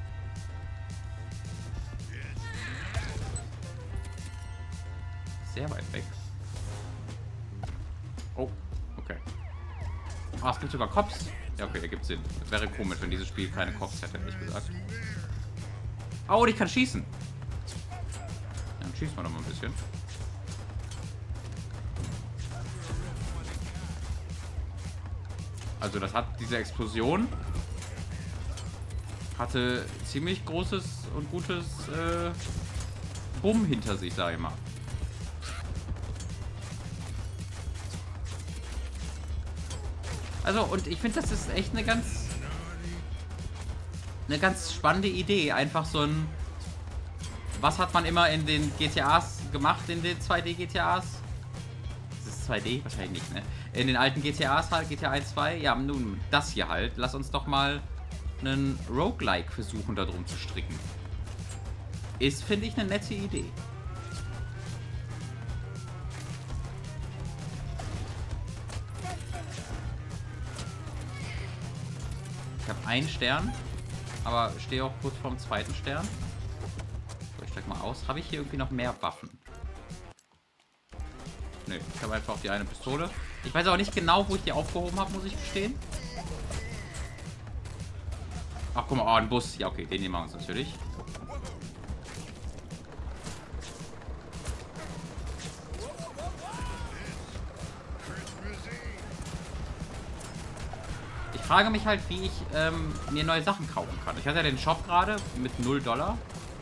Sehr weit weg. Oh, okay. Ah, es gibt sogar Cops. Ja, okay, ergibt Sinn. Das wäre komisch, wenn dieses Spiel keine Cops hätte, ehrlich gesagt. Oh, und ich kann schießen. Ja, dann schießen wir noch mal ein bisschen. Also das hat diese Explosion hatte ziemlich großes und gutes äh, Bumm hinter sich, sag ich mal. Also, und ich finde, das ist echt eine ganz eine ganz spannende Idee. Einfach so ein... Was hat man immer in den G T As gemacht, in den zwei D G T As? Das ist zwei D? Wahrscheinlich nicht, ne? In den alten G T As halt, G T A eins, zwei. Ja, nun, das hier halt. Lass uns doch mal einen Roguelike versuchen, da drum zu stricken. Ist, finde ich, eine nette Idee. Ich habe einen Stern, aber stehe auch kurz vorm zweiten Stern. So, ich steig mal aus. Habe ich hier irgendwie noch mehr Waffen? Ne, ich habe einfach die eine Pistole. Ich weiß aber nicht genau, wo ich die aufgehoben habe, muss ich gestehen. Ach, guck mal, oh, ein Bus. Ja, okay, den nehmen wir uns natürlich. Ich frage mich halt, wie ich ähm, mir neue Sachen kaufen kann. Ich hatte ja den Shop gerade mit null Dollar.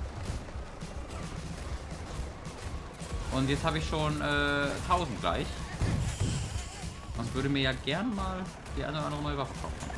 Und jetzt habe ich schon äh, tausend gleich. Und würde mir ja gern mal die eine oder andere neue Waffe kaufen.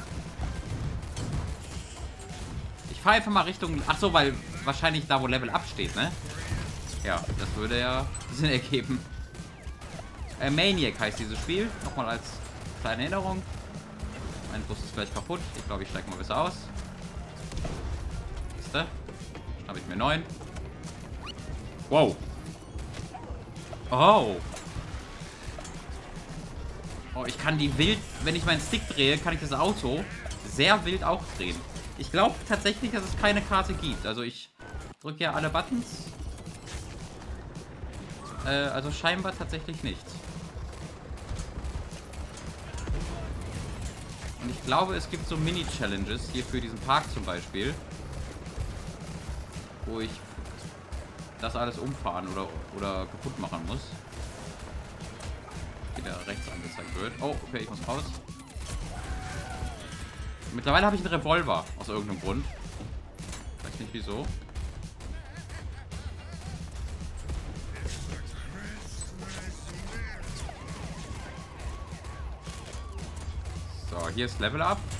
Ich fahre einfach mal Richtung... Ach so, weil wahrscheinlich da, wo Level Up steht, ne? Ja, das würde ja Sinn ergeben. Äh, Maniac heißt dieses Spiel. Nochmal als kleine Erinnerung. Mein Bus ist gleich kaputt. Ich glaube, ich steige mal besser aus. Siehste? Dann habe ich mir neun. Wow. Oh. Oh, ich kann die wild, wenn ich meinen Stick drehe, kann ich das Auto sehr wild auch drehen. Ich glaube tatsächlich, dass es keine Karte gibt. Also ich drücke ja alle Buttons. Äh, also scheinbar tatsächlich nicht. Und ich glaube, es gibt so Mini-Challenges hier für diesen Park zum Beispiel. Wo ich das alles umfahren oder, oder kaputt machen muss. die da rechts angezeigt wird. Oh, okay, ich muss raus. Mittlerweile habe ich einen Revolver, aus irgendeinem Grund. Weiß nicht wieso. So, hier ist Level Up.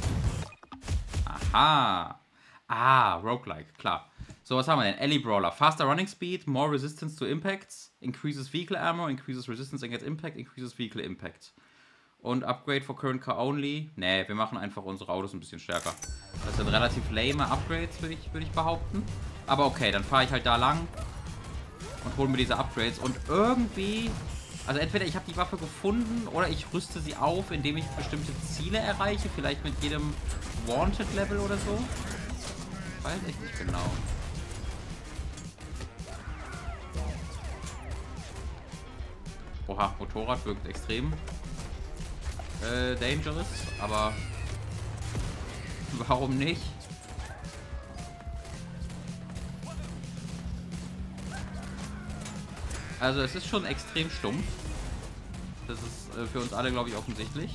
Aha. Ah, Roguelike, klar. So, was haben wir denn? Alley Brawler. Faster Running Speed, more resistance to impacts, increases vehicle armor, increases resistance against impact, increases vehicle impact. Und Upgrade for current car only. Nee, wir machen einfach unsere Autos ein bisschen stärker. Das sind relativ lame Upgrades, würde ich, würd ich behaupten. Aber okay, dann fahre ich halt da lang und hole mir diese Upgrades. Und irgendwie... Also entweder ich habe die Waffe gefunden oder ich rüste sie auf, indem ich bestimmte Ziele erreiche. Vielleicht mit jedem Wanted-Level oder so. Ich weiß echt nicht genau. Oha, Motorrad wirkt extrem äh, dangerous, aber warum nicht? Also es ist schon extrem stumpf. Das ist äh, für uns alle, glaube ich, offensichtlich.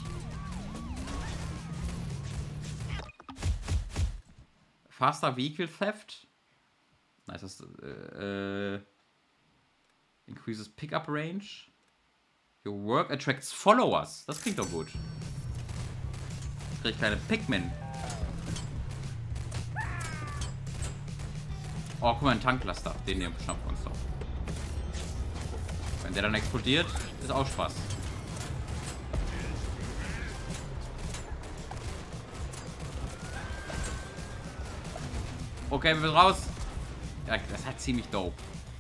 Faster Vehicle Theft. Nice, das äh, äh, increases Pickup Range. Your work attracts followers. Das klingt doch gut. Jetzt kriege ich kleine Pikmin. Oh, guck mal, ein Tanklaster. Den hier schnappen wir uns doch. Wenn der dann explodiert, ist auch Spaß. Okay, wir sind raus. Ja, das ist halt ziemlich dope.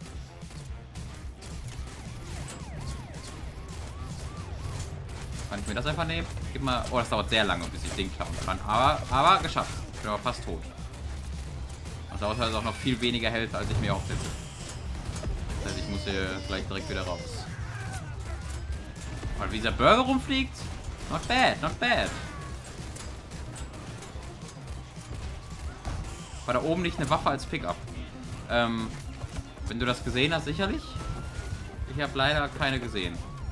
Kann ich mir das einfach nehmen? Gib mal. Oh, das dauert sehr lange, bis ich den klauen kann. Aber, aber geschafft. Ich bin aber fast tot. Das dauert halt auch noch viel weniger Health, als ich mir auch hätte. Das heißt, ich muss hier gleich direkt wieder raus. Weil wie dieser Burger rumfliegt? Not bad, not bad. War da oben nicht eine Waffe als Pickup? Ähm, wenn du das gesehen hast, sicherlich. Ich habe leider keine gesehen.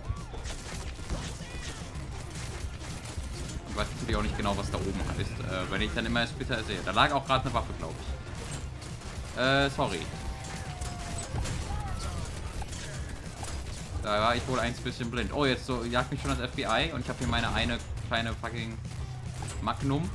Ich weiß natürlich auch nicht genau, was da oben ist. Äh, wenn ich dann immer Splitter sehe. Da lag auch gerade eine Waffe, glaube ich. Äh, sorry. Da war ich wohl ein bisschen blind. Oh, jetzt so jagt mich schon das F B I und ich habe hier meine eine kleine fucking Magnum.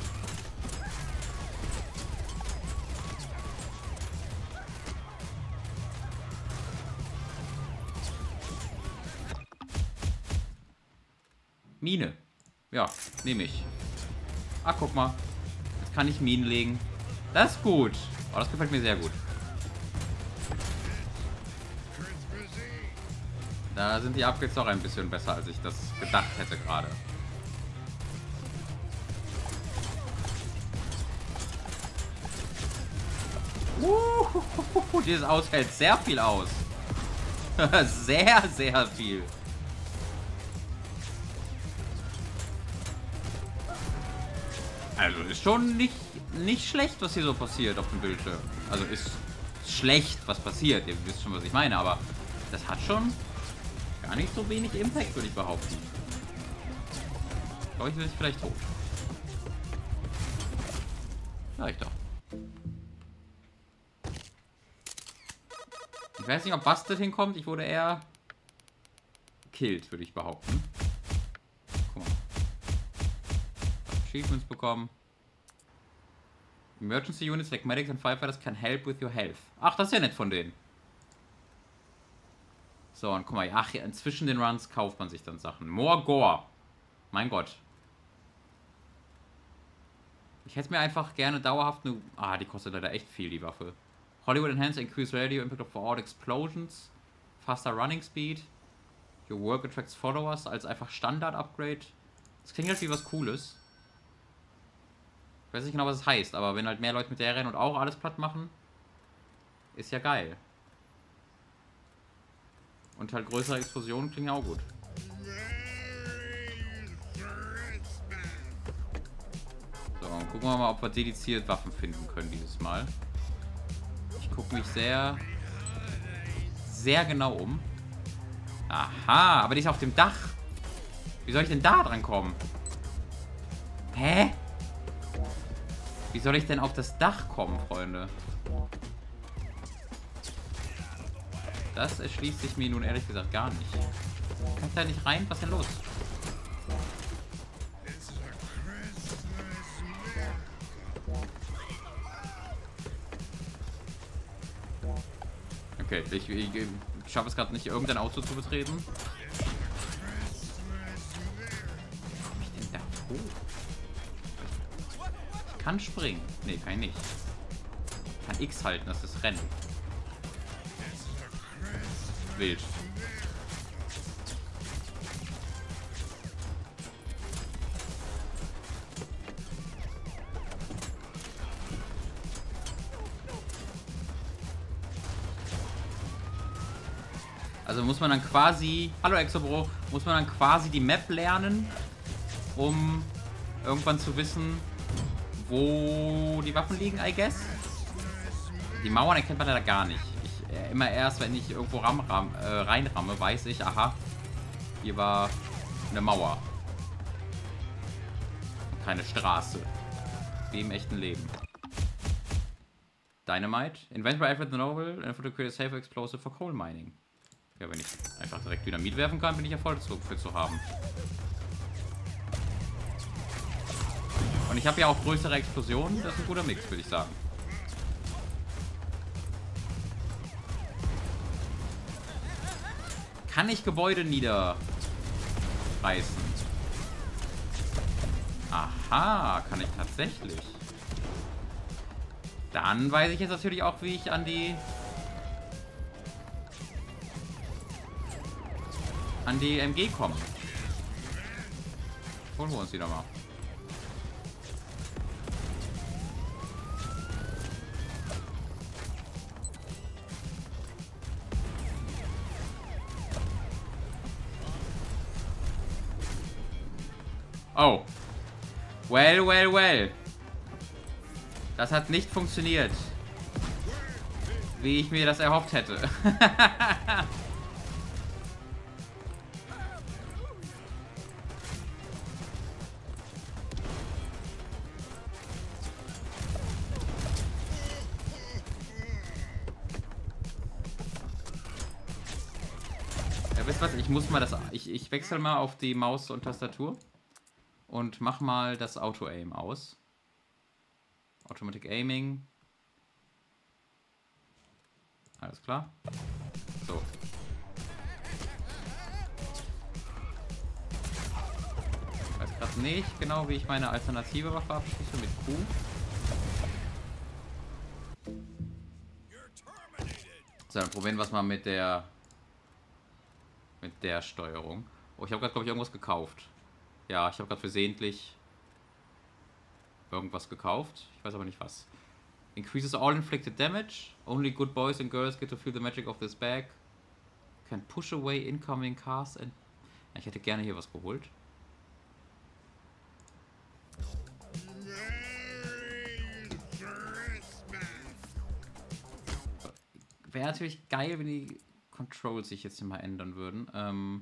Mine. Ja, nehme ich. Ach, guck mal. Jetzt kann ich Minen legen. Das ist gut. Oh, das gefällt mir sehr gut. Da sind die Upgrades doch ein bisschen besser, als ich das gedacht hätte gerade. Uh, dieses Aus hält sehr viel aus. Sehr, sehr viel. Also ist schon nicht, nicht schlecht, was hier so passiert auf dem Bildschirm. Also ist schlecht, was passiert. Ihr wisst schon, was ich meine, aber das hat schon gar nicht so wenig Impact, würde ich behaupten. Ich glaube, ich bin vielleicht tot. Vielleicht doch. Ich weiß nicht, ob Busted hinkommt. Ich wurde eher gekillt, würde ich behaupten. Guck mal. Achievements bekommen. Emergency units like medics and firefighters can help with your health. Ach, das ist ja nett von denen. So, und guck mal, ach, ja, zwischen den Runs kauft man sich dann Sachen. More Gore. Mein Gott. Ich hätte mir einfach gerne dauerhaft eine... Ah, die kostet leider echt viel, die Waffe. Hollywood Enhanced Increase Radio Impact of all Explosions. Faster Running Speed. Your work attracts followers als einfach Standard-Upgrade. Das klingt halt wie was Cooles. Ich weiß nicht genau, was es heißt, aber wenn halt mehr Leute mit der rennen und auch alles platt machen, ist ja geil. Und halt größere Explosionen klingen auch gut. So, und gucken wir mal, ob wir dediziert Waffen finden können dieses Mal. Ich gucke mich sehr, sehr genau um. Aha, aber die ist auf dem Dach. Wie soll ich denn da dran kommen? Hä? Wie soll ich denn auf das Dach kommen, Freunde? Das erschließt sich mir nun ehrlich gesagt gar nicht. Kann ich da nicht rein? Was ist denn los? Okay, ich, ich, ich schaffe es gerade nicht, irgendein Auto zu betreten. Wie komme ich denn da hoch? Ich kann springen. Nee, kann ich nicht. Ich kann X halten, das ist Rennen. Wild. Also muss man dann quasi, hallo Exobro, muss man dann quasi die Map lernen, um irgendwann zu wissen, wo die Waffen liegen, I guess. Die Mauern erkennt man leider gar nicht. Ich, äh, immer erst, wenn ich irgendwo ram, ram, äh, reinramme, weiß ich, aha, hier war eine Mauer. Und keine Straße. Wie im echten Leben. Dynamite. Invented by Alfred the Noble and for to create a safe explosive for coal mining. Ja, wenn ich einfach direkt Dynamit werfen kann, bin ich ja voll für zu haben. Und ich habe ja auch größere Explosionen. Das ist ein guter Mix, würde ich sagen. Kann ich Gebäude niederreißen? Aha, kann ich tatsächlich. Dann weiß ich jetzt natürlich auch, wie ich an die... an die M G komme. Holen wir uns wieder mal. Oh. Well, well, well. Das hat nicht funktioniert. Wie ich mir das erhofft hätte. Ja, wisst was? Ich muss mal das... Ich, ich wechsle mal auf die Maus und Tastatur. Und mach mal das Auto-Aim aus. Automatic Aiming. Alles klar. So. Ich weiß gerade nicht genau, wie ich meine alternative Waffe abschließe mit Q. So, dann probieren wir es mal mit der mit der Steuerung. Oh, ich habe gerade, glaube ich, irgendwas gekauft. Ja, ich habe gerade versehentlich irgendwas gekauft. Ich weiß aber nicht was. Increases all inflicted damage. Only good boys and girls get to feel the magic of this bag. Can push away incoming cars and... Ich hätte gerne hier was geholt. Wäre natürlich geil, wenn die Controls sich jetzt mal ändern würden. Ähm...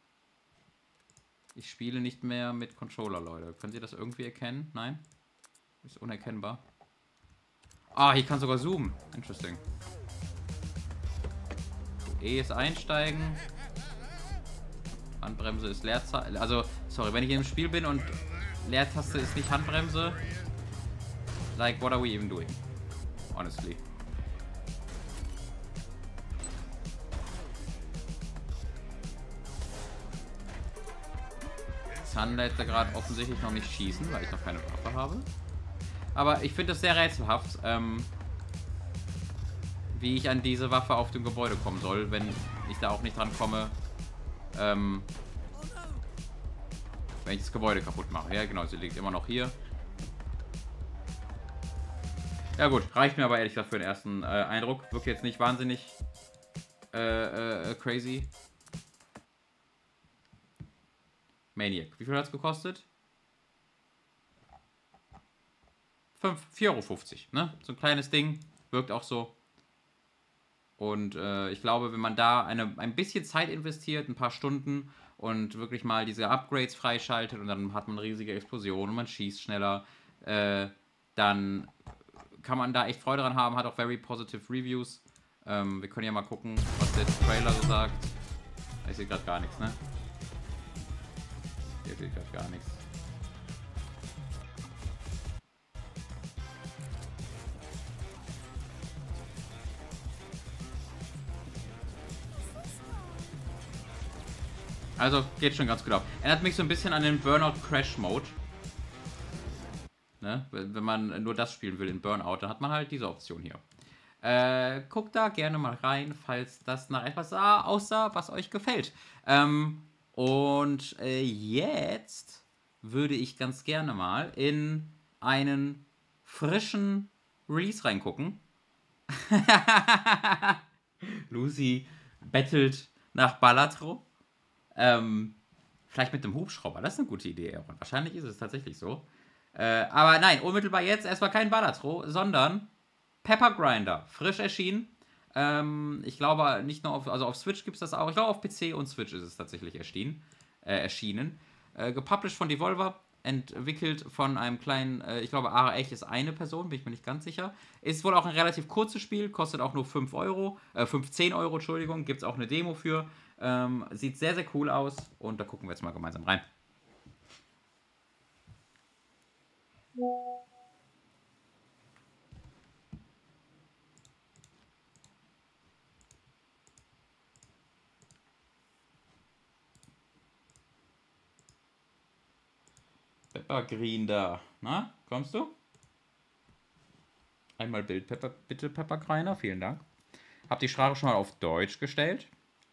Ich spiele nicht mehr mit Controller, Leute. Könnt ihr das irgendwie erkennen? Nein? Ist unerkennbar. Ah, hier kann sogar zoomen. Interesting. E ist einsteigen. Handbremse ist Leertaste. Also, sorry, wenn ich im Spiel bin und Leertaste ist nicht Handbremse. Like, what are we even doing? Honestly. Kann leider gerade offensichtlich noch nicht schießen, weil ich noch keine Waffe habe. Aber ich finde es sehr rätselhaft, ähm, wie ich an diese Waffe auf dem Gebäude kommen soll, wenn ich da auch nicht dran komme, ähm, wenn ich das Gebäude kaputt mache. Ja, genau, sie liegt immer noch hier. Ja gut, reicht mir aber ehrlich gesagt für den ersten äh, Eindruck. Wirkt jetzt nicht wahnsinnig äh, äh, crazy. Maniac. Wie viel hat es gekostet? vier Euro fünfzig, ne? So ein kleines Ding. Wirkt auch so. Und äh, ich glaube, wenn man da eine, ein bisschen Zeit investiert, ein paar Stunden und wirklich mal diese Upgrades freischaltet und dann hat man eine riesige Explosion und man schießt schneller, äh, dann kann man da echt Freude dran haben, hat auch very positive Reviews. Ähm, wir können ja mal gucken, was der Trailer so sagt. Ich sehe gerade gar nichts, ne? Hier sehe ich gerade gar nichts. Also, geht schon ganz gut auf. Erinnert mich so ein bisschen an den Burnout Crash Mode. Ne? Wenn man nur das spielen will in Burnout, dann hat man halt diese Option hier. Äh, guckt da gerne mal rein, falls das nach etwas sah, aussah, was euch gefällt. Ähm, und äh, jetzt würde ich ganz gerne mal in einen frischen Release reingucken. Lucy bettelt nach Balatro. Ähm, vielleicht mit dem Hubschrauber, das ist eine gute Idee, Aaron. Wahrscheinlich ist es tatsächlich so. Äh, aber nein, unmittelbar jetzt erstmal kein Balatro, sondern Pepper Grinder, frisch erschienen. Ähm, ich glaube nicht nur auf, also auf Switch gibt es das auch. Ich glaube auf P C und Switch ist es tatsächlich erschienen. Äh, erschienen. Äh, gepublished von Devolver, entwickelt von einem kleinen, äh, ich glaube A R Ech ist eine Person, bin ich mir nicht ganz sicher. Ist wohl auch ein relativ kurzes Spiel, kostet auch nur fünf Euro, äh, fünfzehn Euro, Entschuldigung, gibt es auch eine Demo für. Ähm, sieht sehr, sehr cool aus und da gucken wir jetzt mal gemeinsam rein. Pepper Green da. Na, kommst du? Einmal Bild, Pepper, bitte, Pepper Greiner, vielen Dank. Hab die Sprache schon mal auf Deutsch gestellt.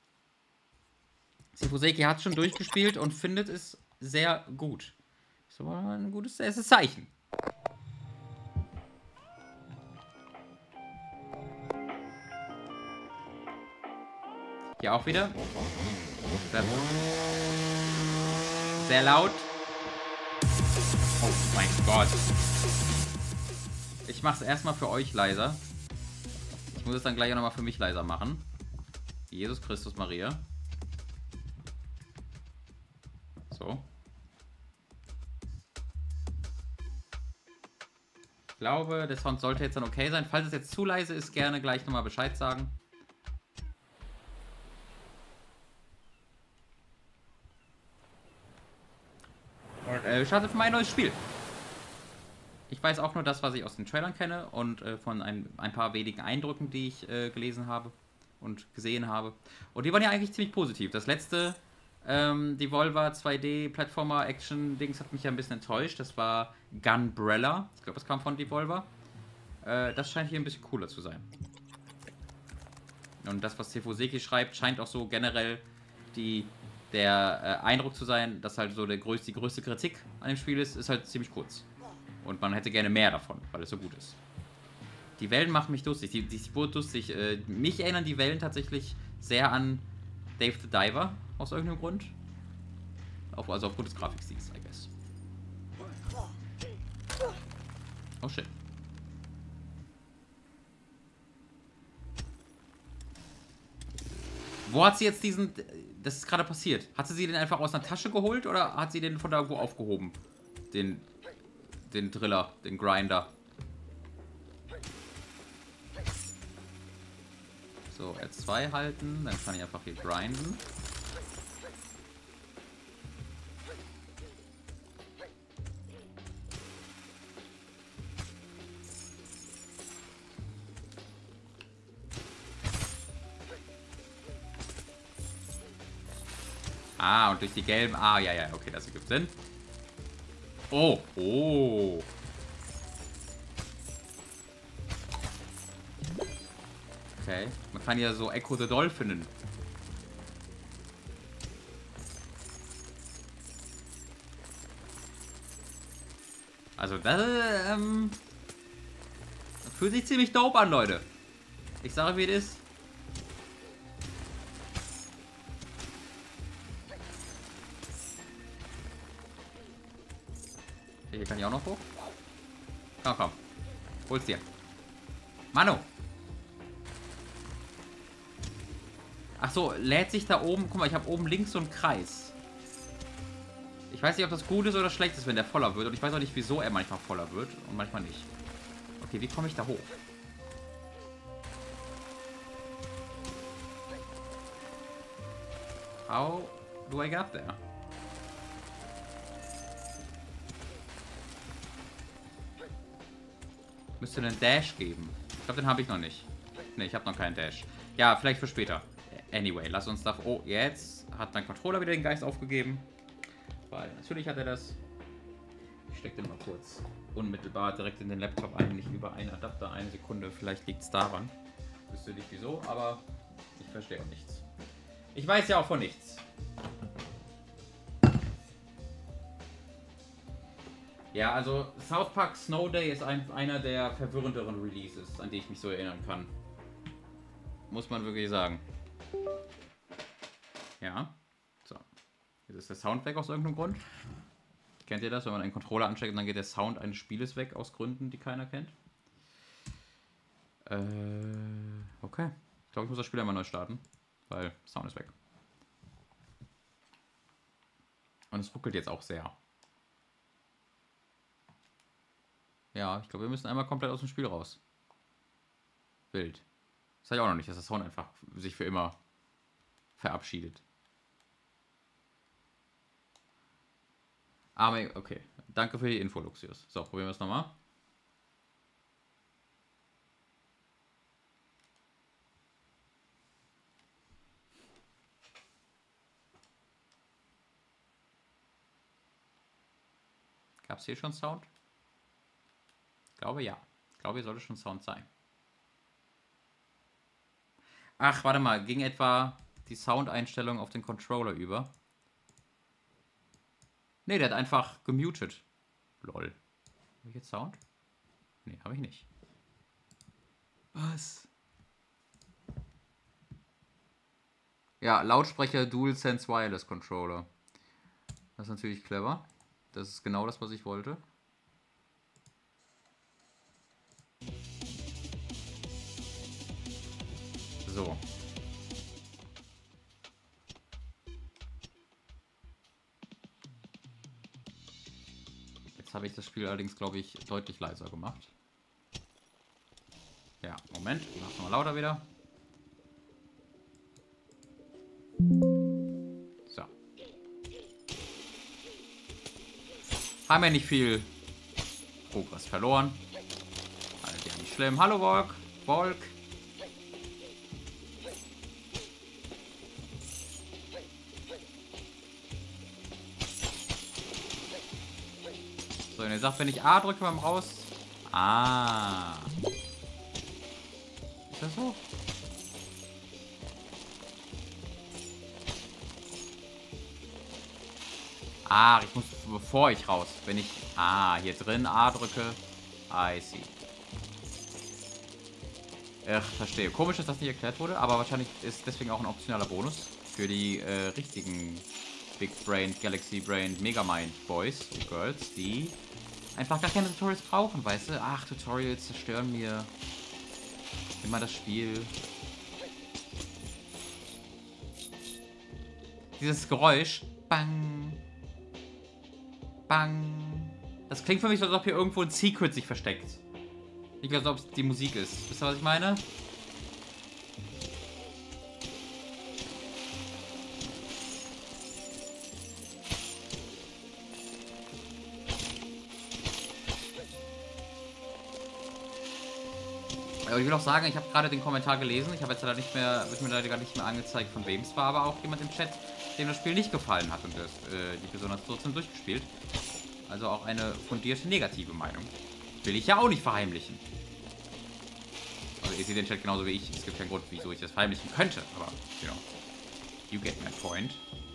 Sifuseki hat es schon durchgespielt und findet es sehr gut. Ist aber ein gutes erstes Zeichen. Hier auch wieder. Sehr laut. Oh mein Gott. Ich mache es erstmal für euch leiser. Ich muss es dann gleich auch nochmal für mich leiser machen. Jesus Christus Maria. So. Ich glaube, der Sound sollte jetzt dann okay sein. Falls es jetzt zu leise ist, gerne gleich nochmal Bescheid sagen. Und, äh, startet für mein neues Spiel. Ich weiß auch nur das, was ich aus den Trailern kenne und äh, von ein, ein paar wenigen Eindrücken, die ich äh, gelesen habe und gesehen habe. Und die waren ja eigentlich ziemlich positiv. Das letzte ähm, Devolver zwei D-Plattformer-Action-Dings hat mich ja ein bisschen enttäuscht. Das war Gunbrella. Ich glaube, das kam von Devolver. Äh, das scheint hier ein bisschen cooler zu sein. Und das, was Sifuseki schreibt, scheint auch so generell die, der äh, Eindruck zu sein, dass halt so der größte, die größte Kritik an dem Spiel ist, ist halt ziemlich kurz. Und man hätte gerne mehr davon, weil es so gut ist. Die Wellen machen mich lustig. Die, die Spur lustig. Äh, mich erinnern die Wellen tatsächlich sehr an Dave the Diver, aus irgendeinem Grund. Auf, also aufgrund des Grafikstils, I guess. Oh shit. Wo hat sie jetzt diesen... Das ist gerade passiert. Hat sie den einfach aus einer Tasche geholt oder hat sie den von da irgendwo aufgehoben? Den... Den Driller, den Grinder. So, R zwei halten, dann kann ich einfach hier grinden. Ah, und durch die gelben... Ah, ja, ja, okay, das ergibt Sinn. Oh, oh. Okay, man kann ja so Echo the Dolphinen. Also das ähm, fühlt sich ziemlich dope an, Leute. Ich sage, wie es ist. Hier kann ich auch noch hoch. Komm, komm. Hol's dir. Manu. Ach so, lädt sich da oben... Guck mal, ich habe oben links so einen Kreis. Ich weiß nicht, ob das gut ist oder schlecht ist, wenn der voller wird. Und ich weiß auch nicht, wieso er manchmal voller wird und manchmal nicht. Okay, wie komme ich da hoch? How do I get there? Müsste einen Dash geben. Ich glaube, den habe ich noch nicht. Ne, ich habe noch keinen Dash. Ja, vielleicht für später. Anyway, lass uns da... Oh, jetzt hat mein Controller wieder den Geist aufgegeben. Weil natürlich hat er das. Ich stecke den mal kurz unmittelbar direkt in den Laptop ein, nicht über einen Adapter. Eine Sekunde, vielleicht liegt es daran. Ich wüsste nicht wieso, aber ich verstehe auch nichts. Ich weiß ja auch von nichts. Ja, also South Park Snow Day ist ein, einer der verwirrenderen Releases, an die ich mich so erinnern kann. Muss man wirklich sagen. Ja. So. Jetzt ist der Sound weg aus irgendeinem Grund. Kennt ihr das, wenn man einen Controller ansteckt und dann geht der Sound eines Spieles weg aus Gründen, die keiner kennt? Äh, okay. Ich glaube, ich muss das Spiel einmal neu starten, weil Sound ist weg. Und es ruckelt jetzt auch sehr. Ja, ich glaube, wir müssen einmal komplett aus dem Spiel raus. Wild. Das hatte ich auch noch nicht, dass der Sound einfach sich für immer verabschiedet. Aber okay. Danke für die Info, Luxius. So, probieren wir es nochmal. Gab es hier schon Sound? Ich glaube ja. Ich glaube, hier sollte schon Sound sein. Ach, warte mal. Ging etwa die Soundeinstellung auf den Controller über? Ne, der hat einfach gemutet. Lol. Habe ich jetzt Sound? Ne, habe ich nicht. Was? Ja, Lautsprecher DualSense Wireless Controller. Das ist natürlich clever. Das ist genau das, was ich wollte. So. Jetzt habe ich das Spiel allerdings, glaube ich, deutlich leiser gemacht. Ja, Moment. Ich mach's mal lauter wieder. So. Haben wir nicht viel Progress verloren. Also ja nicht schlimm. Hallo Volk. Volk. So, und er sagt, wenn ich A drücke beim Raus... Ah. Ist das so? Ah, ich muss, bevor ich raus, wenn ich... Ah, hier drin A drücke. I see. Ach, verstehe. Komisch, dass das nicht erklärt wurde, aber wahrscheinlich ist deswegen auch ein optionaler Bonus für die äh, richtigen Big Brain, Galaxy Brain, Megamind Boys und Girls, die einfach gar keine Tutorials brauchen, weißt du? Ach, Tutorials zerstören mir immer das Spiel. Dieses Geräusch. Bang. Bang. Das klingt für mich so, als ob hier irgendwo ein Secret sich versteckt. Nicht, als ob es die Musik ist. Wisst ihr, was ich meine? Aber ich will auch sagen, ich habe gerade den Kommentar gelesen. Ich habe jetzt leider nicht mehr, wird mir leider gar nicht mehr angezeigt, von wem es war, aber auch jemand im Chat, dem das Spiel nicht gefallen hat und das, äh, die Person hat es trotzdem durchgespielt. Also auch eine fundierte negative Meinung. Will ich ja auch nicht verheimlichen. Also ihr seht den Chat genauso wie ich. Es gibt keinen Grund, wieso ich das verheimlichen könnte, aber, you know, you get my point.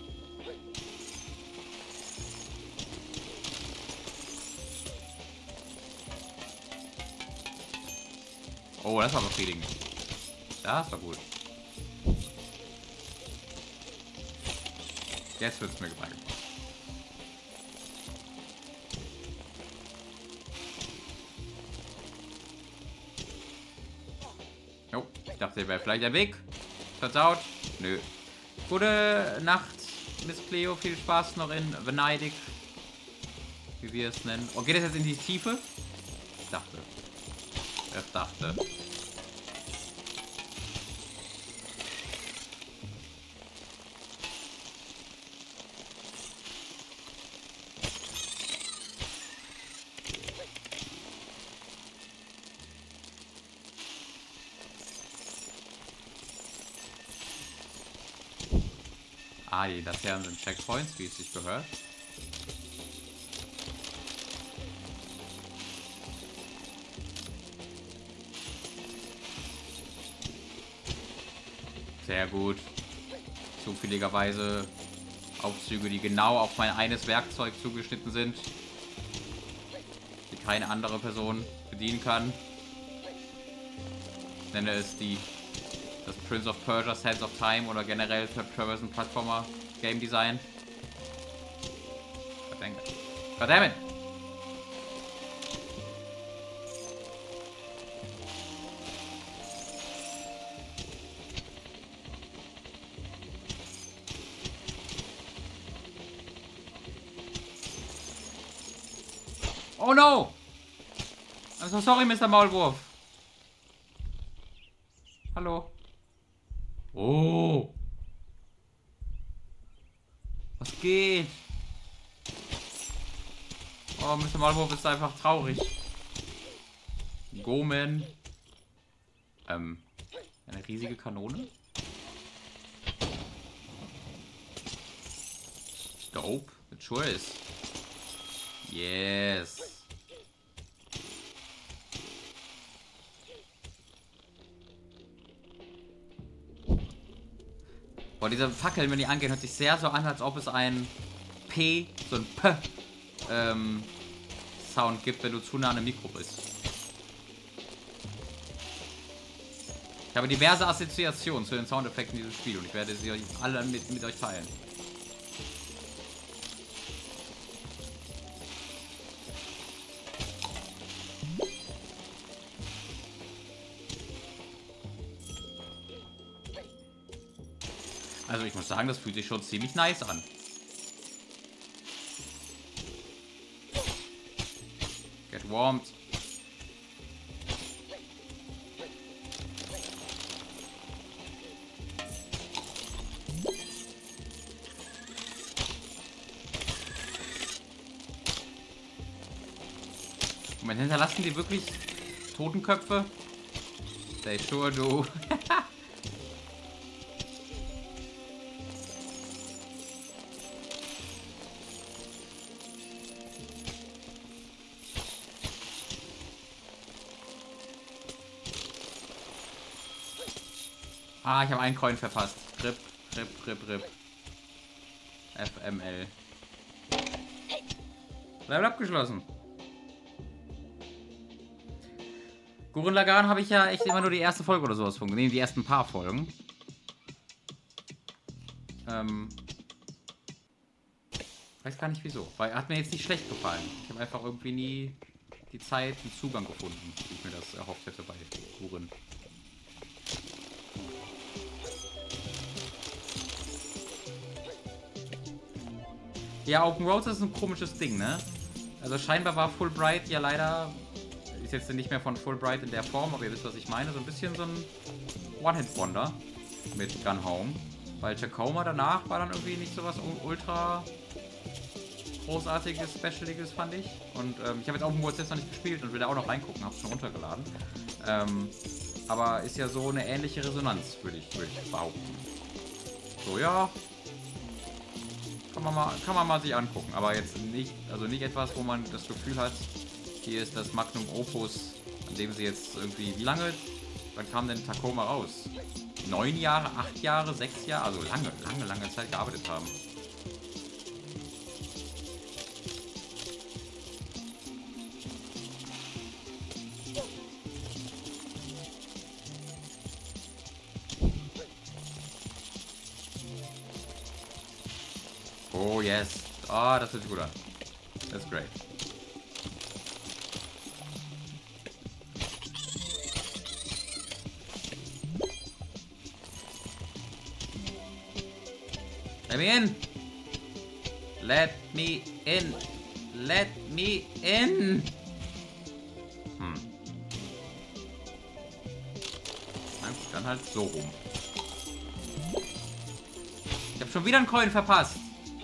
Oh, das war befriedigend. Das war gut. Jetzt wird es mir gefallen. Jo, ich dachte, der wäre vielleicht der Weg. Turns out, Nö. Gute Nacht, Miss Cleo. Viel Spaß noch in Venedig. Wie wir es nennen. Und geht es jetzt in die Tiefe? Ich dachte. Ich dachte. Ah, die Laternen sind Checkpoints, wie es sich gehört. Sehr gut. Zufälligerweise Aufzüge, die genau auf mein eines Werkzeug zugeschnitten sind. Die keine andere Person bedienen kann. Ich nenne es die das Prince of Persia Sands of Time oder generell Third-Person-Plattformer Game Design. Verdammt. Verdammt! Oh no! I'm so sorry, Mister Maulwurf. Hallo. Oh. Was geht? Oh, Mister Maulwurf ist einfach traurig. Gomen. Ähm. Eine riesige Kanone? Dope. It sure is. Yes. Boah, diese Fackeln, wenn die angehen, hört sich sehr so an, als ob es ein P, so ein P ähm, Sound gibt, wenn du zu nah an einem Mikro bist. Ich habe diverse Assoziationen zu den Soundeffekten dieses Spiels und ich werde sie euch alle mit, mit euch teilen. Also ich muss sagen, das fühlt sich schon ziemlich nice an. Get warmed. Moment, hinterlassen die wirklich Totenköpfe? They sure do. Ah, ich habe einen Coin verpasst. Rip, rip, rip, rip. F M L. Level abgeschlossen. Gurren Lagann habe ich ja echt immer nur die erste Folge oder sowas von gesehen. Die ersten paar Folgen. Ähm. Weiß gar nicht wieso. Weil hat mir jetzt nicht schlecht gefallen. Ich habe einfach irgendwie nie die Zeit und Zugang gefunden, wie ich mir das erhofft hätte bei Gurren. Ja, Open Roads ist ein komisches Ding, ne? Also scheinbar war Fulbright ja leider, ist jetzt nicht mehr von Fulbright in der Form, aber ihr wisst, was ich meine, so ein bisschen so ein One-Hit-Wonder mit Gun Home. Weil Tacoma danach war dann irgendwie nicht so was ultra großartiges, specialiges, fand ich. Und ähm, ich habe jetzt Open Worlds jetzt noch nicht gespielt und will da auch noch reingucken, habe es schon runtergeladen. Ähm, aber ist ja so eine ähnliche Resonanz, würde ich, würd ich behaupten. So, ja. Kann man, mal, kann man mal sich angucken, aber jetzt nicht, also nicht etwas, wo man das Gefühl hat, hier ist das Magnum Opus, an dem sie jetzt irgendwie, wie lange, wann kam denn Tacoma raus? Neun Jahre, acht Jahre, sechs Jahre, also lange, lange, lange Zeit gearbeitet haben. Oh yes. Ah, oh, das hört sich gut an. Das ist great. Let me in. Let me in. Let me in. Hm. Na gut, dann halt so rum. Ich hab schon wieder einen Coin verpasst.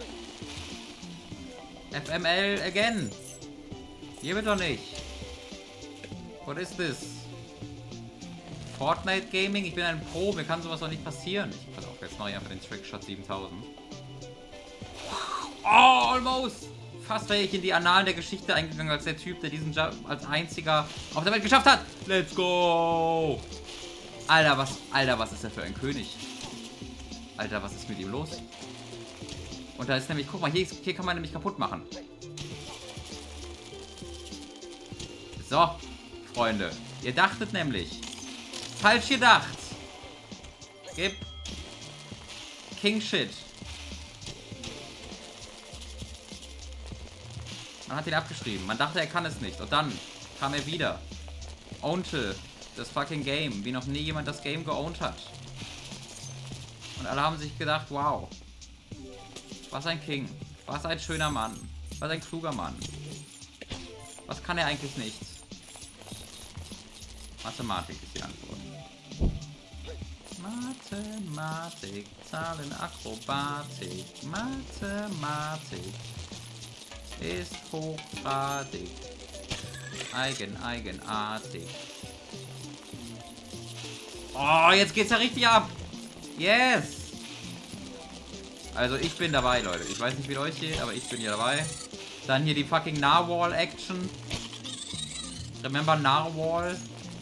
F M L again. Hier wird doch nicht. What is this? Fortnite Gaming? Ich bin ein Pro, mir kann sowas doch nicht passieren. Ich pass auf, jetzt mache ich einfach den Trickshot siebentausend. Oh, almost! Fast wäre ich in die Annalen der Geschichte eingegangen als der Typ, der diesen Job als einziger auf der Welt geschafft hat. Let's go! Alter, was, Alter, was ist er für ein König? Alter, was ist mit ihm los? Und da ist nämlich, guck mal, hier, hier kann man nämlich kaputt machen. So, Freunde. Ihr dachtet nämlich. Falsch gedacht. Gib. King Shit. Man hat ihn abgeschrieben. Man dachte, er kann es nicht. Und dann kam er wieder. Ownte das fucking Game. Wie noch nie jemand das Game geowned hat. Und alle haben sich gedacht, wow. Was ein King. Was ein schöner Mann. Was ein kluger Mann. Was kann er eigentlich nicht? Mathematik ist die Antwort. Mathematik, Zahlen, Akrobatik. Mathematik ist hochgradig. Eigen, eigenartig. Oh, jetzt geht's ja richtig ab. Yes! Also ich bin dabei, Leute. Ich weiß nicht, wie es euch geht, aber ich bin hier dabei. Dann hier die fucking Narwhal-Action. Remember Narwhal?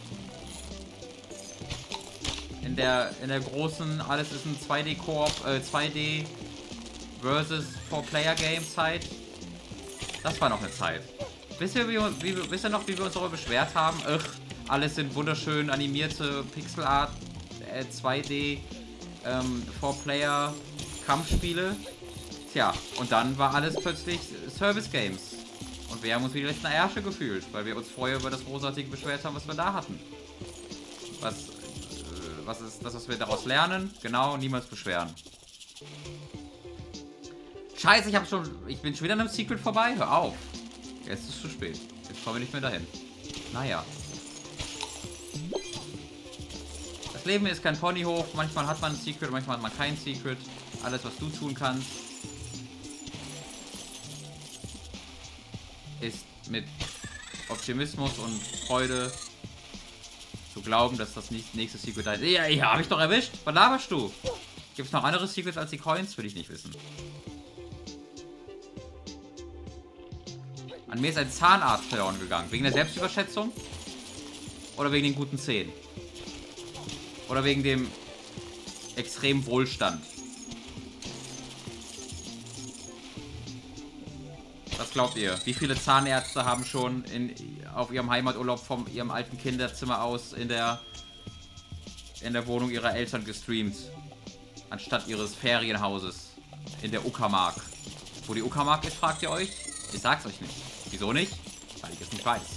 In der, in der großen, alles ist ein zwei D-Koop, äh, zwei D versus vier Player Game Zeit. Das war noch eine Zeit. Wisst ihr, wie, wie, wisst ihr noch, wie wir uns darüber beschwert haben? Ugh, alles sind wunderschön animierte Pixelart, äh, zwei D, ähm, vier Player Kampfspiele. Tja, und dann war alles plötzlich Service Games. Und wir haben uns wie die letzten Ärsche gefühlt, weil wir uns vorher über das Großartige beschwert haben, was wir da hatten. Was, äh, was ist das, was wir daraus lernen? Genau, niemals beschweren. Scheiße, ich hab schon. Ich bin schon wieder an einem Secret vorbei. Hör auf. Jetzt ist es zu spät. Jetzt kommen wir nicht mehr dahin. Naja. Das Leben ist kein Ponyhof. Manchmal hat man ein Secret, manchmal hat man kein Secret. Alles, was du tun kannst, ist mit Optimismus und Freude zu glauben, dass das nächste Secret da ist. Ja, ja, hab ich doch erwischt. Was laberst du? Gibt es noch andere Secrets als die Coins? Will ich nicht wissen. An mir ist ein Zahnarzt verloren gegangen. Wegen der Selbstüberschätzung? Oder wegen den guten Zähnen? Oder wegen dem extremen Wohlstand? Was glaubt ihr? Wie viele Zahnärzte haben schon in, auf ihrem Heimaturlaub von ihrem alten Kinderzimmer aus in der, in der Wohnung ihrer Eltern gestreamt? Anstatt ihres Ferienhauses in der Uckermark. Wo die Uckermark ist, fragt ihr euch? Ich sag's euch nicht. Wieso nicht? Weil ich es nicht weiß.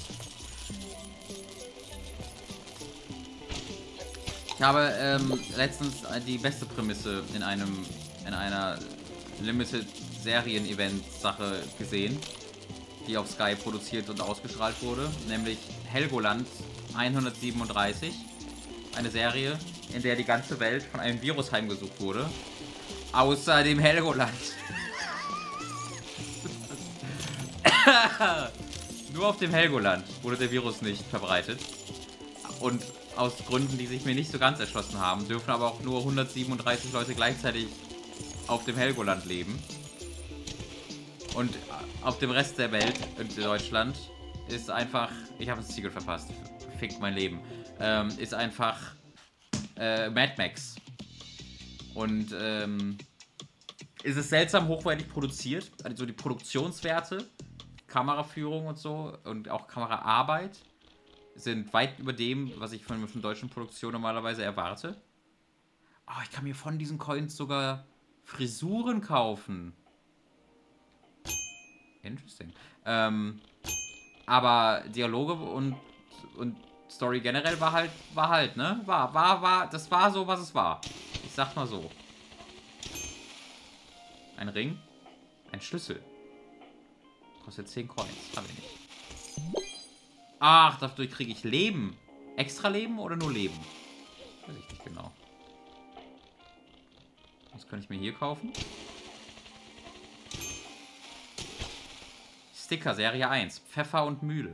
Ich habe ähm, letztens die beste Prämisse in einem in einer Limited Serien-Event-Sache gesehen, die auf Sky produziert und ausgestrahlt wurde, nämlich Helgoland hundertsiebenunddreißig, eine Serie, in der die ganze Welt von einem Virus heimgesucht wurde, außer dem Helgoland. Nur auf dem Helgoland wurde der Virus nicht verbreitet. Und aus Gründen, die sich mir nicht so ganz erschlossen haben, dürfen aber auch nur hundertsiebenunddreißig Leute gleichzeitig auf dem Helgoland leben. Und auf dem Rest der Welt, in Deutschland, ist einfach... Ich habe das Secret verpasst. Fickt mein Leben. Ähm, ist einfach äh, Mad Max. Und ähm, ist es seltsam hochwertig produziert. Also die Produktionswerte, Kameraführung und so und auch Kameraarbeit sind weit über dem, was ich von, von deutschen Produktionen normalerweise erwarte. Oh, ich kann mir von diesen Coins sogar Frisuren kaufen. Interesting. Ähm, aber Dialoge und, und Story generell war halt, war halt, ne? War, war, war, das war so, was es war. Ich sag mal so. Ein Ring. Ein Schlüssel. Kostet zehn Coins. Hab ich nicht. Ach, dadurch kriege ich Leben. Extra Leben oder nur Leben? Weiß ich nicht genau. Was kann ich mir hier kaufen? Sticker, Serie eins. Pfeffer und Mühle.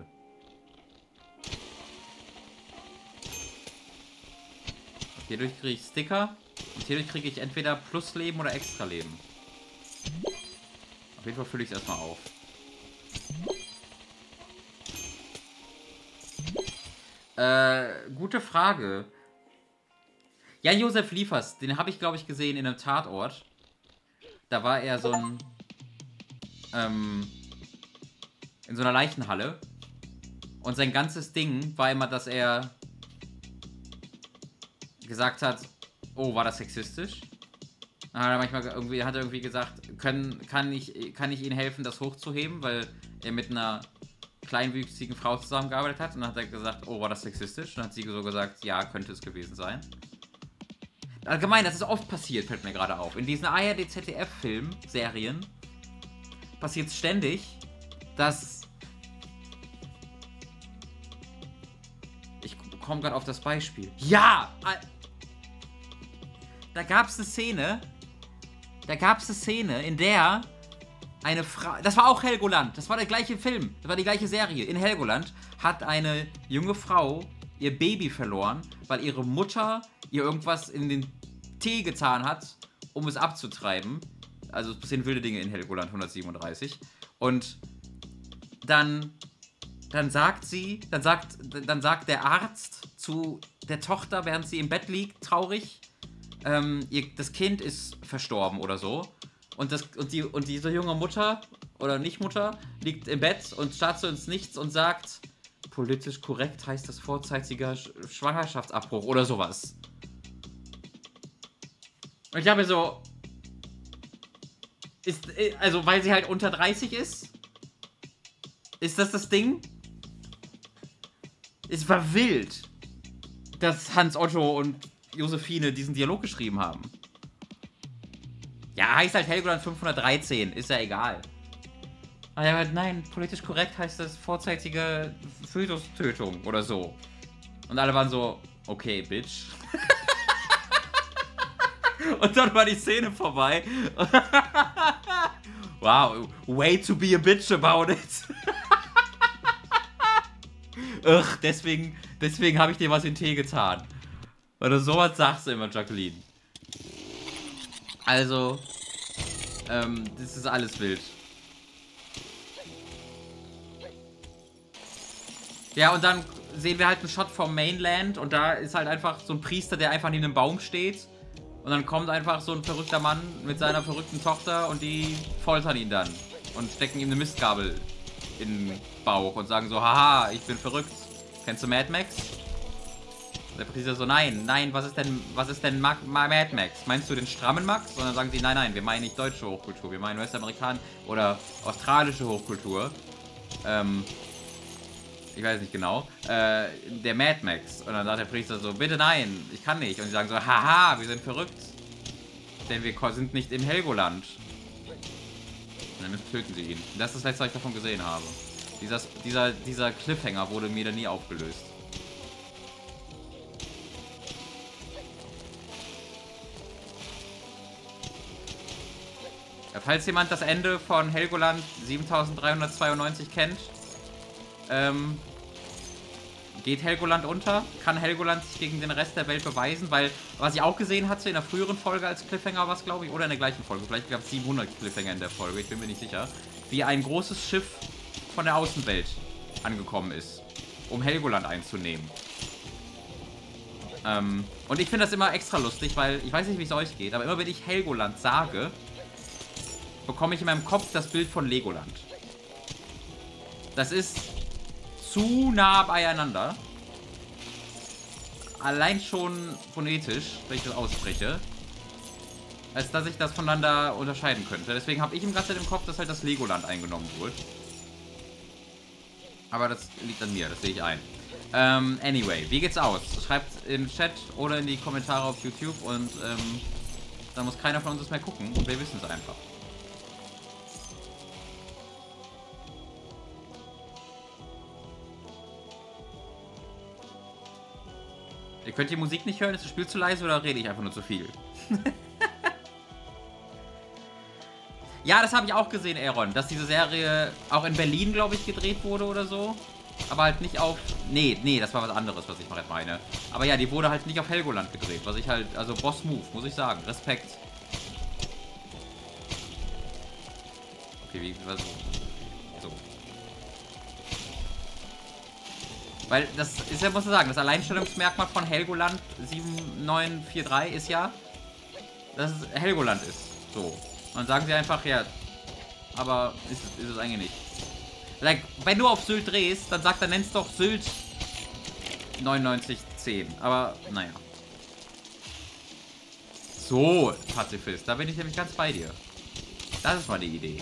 Hierdurch kriege ich Sticker. Und hierdurch kriege ich entweder Plusleben oder Extra-Leben. Auf jeden Fall fülle ich es erstmal auf. Äh, gute Frage. Ja, Josef Liefers, den habe ich, glaube ich, gesehen in einem Tatort. Da war er so ein... Ähm, in so einer Leichenhalle. Und sein ganzes Ding war immer, dass er gesagt hat, oh, war das sexistisch? Dann hat er manchmal irgendwie, hat er irgendwie gesagt, können, kann, ich, kann ich Ihnen helfen, das hochzuheben, weil er mit einer kleinwüchsigen Frau zusammengearbeitet hat. Und dann hat er gesagt, oh, war das sexistisch? Und dann hat sie so gesagt, ja, könnte es gewesen sein. Allgemein, das ist oft passiert, fällt mir gerade auf. In diesen A R D Z D F-Filmen, Serien, passiert es ständig, dass... Ich komme gerade auf das Beispiel. Ja! Da gab es eine Szene, da gab es eine Szene, in der eine Frau, das war auch Helgoland, das war der gleiche Film, das war die gleiche Serie. In Helgoland hat eine junge Frau ihr Baby verloren, weil ihre Mutter ihr irgendwas in den Tee getan hat, um es abzutreiben. Also es passieren wilde Dinge in Helgoland hundertsiebenunddreißig. Und dann, dann sagt sie, dann sagt, dann sagt der Arzt zu der Tochter, während sie im Bett liegt, traurig, ähm, ihr, das Kind ist verstorben oder so. Und, das, und, die, und diese junge Mutter, oder Nicht-Mutter, liegt im Bett und starrt so ins Nichts und sagt, politisch korrekt heißt das vorzeitiger Sch Schwangerschaftsabbruch oder sowas. Und ich habe mir so, ist, also weil sie halt unter dreißig ist, ist das das Ding? Es war wild, dass Hans Otto und Josephine diesen Dialog geschrieben haben. Ja, heißt halt Helgoland fünfhundertdreizehn, ist ja egal. Aber ja, nein, politisch korrekt heißt das vorzeitige Fötustötung oder so. Und alle waren so, okay, Bitch. Und dann war die Szene vorbei. Wow, way to be a bitch about it. Ugh, deswegen, deswegen habe ich dir was in den Tee getan. Weil du sowas sagst immer, Jacqueline. Also, ähm, das ist alles wild. Ja, und dann sehen wir halt einen Shot vom Mainland und da ist halt einfach so ein Priester, der einfach neben einem Baum steht. Und dann kommt einfach so ein verrückter Mann mit seiner verrückten Tochter und die foltern ihn dann. Und stecken ihm eine Mistgabel in den Bauch und sagen so, haha, ich bin verrückt. Kennst du Mad Max? Der Priester so, nein, nein, was ist denn, was ist denn Mad Max? Meinst du den strammen Max? Und dann sagen sie, nein, nein, wir meinen nicht deutsche Hochkultur, wir meinen US-Amerikanische oder australische Hochkultur. Ähm, ich weiß nicht genau. Äh, der Mad Max. Und dann sagt der Priester so, bitte nein, ich kann nicht. Und sie sagen so, haha, wir sind verrückt. Denn wir sind nicht in Helgoland. Und dann töten sie ihn. Und das ist das letzte, was ich davon gesehen habe. Dieser, dieser, dieser Cliffhanger wurde mir dann nie aufgelöst. Falls jemand das Ende von Helgoland siebentausenddreihundertzweiundneunzig kennt, ähm, geht Helgoland unter? Kann Helgoland sich gegen den Rest der Welt beweisen? Weil, was ich auch gesehen hatte in der früheren Folge als Cliffhanger war es, glaube ich, oder in der gleichen Folge, vielleicht gab es siebenhundert Cliffhanger in der Folge, ich bin mir nicht sicher, wie ein großes Schiff von der Außenwelt angekommen ist, um Helgoland einzunehmen. Ähm, und ich finde das immer extra lustig, weil ich weiß nicht, wie es euch geht, aber immer wenn ich Helgoland sage, bekomme ich in meinem Kopf das Bild von Legoland. Das ist zu nah beieinander. Allein schon phonetisch, wenn ich das ausspreche, als dass ich das voneinander unterscheiden könnte. Deswegen habe ich im ganzen Zeit im Kopf, dass halt das Legoland eingenommen wurde. Aber das liegt an mir, das sehe ich ein. Ähm, anyway, wie geht's aus? Schreibt im Chat oder in die Kommentare auf YouTube und ähm, dann muss keiner von uns es mehr gucken und wir wissen es einfach. Ihr könnt die Musik nicht hören, ist das Spiel zu leise oder rede ich einfach nur zu viel? Ja, das habe ich auch gesehen, Aaron, dass diese Serie auch in Berlin, glaube ich, gedreht wurde oder so. Aber halt nicht auf... Nee, nee, das war was anderes, was ich mal meine. Aber ja, die wurde halt nicht auf Helgoland gedreht, was ich halt... Also Boss-Move, muss ich sagen. Respekt. Okay, wie... Was, so. Weil das ist ja, muss ich sagen, das Alleinstellungsmerkmal von Helgoland sieben neun vier drei ist ja, dass es Helgoland ist. So. Und dann sagen sie einfach, ja, aber ist, ist es eigentlich nicht. Like, wenn du auf Sylt drehst, dann sagt er, nenn's doch Sylt neunundneunzig zehn. Aber, naja. So, Pazifist, da bin ich nämlich ganz bei dir. Das ist mal die Idee.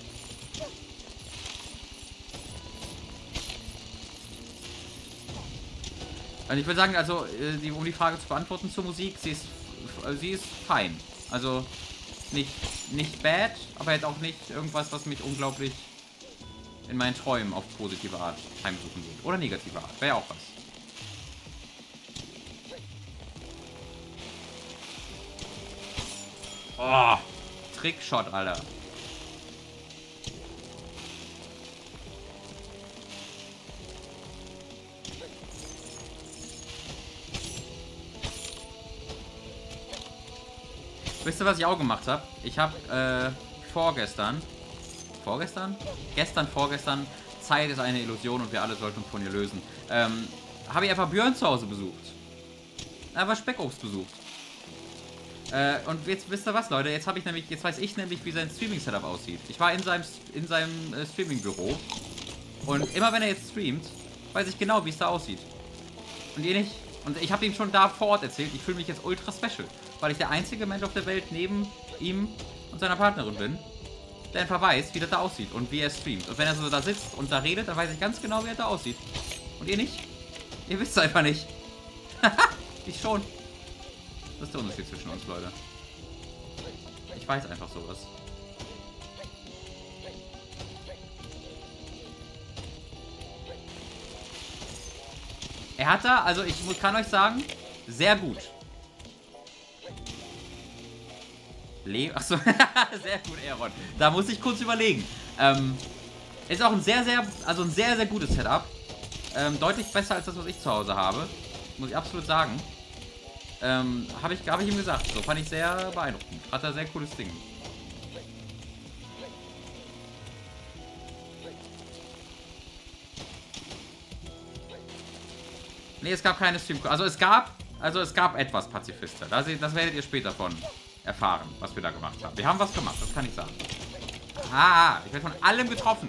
Und ich würde sagen, also, die, um die Frage zu beantworten zur Musik, sie ist, sie ist fein. Also, nicht, nicht bad, aber jetzt auch nicht irgendwas, was mich unglaublich in meinen Träumen auf positive Art heimsuchen würde. Oder negative Art, wäre ja auch was. Oh, Trickshot, Alter. Wisst ihr, was ich auch gemacht habe? Ich habe äh, vorgestern, vorgestern? Gestern, vorgestern, Zeit ist eine Illusion und wir alle sollten uns von ihr lösen. Ähm, habe ich einfach Björn zu Hause besucht. Einfach Speckobst besucht. Äh, und jetzt wisst ihr was, Leute? Jetzt habe ich nämlich, jetzt weiß ich nämlich, wie sein Streaming-Setup aussieht. Ich war in seinem, in seinem äh, Streaming-Büro und immer wenn er jetzt streamt, weiß ich genau, wie es da aussieht. Und ihr nicht. Und ich habe ihm schon da vor Ort erzählt, ich fühle mich jetzt ultra special, weil ich der einzige Mensch auf der Welt neben ihm und seiner Partnerin bin, der einfach weiß, wie das da aussieht und wie er streamt. Und wenn er so da sitzt und da redet, dann weiß ich ganz genau, wie er da aussieht. Und ihr nicht? Ihr wisst es einfach nicht. Ich schon. Das ist der Unterschied zwischen uns, Leute. Ich weiß einfach sowas. Er hat da, also ich kann euch sagen, sehr gut. Le Achso, sehr gut, Aaron. Da muss ich kurz überlegen. Ähm, ist auch ein sehr, sehr, also ein sehr, sehr gutes Setup. Ähm, deutlich besser als das, was ich zu Hause habe. Muss ich absolut sagen. Ähm, habe ich, hab ich ihm gesagt. So, fand ich sehr beeindruckend. Hat er sehr cooles Ding. Nee, es gab keine Stream. Also es gab, also es gab etwas Pazifisten. Das, das werdet ihr später von erfahren, was wir da gemacht haben. Wir haben was gemacht, das kann ich sagen. Ah, ich werde von allem getroffen.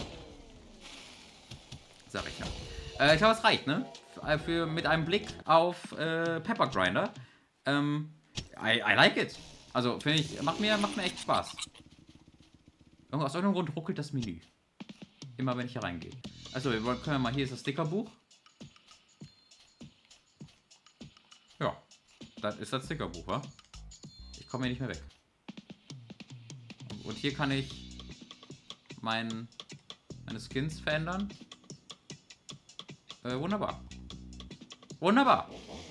Sag ich ja. Äh, ich glaube, es reicht, ne? Für, für, mit einem Blick auf äh, Pepper Grinder. Ähm, I, I like it. Also, finde ich, macht mir, macht mir echt Spaß. Aus irgendeinem Grund ruckelt das Menü. Immer wenn ich hier reingehe. Also, wir wollen, können wir mal, hier ist das Stickerbuch. Ja, das ist das Stickerbuch, wa? Ich komme hier nicht mehr weg. Und hier kann ich mein, meine Skins verändern. Äh, wunderbar. Wunderbar.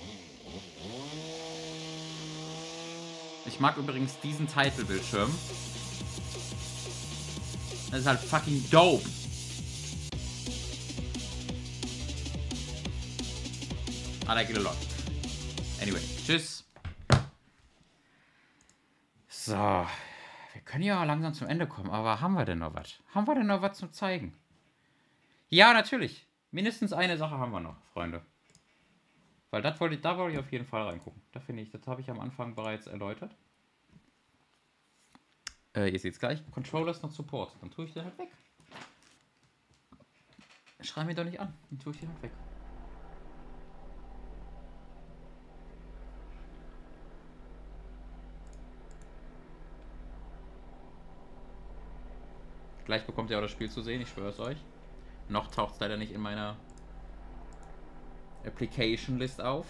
Ich mag übrigens diesen Title-Bildschirm. Das ist halt fucking dope. I like it a lot. Anyway, tschüss. So, wir können ja langsam zum Ende kommen, aber haben wir denn noch was? Haben wir denn noch was zum Zeigen? Ja, natürlich. Mindestens eine Sache haben wir noch, Freunde. Weil das wollte ich, da wollte ich auf jeden Fall reingucken. Da finde ich, das habe ich am Anfang bereits erläutert. Äh, ihr seht es gleich. Controller ist noch Support. Dann tue ich den halt weg. Schrei mir doch nicht an. Dann tue ich den halt weg. Gleich bekommt ihr auch das Spiel zu sehen, ich schwöre es euch. Noch taucht es leider nicht in meiner Application List auf.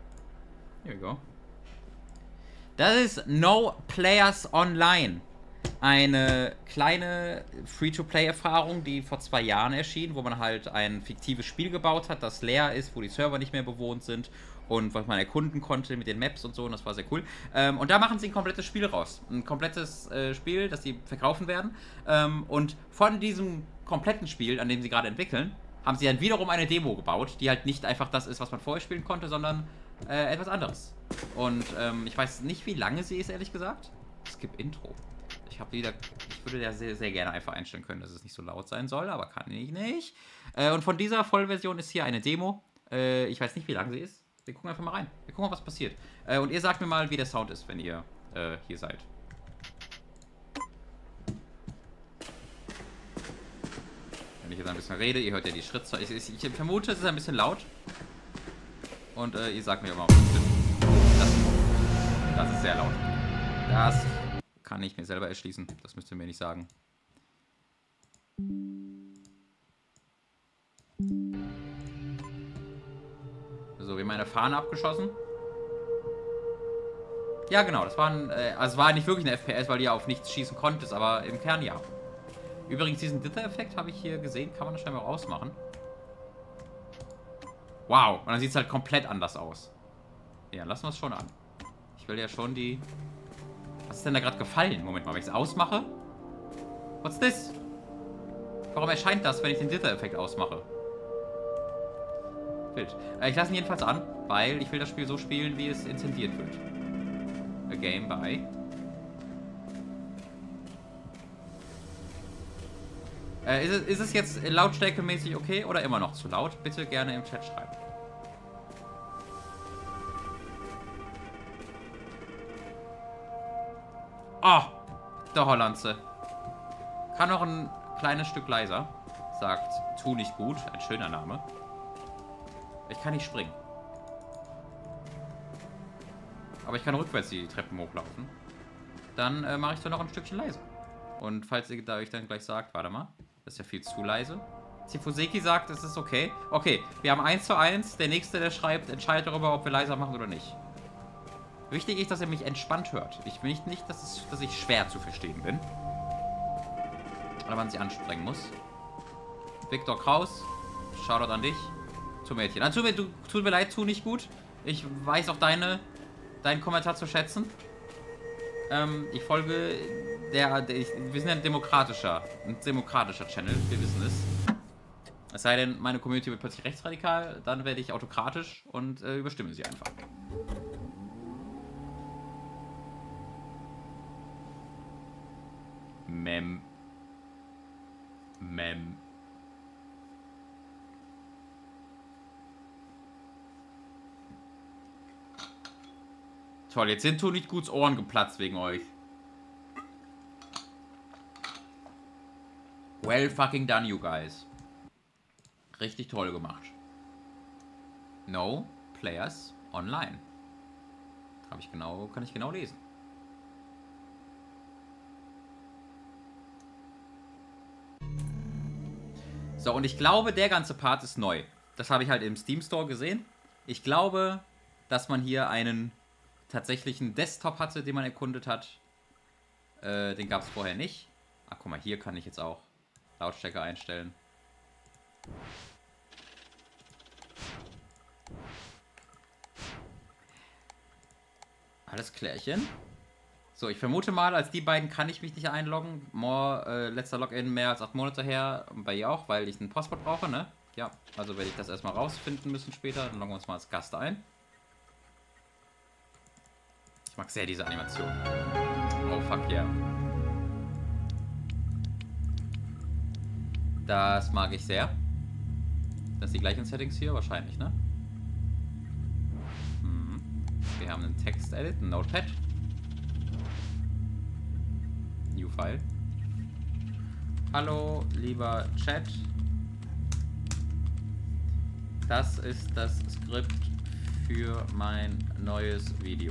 Here we go. Das ist No Players Online. eine kleine Free-to-Play-Erfahrung, die vor zwei Jahren erschien, wo man halt ein fiktives Spiel gebaut hat, das leer ist, wo die Server nicht mehr bewohnt sind und was man erkunden konnte mit den Maps und so, und das war sehr cool. Ähm, und da machen sie ein komplettes Spiel raus. Ein komplettes äh, Spiel, das sie verkaufen werden. Ähm, und von diesem kompletten Spiel, an dem sie gerade entwickeln, haben sie dann wiederum eine Demo gebaut, die halt nicht einfach das ist, was man vorher spielen konnte, sondern äh, etwas anderes. Und ähm, ich weiß nicht, wie lange sie ist, ehrlich gesagt. Skip Intro. Ich habe wieder, ich würde ja sehr, sehr gerne einfach einstellen können, dass es nicht so laut sein soll, aber kann ich nicht. Äh, und von dieser Vollversion ist hier eine Demo. Äh, ich weiß nicht, wie lang sie ist. Wir gucken einfach mal rein. Wir gucken mal, was passiert. Äh, und ihr sagt mir mal, wie der Sound ist, wenn ihr äh, hier seid. Wenn ich jetzt ein bisschen rede, ihr hört ja die Schrittzahl. Ich, ich, ich vermute, es ist ein bisschen laut. Und äh, ihr sagt mir immer, was das ist. Das ist sehr laut. Das kann ich mir selber erschließen. Das müsst ihr mir nicht sagen. So, wir haben eine Fahne abgeschossen. Ja, genau. Das war ein, äh, also es war nicht wirklich eine F P S, weil du ja auf nichts schießen konntest, aber im Kern ja. Übrigens, diesen Dither-Effekt habe ich hier gesehen. Kann man das scheinbar rausmachen. Wow. Und dann sieht es halt komplett anders aus. Ja, lassen wir es schon an. Ich will ja schon die... Was ist denn da gerade gefallen? Moment mal, wenn ich es ausmache. What's this? Warum erscheint das, wenn ich den Dither-Effekt ausmache? Wild. Äh, ich lasse ihn jedenfalls an, weil ich will das Spiel so spielen, wie es intendiert wird. A game by... Äh, ist, es, ist es jetzt lautstärkemäßig okay oder immer noch zu laut? Bitte gerne im Chat schreiben. Oh, der Hollandse. Kann noch ein kleines Stück leiser. Sagt, tu nicht gut. Ein schöner Name. Ich kann nicht springen. Aber ich kann rückwärts die Treppen hochlaufen. Dann äh, mache ich doch noch ein Stückchen leiser. Und falls ihr da euch dann gleich sagt, warte mal, das ist ja viel zu leise. Zifuseki sagt, es ist okay. Okay, wir haben eins zu eins. Der Nächste, der schreibt, entscheidet darüber, ob wir leiser machen oder nicht. Wichtig ist, dass ihr mich entspannt hört. Ich will nicht, nicht dass, es, dass ich schwer zu verstehen bin. Oder man sich anstrengen muss. Viktor Kraus, Shoutout an dich. Zu Mädchen. Also, tut, mir, tut mir leid, tu nicht gut. Ich weiß auch deine, deinen Kommentar zu schätzen. Ähm, ich folge der, der ich, wir sind ja ein demokratischer, ein demokratischer Channel, wir wissen es. Es sei denn, meine Community wird plötzlich rechtsradikal, dann werde ich autokratisch und äh, überstimme sie einfach. Mem. Mem. Toll, jetzt sind nicht guts Ohren geplatzt wegen euch. Well fucking done, you guys. Richtig toll gemacht. No players online. Habe ich genau, kann ich genau lesen. So, und ich glaube, der ganze Part ist neu. Das habe ich halt im Steam Store gesehen. Ich glaube, dass man hier einen tatsächlichen Desktop hatte, den man erkundet hat. Äh, den gab es vorher nicht. Ach, guck mal, hier kann ich jetzt auch Lautstärke einstellen. Alles klärchen. So, ich vermute mal, als die beiden kann ich mich nicht einloggen. More, äh, letzter Login mehr als acht Monate her. Bei ihr auch, weil ich einen Postwort brauche, ne? Ja, also werde ich das erstmal rausfinden müssen später. Dann loggen wir uns mal als Gast ein. Ich mag sehr diese Animation. Oh, fuck yeah. Das mag ich sehr. Das sind die gleichen Settings hier? Wahrscheinlich, ne? Hm. Wir haben einen Text-Edit, ein Notepad. New File. Hallo, lieber Chat. Das ist das Skript für mein neues Video.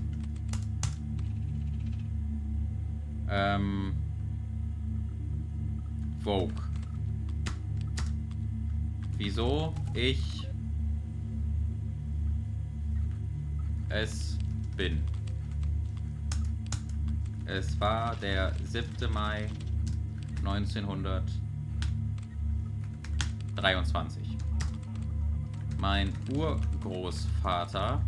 Ähm. Vogue. Wieso ich es bin. Es war der siebte Mai neunzehnhundertdreiundzwanzig. Mein Urgroßvater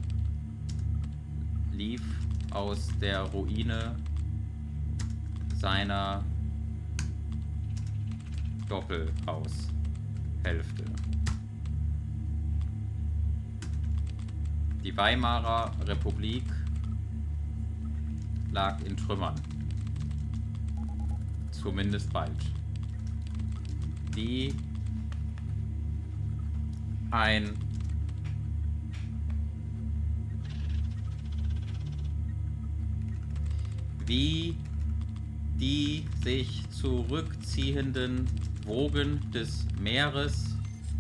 lief aus der Ruine seiner Doppelhaushälfte. Die Weimarer Republik lag in Trümmern. Zumindest bald. Wie ein wie die sich zurückziehenden Wogen des Meeres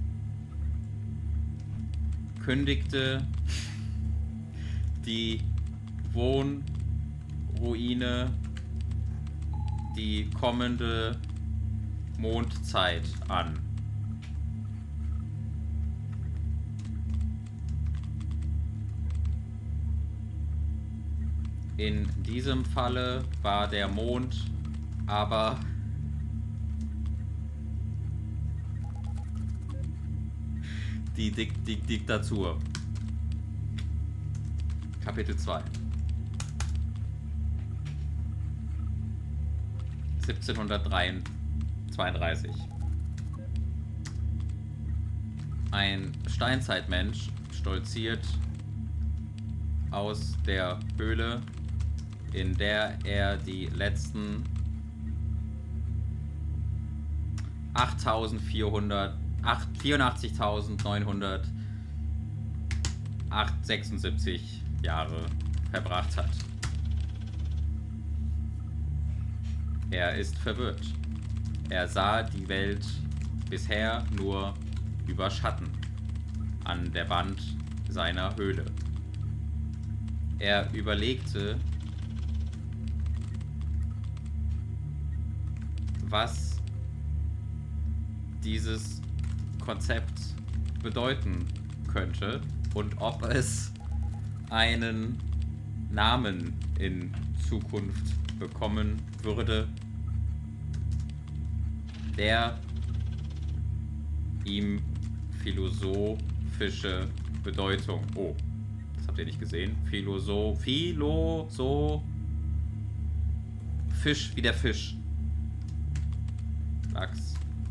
kündigte die Wohnruine die kommende Mondzeit an. In diesem Falle war der Mond aber die Dik Dik Diktatur. Kapitel zwei. siebzehnhundertzweiunddreißig. Ein Steinzeitmensch stolziert aus der Höhle, in der er die letzten vierundachtzigtausendneunhundertsechsundsiebzig Jahre verbracht hat. Er ist verwirrt. Er sah die Welt bisher nur über Schatten an der Wand seiner Höhle. Er überlegte, was dieses Konzept bedeuten könnte und ob es einen Namen in Zukunft bekommen würde, der ihm philosophische Bedeutung. Oh, das habt ihr nicht gesehen. Philosoph, Philosoph, Fisch wie der Fisch. Lachs.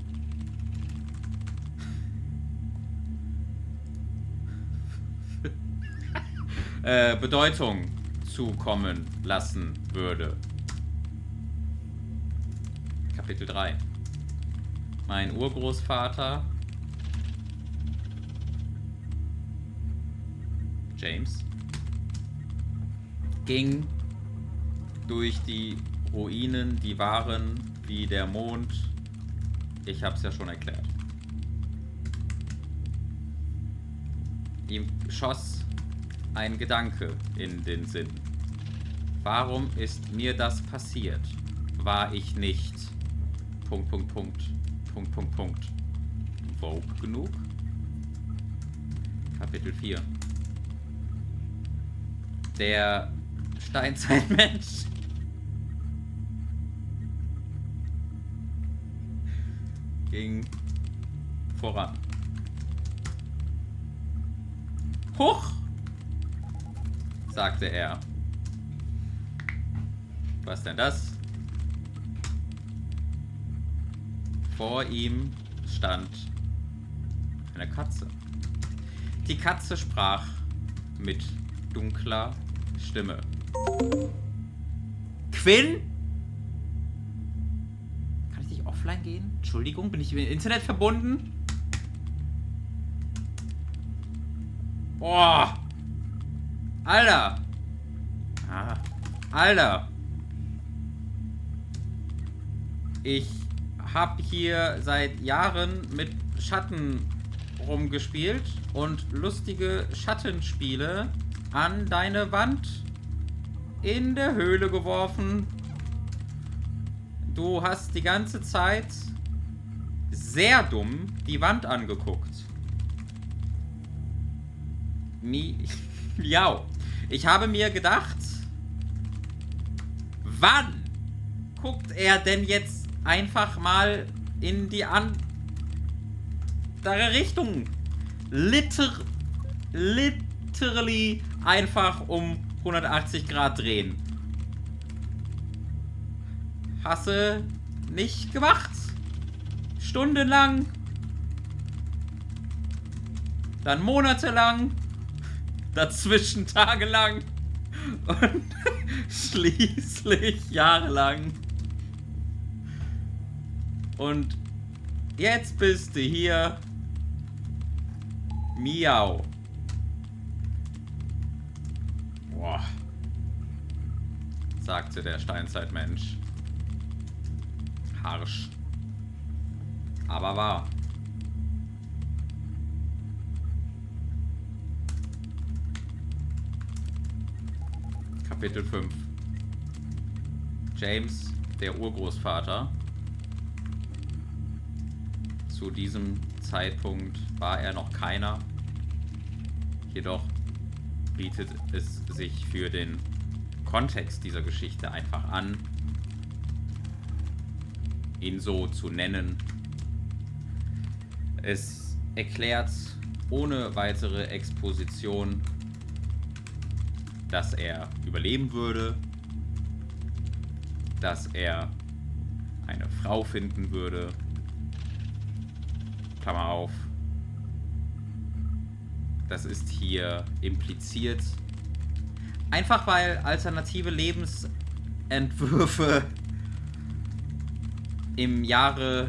äh, Bedeutung zukommen lassen würde. Kapitel drei. Mein Urgroßvater James ging durch die Ruinen, die waren wie der Mond. Ich hab's ja schon erklärt. Ihm schoss ein Gedanke in den Sinn. Warum ist mir das passiert? War ich nicht Punkt, Punkt, Punkt, Punkt, Punkt, Punkt Vogue genug? Kapitel vier. Der Steinzeitmensch ging voran. Huch! Sagte er. Was denn das? Vor ihm stand eine Katze. Die Katze sprach mit dunkler Stimme. Quinn? Kann ich nicht offline gehen? Entschuldigung, bin ich mit dem Internet verbunden? Boah! Alter! Ah, Alter! Ich hab hier seit Jahren mit Schatten rumgespielt und lustige Schattenspiele an deine Wand in der Höhle geworfen. Du hast die ganze Zeit sehr dumm die Wand angeguckt. Mi Miau. Ich habe mir gedacht, Wann guckt er denn jetzt einfach mal in die andere Richtung? Liter literally einfach um hundertachtzig Grad drehen. Hasse nicht gemacht. Stundenlang. Dann monatelang. Dazwischen tagelang. Und schließlich jahrelang. Und jetzt bist du hier. Miau. Boah. Sagte der Steinzeitmensch. Harsch. Aber wahr. Kapitel fünf. James, der Urgroßvater. Zu diesem Zeitpunkt war er noch keiner. Jedoch bietet es sich für den Kontext dieser Geschichte einfach an, ihn so zu nennen. Es erklärt ohne weitere Exposition, dass er überleben würde, dass er eine Frau finden würde, Klammer auf. Das ist hier impliziert. Einfach weil alternative Lebensentwürfe im Jahre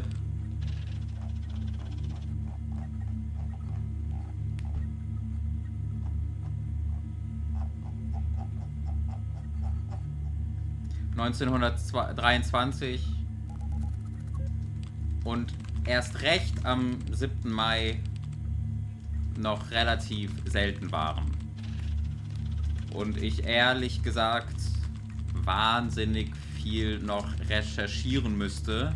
neunzehnhundertdreiundzwanzig und erst recht am siebten Mai noch relativ selten waren. Und ich ehrlich gesagt wahnsinnig viel noch recherchieren müsste,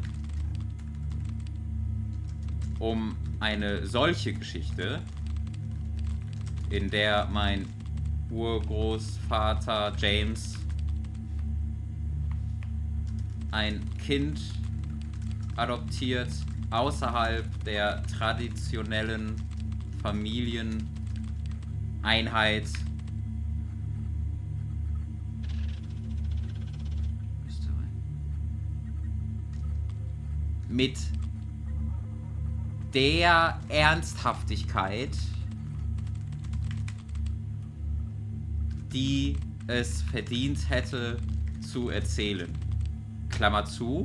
um eine solche Geschichte, in der mein Urgroßvater James ein Kind adoptiert außerhalb der traditionellen Familieneinheit. Mit der Ernsthaftigkeit, die es verdient hätte zu erzählen. Klammer zu.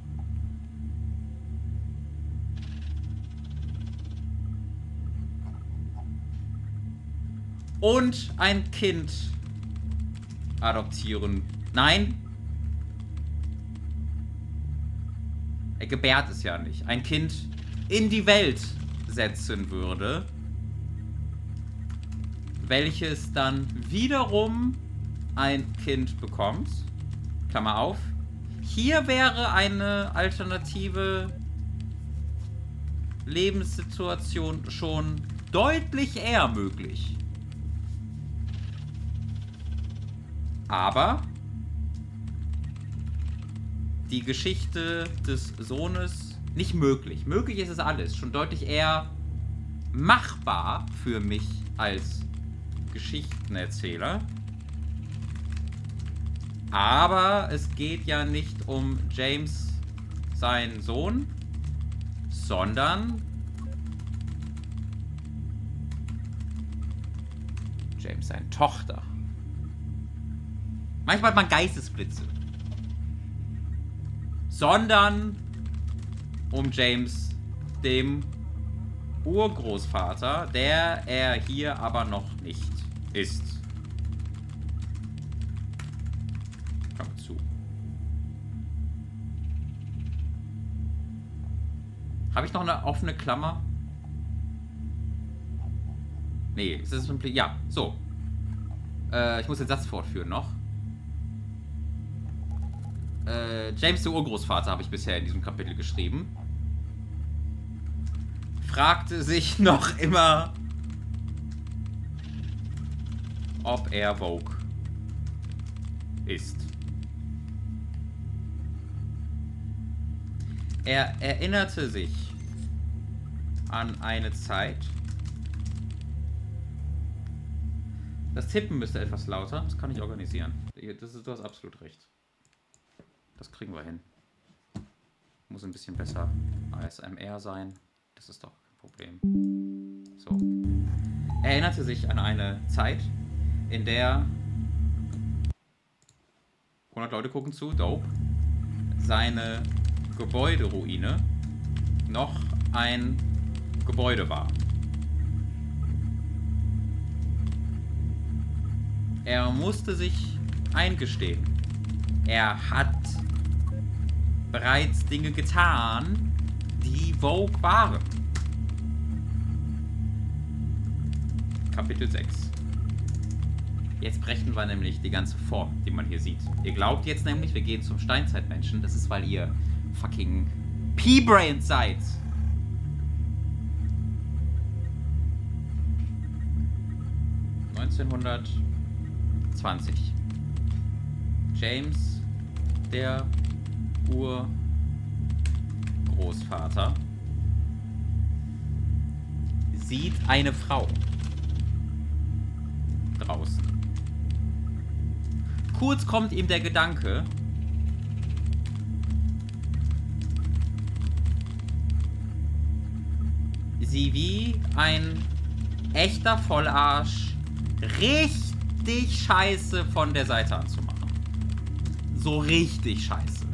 Und ein Kind adoptieren. Nein. Er gebärt es ja nicht. Ein Kind in die Welt setzen würde, welches dann wiederum ein Kind bekommt. Klammer auf. Hier wäre eine alternative Lebenssituation schon deutlich eher möglich. Aber die Geschichte des Sohnes nicht möglich. Möglich ist es alles. Schon deutlich eher machbar für mich als Geschichtenerzähler. Aber es geht ja nicht um James, seinen Sohn, sondern James, seine Tochter. Manchmal hat man Geistesblitze. Sondern um James, dem Urgroßvater, der er hier aber noch nicht ist. Kommt zu. Habe ich noch eine offene Klammer? Nee, ist das ein Pl- Ja, so. Äh, ich muss den Satz fortführen noch. Äh, James, der Urgroßvater, habe ich bisher in diesem Kapitel geschrieben. Fragte sich noch immer, ob er Vogue ist. Er erinnerte sich an eine Zeit. Das Tippen müsste etwas lauter. Das kann ich organisieren. Das ist, du hast absolut recht. Das kriegen wir hin. Muss ein bisschen besser A S M R sein. Das ist doch kein Problem. So. Er erinnerte sich an eine Zeit, in der hundert Leute gucken zu, dope, seine Gebäuderuine noch ein Gebäude war. Er musste sich eingestehen, er hat bereits Dinge getan, die Vogue waren. Kapitel sechs. Jetzt brechen wir nämlich die ganze Form, die man hier sieht. Ihr glaubt jetzt nämlich, wir gehen zum Steinzeitmenschen. Das ist, weil ihr fucking P-Brains seid. neunzehnhundertzwanzig. James, der Urgroßvater, sieht eine Frau draußen. Kurz kommt ihm der Gedanke, sie wie ein echter Vollarsch richtig scheiße von der Seite anzumachen. So richtig scheiße.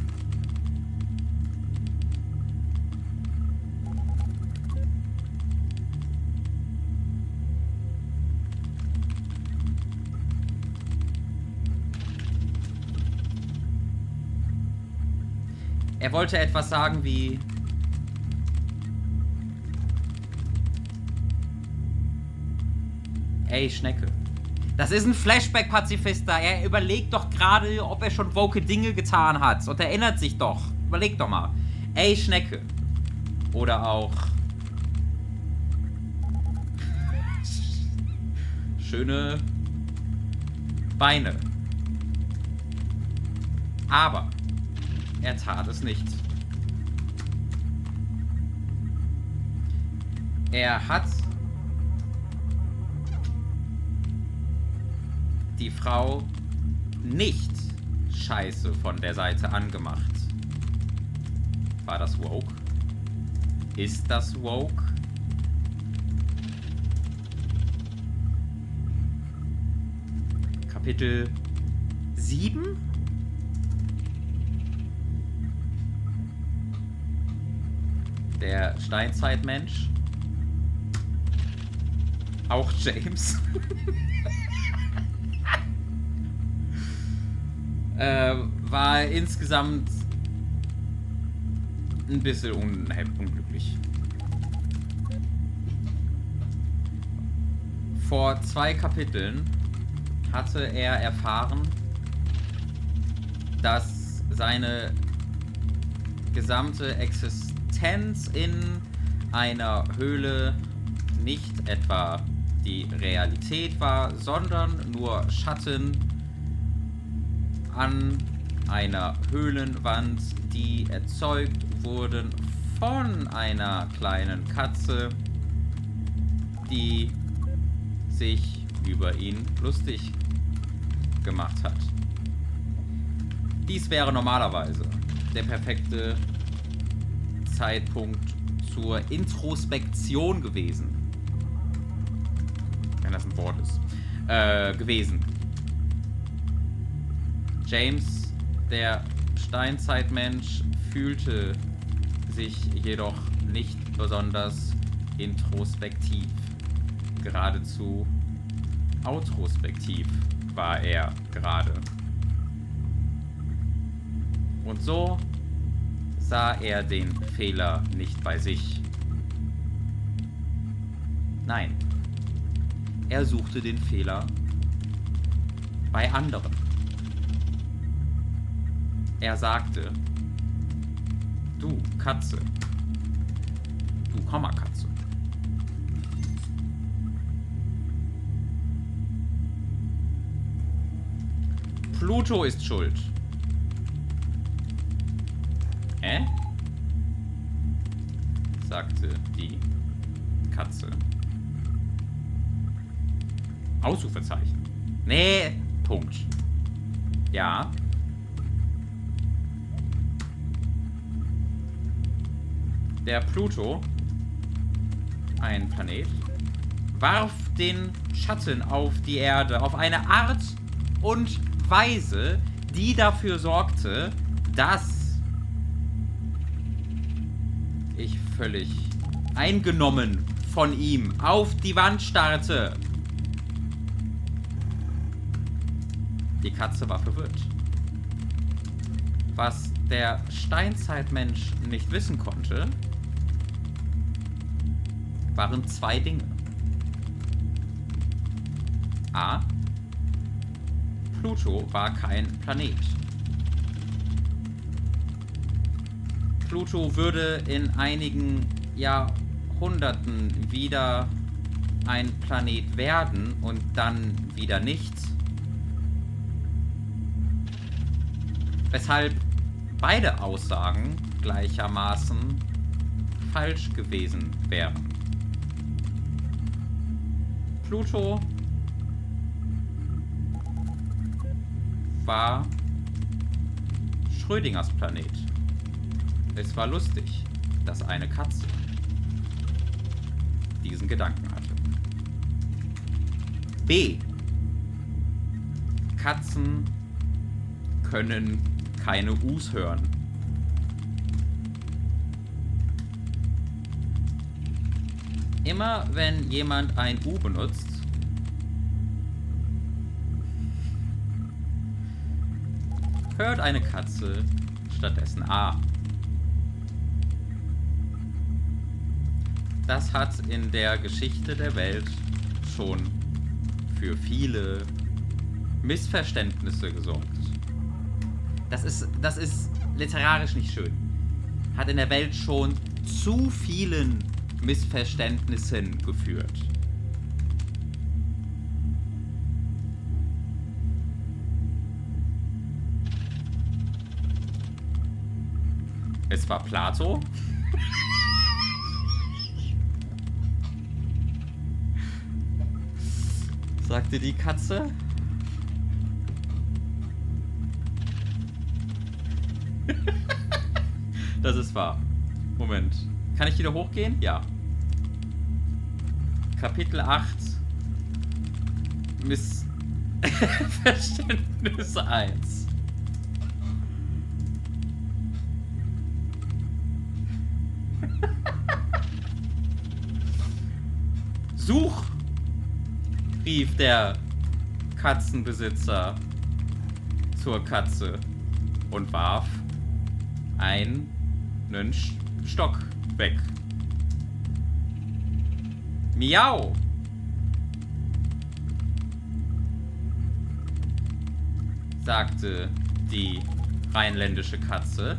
Er wollte etwas sagen wie: Ey, Schnecke. Das ist ein Flashback-Pazifista. Er überlegt doch gerade, ob er schon woke Dinge getan hat. Und erinnert sich doch. Überleg doch mal. Ey, Schnecke. Oder auch... schöne Beine. Aber er tat es nicht. Er hat die Frau nicht scheiße von der Seite angemacht. War das woke? Ist das woke? Kapitel sieben? Der Steinzeitmensch. Auch James. äh, war insgesamt ein bisschen un unglücklich. Vor zwei Kapiteln hatte er erfahren, dass seine gesamte Existenz in einer Höhle nicht etwa die Realität war, sondern nur Schatten an einer Höhlenwand, die erzeugt wurden von einer kleinen Katze, die sich über ihn lustig gemacht hat. Dies wäre normalerweise der perfekte Zeitpunkt zur Introspektion gewesen. Wenn das ein Wort ist. Äh, gewesen. James, der Steinzeitmensch, fühlte sich jedoch nicht besonders introspektiv. Geradezu outrospektiv war er gerade. Und so sah er den Fehler nicht bei sich. Nein, er suchte den Fehler bei anderen. Er sagte: Du Katze, du Kommakatze. Pluto ist schuld. Hä? sagte die Katze. Ausrufezeichen. Nee, Punkt. Ja. Der Pluto, ein Planet, warf den Schatten auf die Erde auf eine Art und Weise, die dafür sorgte, dass ich völlig eingenommen von ihm auf die Wand starrte. Die Katze war verwirrt. Was der Steinzeitmensch nicht wissen konnte, waren zwei Dinge. A. Pluto war kein Planet. Pluto würde in einigen Jahrhunderten wieder ein Planet werden und dann wieder nicht. Weshalb beide Aussagen gleichermaßen falsch gewesen wären. Pluto war Schrödingers Planet. Es war lustig, dass eine Katze diesen Gedanken hatte. B. Katzen können keine U's hören. Immer wenn jemand ein U benutzt, hört eine Katze stattdessen A. Das hat in der Geschichte der Welt schon für viele Missverständnisse gesorgt. Das ist, das ist literarisch nicht schön. Hat in der Welt schon zu vielen Missverständnissen geführt. Es war Plato. Sagte die Katze. Das ist wahr. Moment. Kann ich wieder hochgehen? Ja. Kapitel acht. Missverständnis eins. Such! Rief der Katzenbesitzer zur Katze und warf einen Stock weg. Miau! Sagte die rheinländische Katze.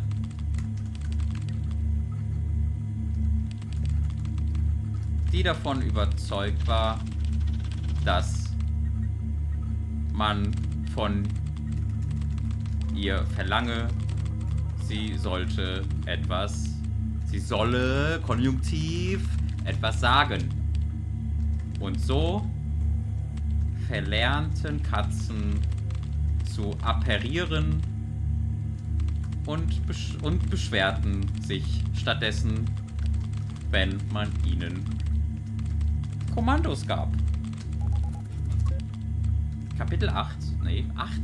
Die davon überzeugt war, dass man von ihr verlange, sie sollte etwas, sie solle, Konjunktiv, etwas sagen. Und so verlernten Katzen zu apparieren und, besch und beschwerten sich stattdessen, wenn man ihnen Kommandos gab. Kapitel acht. Nee, acht.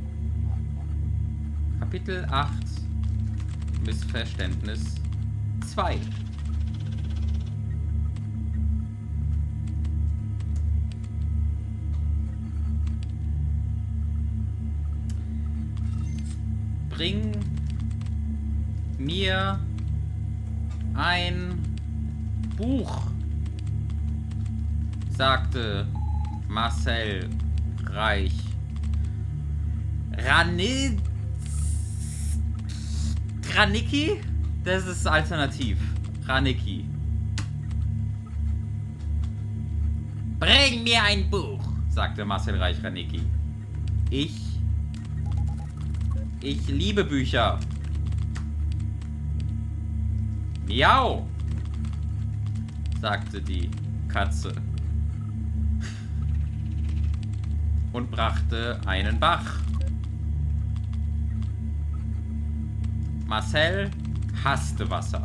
Kapitel acht. Missverständnis zwei. Bring mir ein Buch, sagte Marcel Reich. Rani... Ranicki? Das ist alternativ. Ranicki. Bring mir ein Buch, sagte Marcel Reich Ranicki. Ich... Ich liebe Bücher. Miau, sagte die Katze. Und brachte einen Bach. Marcel hasste Wasser.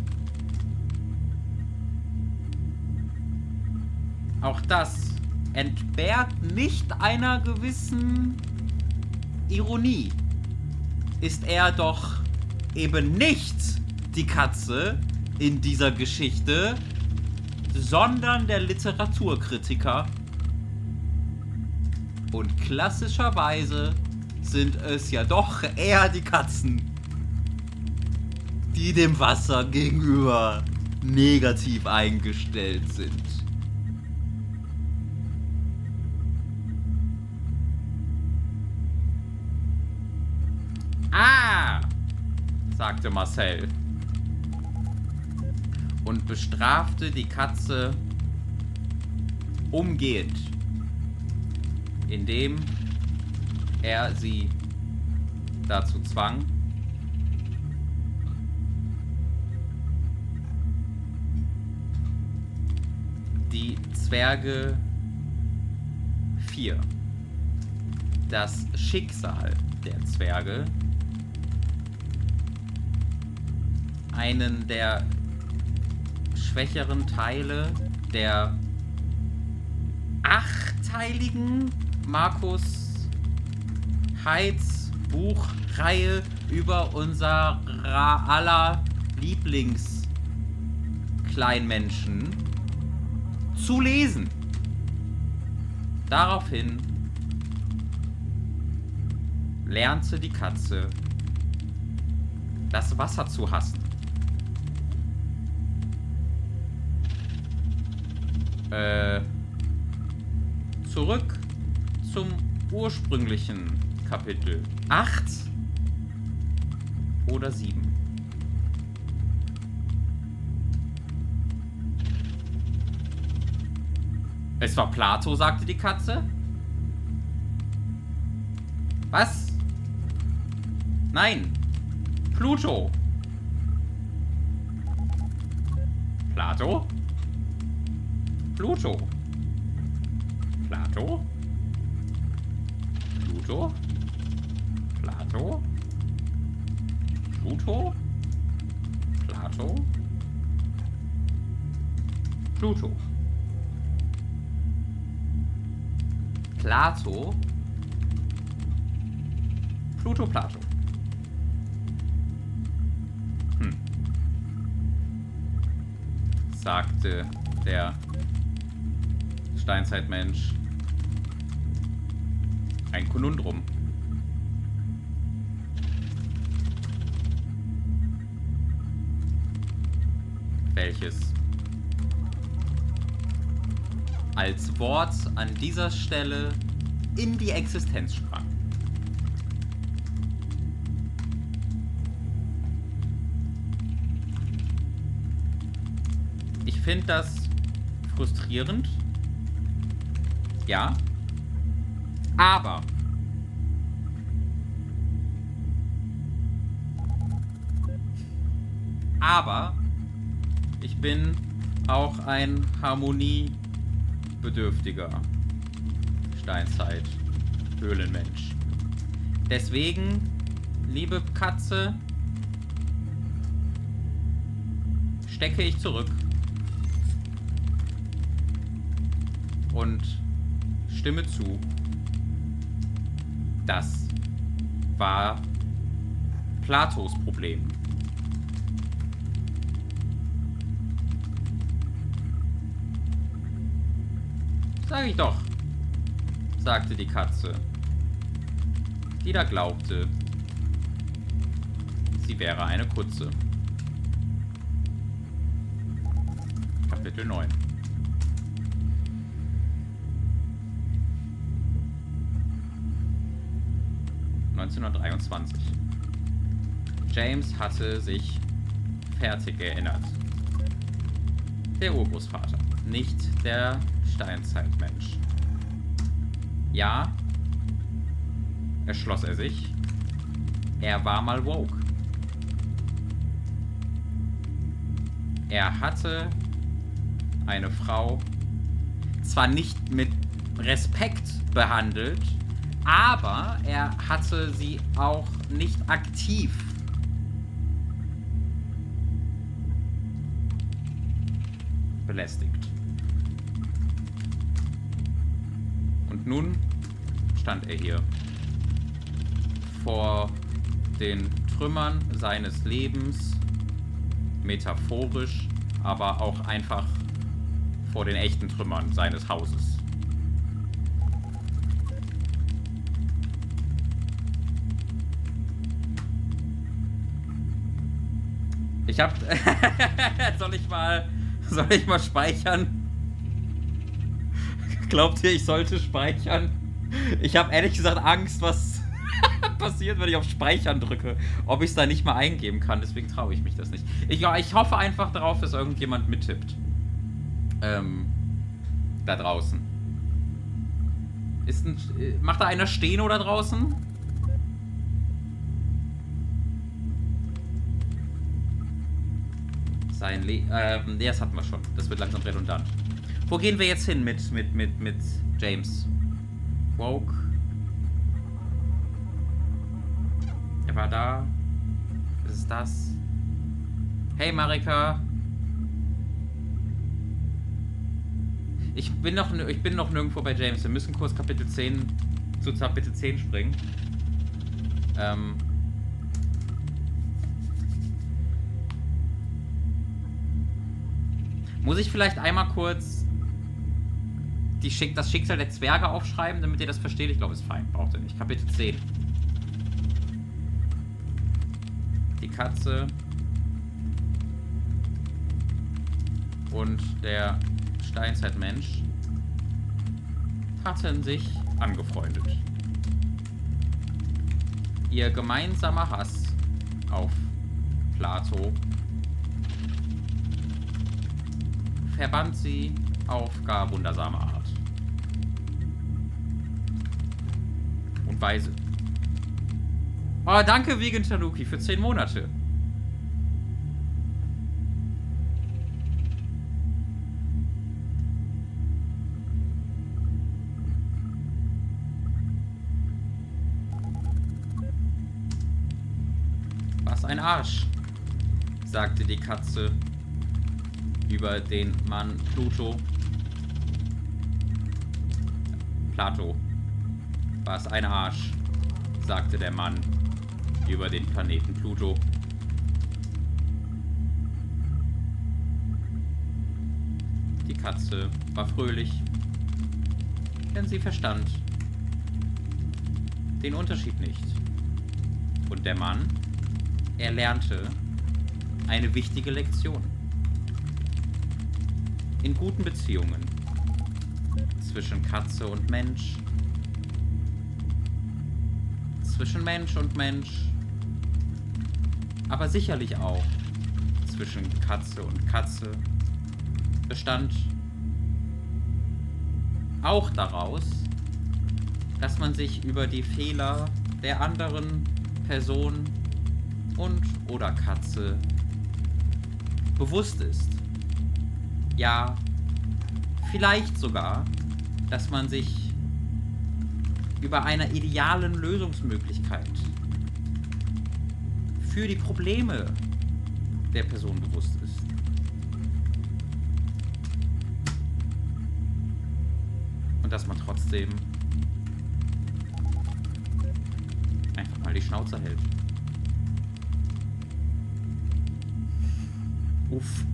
Auch das entbehrt nicht einer gewissen Ironie. Ist er doch eben nicht die Katze in dieser Geschichte, sondern der Literaturkritiker. Und klassischerweise sind es ja doch eher die Katzen, die dem Wasser gegenüber negativ eingestellt sind. Ah, sagte Marcel und bestrafte die Katze umgehend, indem er sie dazu zwang, die Zwerge vier, das Schicksal der Zwerge, einen der schwächeren Teile der achteiligen Markus Heitz Buchreihe über unser aller Lieblingskleinmenschen zu lesen. Daraufhin lernte die Katze das Wasser zu hassen. Äh, zurück zum ursprünglichen Kapitel. Acht oder sieben? Es war Plato, sagte die Katze. Was? Nein. Pluto. Plato? Pluto. Plato? Pluto? Plato? Pluto? Plato? Pluto. Plato? Pluto, Plato. Hm. Sagte der Steinzeitmensch. Ein Konundrum. Welches als Wort an dieser Stelle in die Existenz sprang. Ich finde das frustrierend. Ja. Aber Aber ich bin auch ein harmoniebedürftiger Steinzeit-Höhlenmensch. Deswegen, liebe Katze, stecke ich zurück und stimme zu. Das war Platos Problem. Sag ich doch, sagte die Katze, die da glaubte, sie wäre eine Kutze. Kapitel neun. neunzehnhundertdreiundzwanzig. James hatte sich fertig erinnert. Der Urgroßvater, nicht der Steinzeitmensch. Ja, erschloss er sich, er war mal woke. Er hatte eine Frau zwar nicht mit Respekt behandelt, aber er hatte sie auch nicht aktiv belästigt. Und nun stand er hier vor den Trümmern seines Lebens, metaphorisch, aber auch einfach vor den echten Trümmern seines Hauses. Ich hab... soll ich mal... Soll ich mal speichern? Glaubt ihr, ich sollte speichern? Ich habe ehrlich gesagt Angst, was passiert, wenn ich auf Speichern drücke. Ob ich es da nicht mal eingeben kann. Deswegen traue ich mich das nicht. Ich, ich hoffe einfach darauf, dass irgendjemand mittippt. Ähm, da draußen. Ist ein, macht da einer Steno da draußen? Sein Le ähm, nee, das hatten wir schon. Das wird langsam redundant. Wo gehen wir jetzt hin mit, mit, mit, mit James? Woke. Er war da. Was ist das? Hey Marika. Ich bin noch, ich bin noch nirgendwo bei James. Wir müssen kurz Kapitel zehn zu Kapitel zehn springen. Ähm. Muss ich vielleicht einmal kurz die Schick das Schicksal der Zwerge aufschreiben, damit ihr das versteht? Ich glaube, ist fein. Braucht ihr nicht. Kapitel zehn. Die Katze und der Steinzeitmensch hatten sich angefreundet. Ihr gemeinsamer Hass auf Plato verband sie auf gar wundersame Art. Und weise. Oh, danke, Vegan Tanuki, für zehn Monate. Was ein Arsch, sagte die Katze über den Mann Pluto. Plato. Was ein Arsch, sagte der Mann über den Planeten Pluto. Die Katze war fröhlich, denn sie verstand den Unterschied nicht. Und der Mann, er lernte eine wichtige Lektion. In guten Beziehungen zwischen Katze und Mensch, zwischen Mensch und Mensch, aber sicherlich auch zwischen Katze und Katze, bestand auch daraus, dass man sich über die Fehler der anderen Person und oder Katze bewusst ist. Ja, vielleicht sogar, dass man sich über einer idealen Lösungsmöglichkeit für die Probleme der Person bewusst ist. Und dass man trotzdem einfach mal die Schnauze hält. Uff.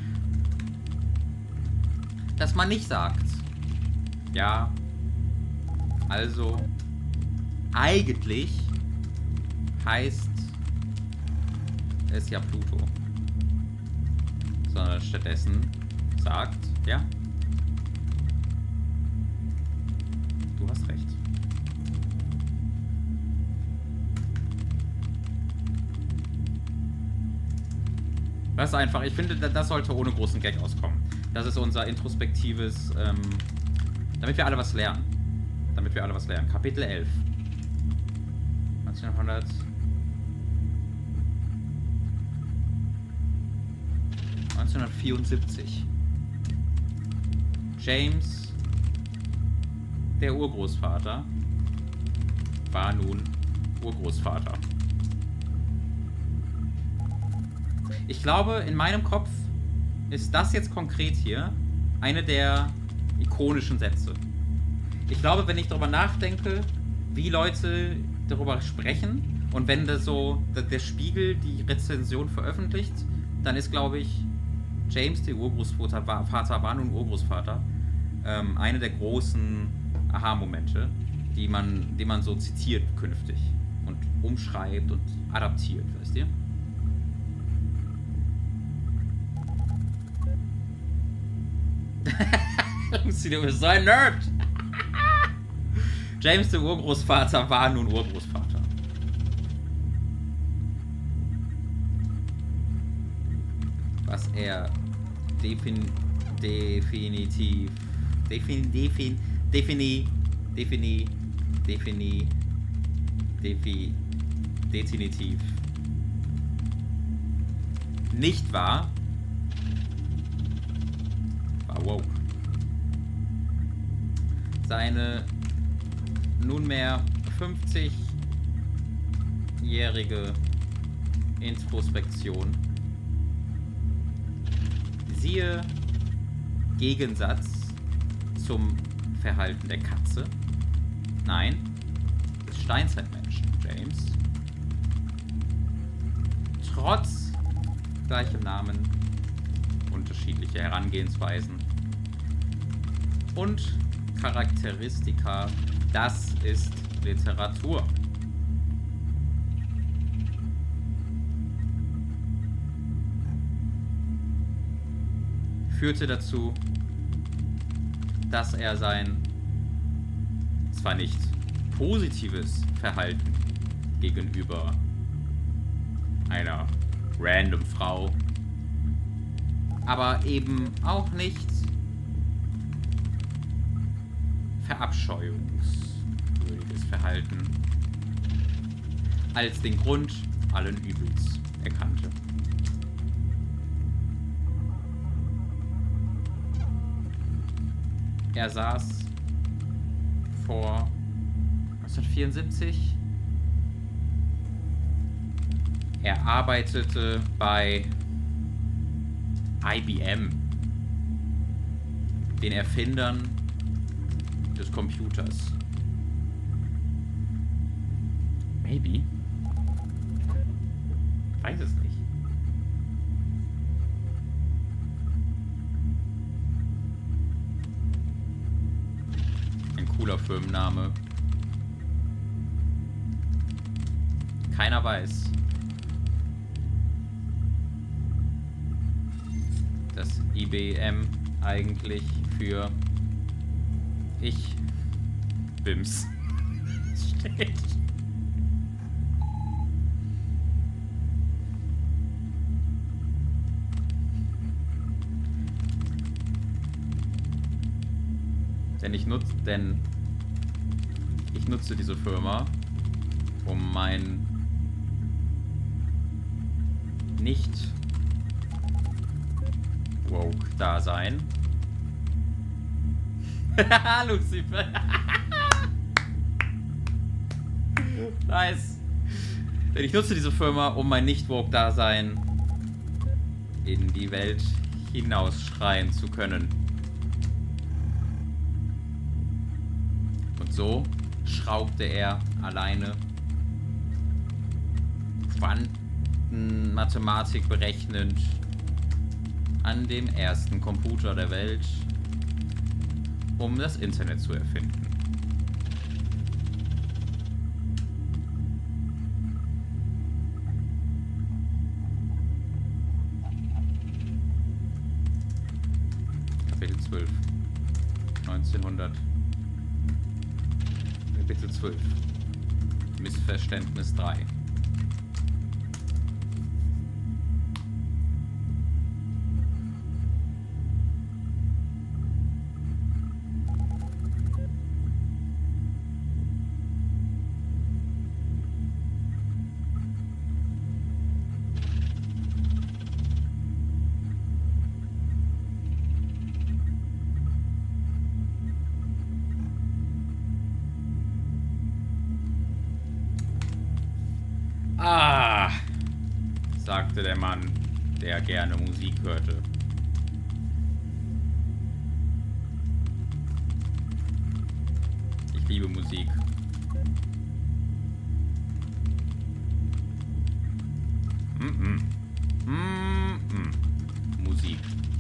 Dass man nicht sagt, ja, also eigentlich heißt es ja Pluto, sondern stattdessen sagt, ja, du hast recht. Das ist einfach, ich finde, das sollte ohne großen Gag auskommen. Das ist unser introspektives, ähm, damit wir alle was lernen. Damit wir alle was lernen. Kapitel elf. neunzehnhundert... neunzehnhundertvierundsiebzig. James, der Urgroßvater, war nun Urgroßvater. Ich glaube, in meinem Kopf ist das jetzt konkret hier eine der ikonischen Sätze. Ich glaube, wenn ich darüber nachdenke, wie Leute darüber sprechen und wenn das so der Spiegel die Rezension veröffentlicht, dann ist, glaube ich, James, der Urgroßvater, war, Vater war nun Urgroßvater, ähm, eine der großen Aha-Momente, die man, die man so zitiert künftig und umschreibt und adaptiert, weißt du? Lucy, du bist so ein Nerd! James, der Urgroßvater, war nun Urgroßvater. Was er defin, definitiv, defin, defin, defini, defini, defini, defi, definitiv nicht war, war woke. Seine nunmehr fünfzigjährige Introspektion, siehe Gegensatz zum Verhalten der Katze, nein, des Steinzeitmenschen, James, trotz gleichem Namen, unterschiedliche Herangehensweisen und Charakteristika, das ist Literatur. Führte dazu, dass er sein zwar nicht positives Verhalten gegenüber einer random Frau, aber eben auch nicht verabscheuungswürdiges Verhalten als den Grund allen Übels erkannte. Er saß vor neunzehnhundertvierundsiebzig. Er arbeitete bei I B M, den Erfindern des Computers. Maybe? Weiß es nicht. Ein cooler Firmenname. Keiner weiß, dass I B M eigentlich für Ich Bims steht. Denn ich nutze, denn ich nutze diese Firma, um mein nicht woke Dasein. Lucifer. Nice. Denn ich nutze diese Firma, um mein nicht woke Dasein in die Welt hinausschreien zu können. Und so schraubte er alleine Quantenmathematik berechnend an dem ersten Computer der Welt, um das Internet zu erfinden. Kapitel zwölf. neunzehnhundert. Kapitel zwölf. Missverständnis drei. sagte der Mann, der gerne Musik hörte. Ich liebe Musik. Mm-mm. Mm-mm. Musik.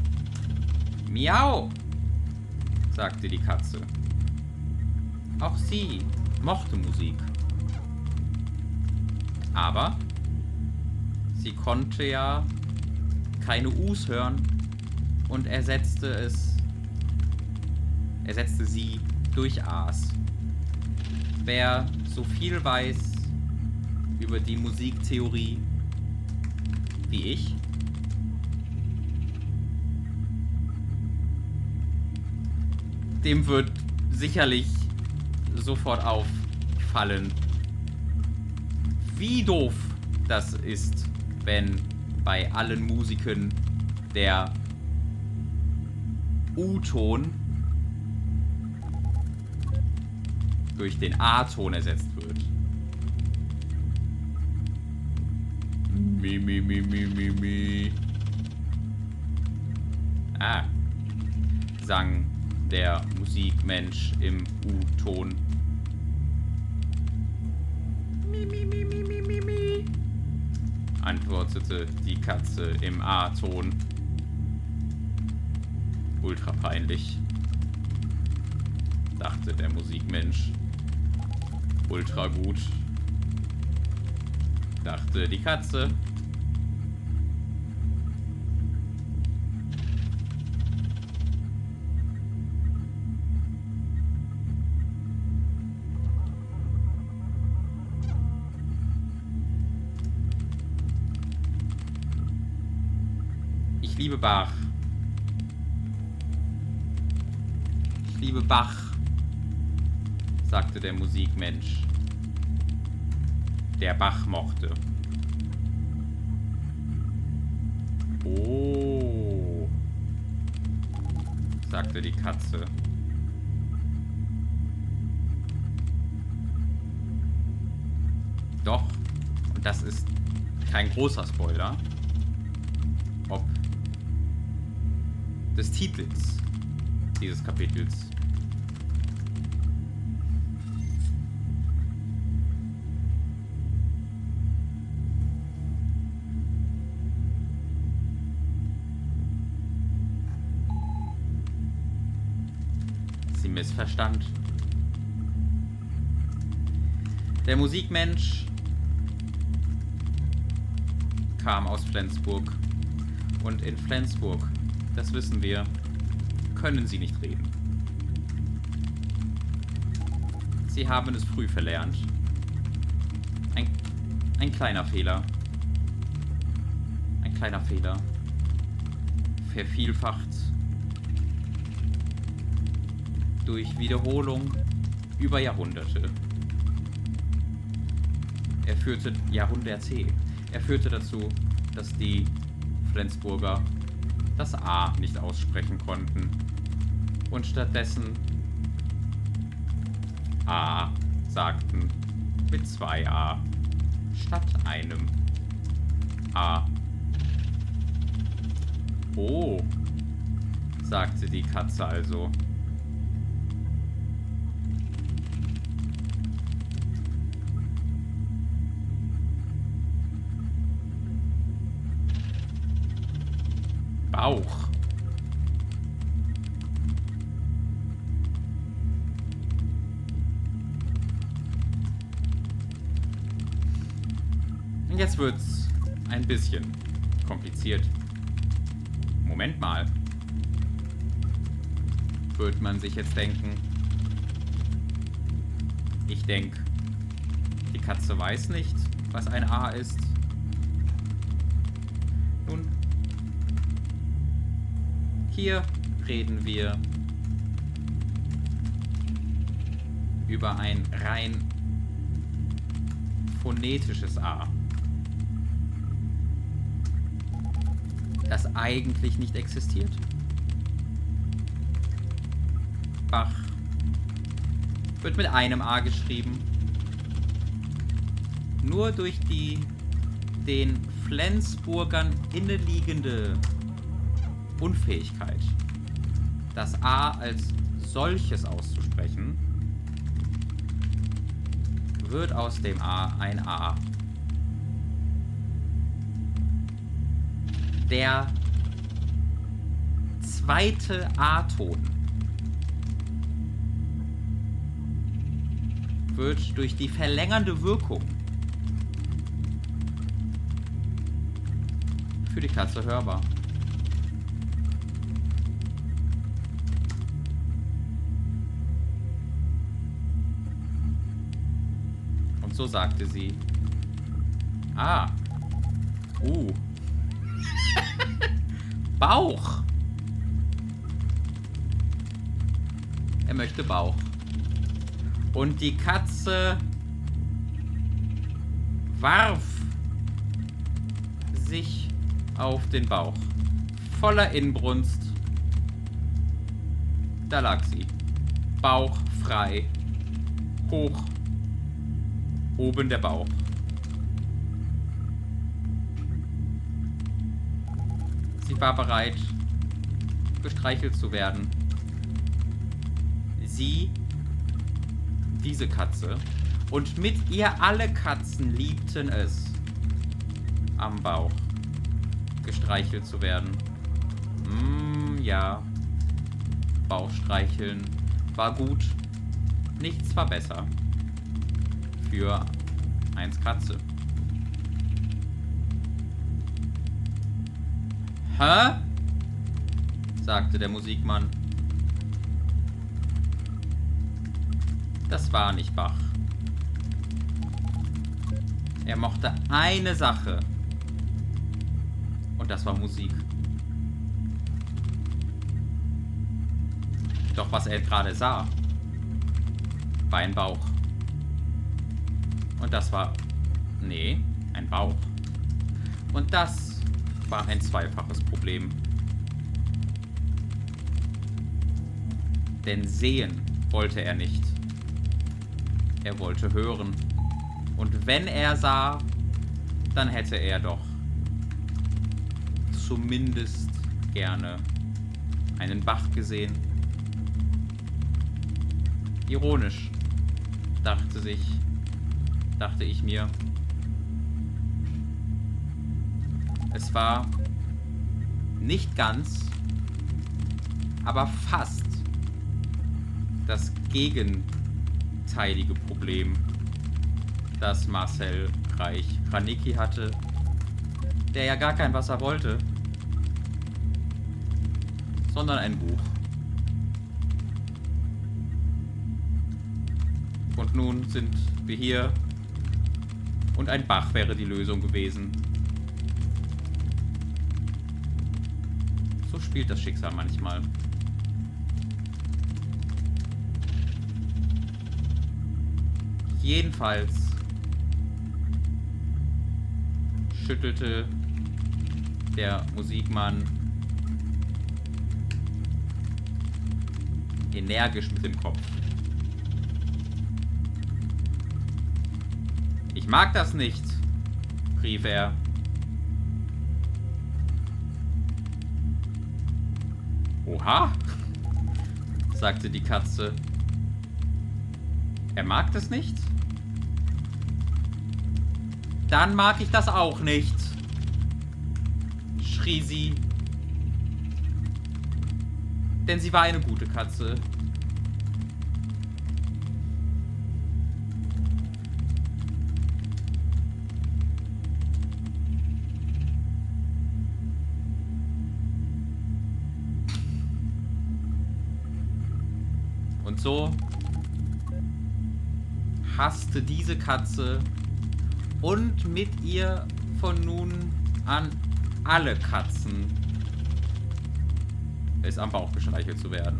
Miau, sagte die Katze. Auch sie mochte Musik. Aber sie konnte ja keine U's hören und ersetzte es, ersetzte sie durch A's. Wer so viel weiß über die Musiktheorie wie ich, dem wird sicherlich sofort auffallen, wie doof das ist, wenn bei allen Musikern der U-Ton durch den A-Ton ersetzt wird. Mi, mi, mi, mi, mi, mi. Ah, sang der Musikmensch im U-Ton. Mi, mi, mi, mi, mi, mi, mi, antwortete die Katze im A-Ton. Ultra peinlich, dachte der Musikmensch. Ultra gut, dachte die Katze. Ich liebe Bach. Ich liebe Bach, sagte der Musikmensch, der Bach mochte. Oh, sagte die Katze. Doch, und das ist kein großer Spoiler, ob des Titels dieses Kapitels. Sie missverstand. Der Musikmensch kam aus Flensburg. Und in Flensburg, das wissen wir, können sie nicht reden. Sie haben es früh verlernt. Ein, ein kleiner Fehler. Ein kleiner Fehler. Vervielfacht. Durch Wiederholung über Jahrhunderte. Er führte Jahrhunderte. Er führte dazu, dass die Flensburger das A nicht aussprechen konnten und stattdessen A sagten mit zwei A statt einem A. Oh, sagte die Katze also. Bauch. Und jetzt wird's ein bisschen kompliziert. Moment mal. Wird man sich jetzt denken. Ich denke, die Katze weiß nicht, was ein A ist. Nun, hier reden wir über ein rein phonetisches A, das eigentlich nicht existiert. Bach wird mit einem A geschrieben. Nur durch die den Flensburgern inneliegende Unfähigkeit, das A als solches auszusprechen, wird aus dem A ein A. Der zweite A-Ton wird durch die verlängernde Wirkung für die Katze hörbar. Und so sagte sie: Ah. Uh. Bauch. Er möchte Bauch. Und die Katze warf sich auf den Bauch. Voller Inbrunst. Da lag sie. Bauch frei. Hoch. Oben der Bauch. Sie war bereit, gestreichelt zu werden. Sie, diese Katze, und mit ihr alle Katzen liebten es, am Bauch gestreichelt zu werden. Mm, ja, Bauchstreicheln war gut, nichts war besser für eins Katze. Hä? Sagte der Musikmann. Das war nicht Bach. Er mochte eine Sache. Und das war Musik. Doch was er gerade sah, war ein Bauch. Und das war... Nee, ein Bauch. Und das war ein zweifaches Problem. Denn sehen wollte er nicht. Er wollte hören. Und wenn er sah, dann hätte er doch zumindest gerne einen Bach gesehen. Ironisch, dachte sich, dachte ich mir. Es war nicht ganz, aber fast das gegenteilige Problem, das Marcel Reich-Ranicki hatte, der ja gar kein Wasser wollte, sondern ein Buch. Und nun sind wir hier und ein Bach wäre die Lösung gewesen. So spielt das Schicksal manchmal. Jedenfalls schüttelte der Musikmann energisch mit dem Kopf. Ich mag das nicht, rief er. Oha, sagte die Katze. Er mag das nicht? Dann mag ich das auch nicht, schrie sie. Denn sie war eine gute Katze. Und so hasste diese Katze und mit ihr von nun an alle Katzen, es am Bauch gestreichelt zu werden.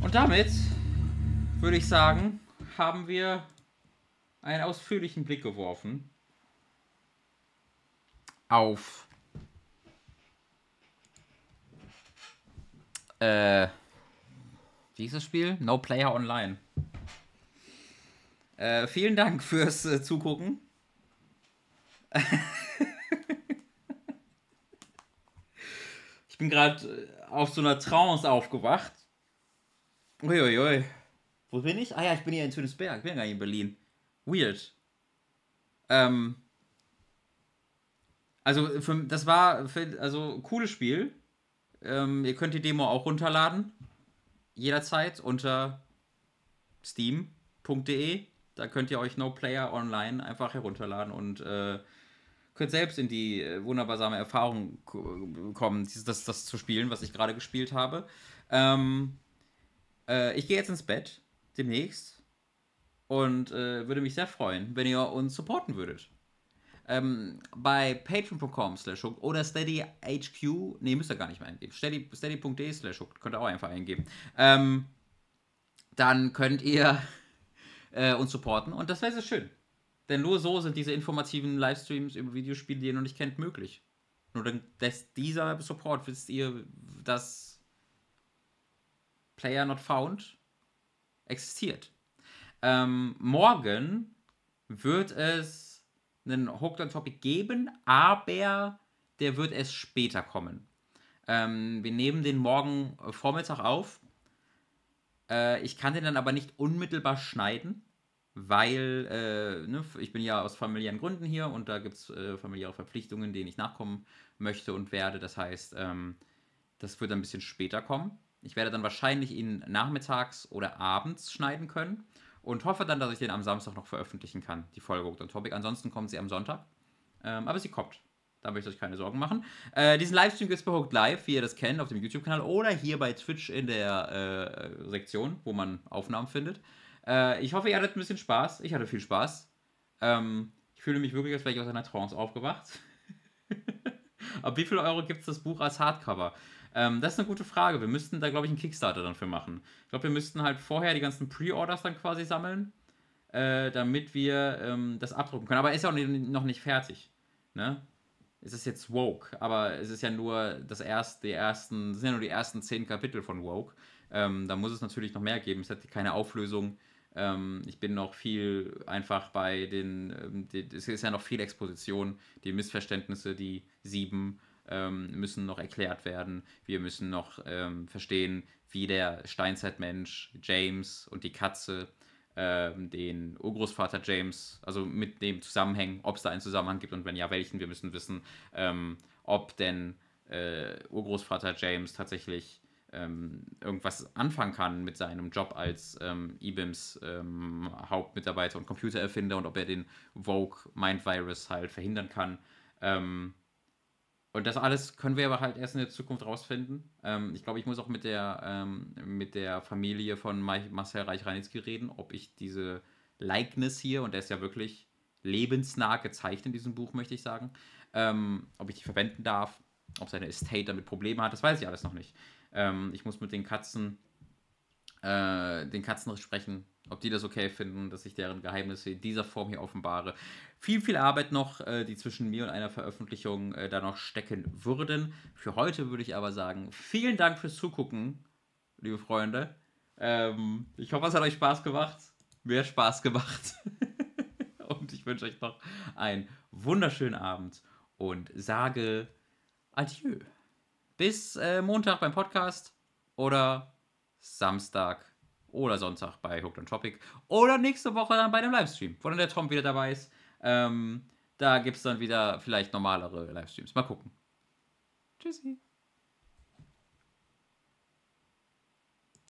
Und damit würde ich sagen, haben wir einen ausführlichen Blick geworfen auf äh, wie ist das Spiel? No Player Online. Äh, vielen Dank fürs äh, Zugucken. Ich bin gerade äh, auf so einer Trance aufgewacht. Uiuiui. Wo bin ich? Ah ja, ich bin hier in Tönisberg. Ich bin ja gar nicht in Berlin. Weird. Ähm, also, für, das war für, also cooles Spiel. Ähm, ihr könnt die Demo auch runterladen. Jederzeit unter steam punkt de. Da könnt ihr euch No Player Online einfach herunterladen und äh, könnt selbst in die äh, wunderbare Erfahrung k- kommen, dieses- das, das zu spielen, was ich gerade gespielt habe. Ähm, äh, ich gehe jetzt ins Bett demnächst und äh, würde mich sehr freuen, wenn ihr uns supporten würdet. Ähm, bei patreon punkt com slash hooked oder steady h q, nee, müsst ihr gar nicht mehr eingeben, steady, steady.de slash hooked, könnt ihr auch einfach eingeben. Ähm, dann könnt ihr äh, uns supporten und das wäre sehr schön. Denn nur so sind diese informativen Livestreams über Videospiele, die ihr noch nicht kennt, möglich. Nur dann dass dieser Support wisst ihr, dass Player Not Found existiert. Ähm, morgen wird es einen Hooked on Topic geben, aber der wird erst später kommen. Ähm, wir nehmen den morgen äh, Vormittag auf. Äh, ich kann den dann aber nicht unmittelbar schneiden, weil äh, ne, ich bin ja aus familiären Gründen hier und da gibt es äh, familiäre Verpflichtungen, denen ich nachkommen möchte und werde. Das heißt, ähm, das wird ein bisschen später kommen. Ich werde dann wahrscheinlich ihn nachmittags oder abends schneiden können und hoffe dann, dass ich den am Samstag noch veröffentlichen kann, die Folge Hooked on Topic. Ansonsten kommt sie am Sonntag. Ähm, aber sie kommt. Da möchte ich euch keine Sorgen machen. Äh, diesen Livestream gibt es bei Hooked Live, wie ihr das kennt, auf dem YouTube-Kanal oder hier bei Twitch in der äh, Sektion, wo man Aufnahmen findet. Äh, ich hoffe, ihr hattet ein bisschen Spaß. Ich hatte viel Spaß. Ähm, ich fühle mich wirklich, als wäre ich aus einer Trance aufgewacht. Ab wie viel Euro gibt es das Buch als Hardcover? Ähm, das ist eine gute Frage. Wir müssten da, glaube ich, einen Kickstarter dann für machen. Ich glaube, wir müssten halt vorher die ganzen Pre-Orders dann quasi sammeln, äh, damit wir ähm, das abdrucken können. Aber ist ja auch nicht, noch nicht fertig. Ne? Es ist jetzt Woke, aber es ist ja nur das erste, die ersten, sind ja nur die ersten zehn Kapitel von Woke. Ähm, da muss es natürlich noch mehr geben. Es hat keine Auflösung. Ähm, ich bin noch viel einfach bei den, ähm, die, es ist ja noch viel Exposition. Die Missverständnisse, die sieben ähm, müssen noch erklärt werden. Wir müssen noch ähm, verstehen, wie der Steinzeitmensch James und die Katze ähm, den Urgroßvater James, also mit dem zusammenhängen, ob es da einen Zusammenhang gibt und wenn ja, welchen. Wir müssen wissen, ähm, ob denn äh, Urgroßvater James tatsächlich ähm, irgendwas anfangen kann mit seinem Job als ähm, E B I Ms ähm, Hauptmitarbeiter und Computererfinder und ob er den Vogue Mind Virus halt verhindern kann. Ähm, und das alles können wir aber halt erst in der Zukunft rausfinden. Ähm, ich glaube, ich muss auch mit der, ähm, mit der Familie von Marcel Reich-Ranitzky reden, ob ich diese Likeness hier, und der ist ja wirklich lebensnah gezeichnet in diesem Buch, möchte ich sagen, ähm, ob ich die verwenden darf, ob seine Estate damit Probleme hat, das weiß ich alles noch nicht. Ähm, ich muss mit den Katzen, äh, den Katzen sprechen, ob die das okay finden, dass ich deren Geheimnisse in dieser Form hier offenbare. Viel, viel Arbeit noch, äh, die zwischen mir und einer Veröffentlichung äh, da noch stecken würden. Für heute würde ich aber sagen, vielen Dank fürs Zugucken, liebe Freunde. Ähm, ich hoffe, es hat euch Spaß gemacht. Mir hat Spaß gemacht. Und ich wünsche euch noch einen wunderschönen Abend und sage Adieu. Bis äh, Montag beim Podcast oder Samstag oder Sonntag bei Hooked on Topic oder nächste Woche dann bei dem Livestream, wo dann der Tom wieder dabei ist. Ähm, da gibt es dann wieder vielleicht normalere Livestreams. Mal gucken. Tschüssi.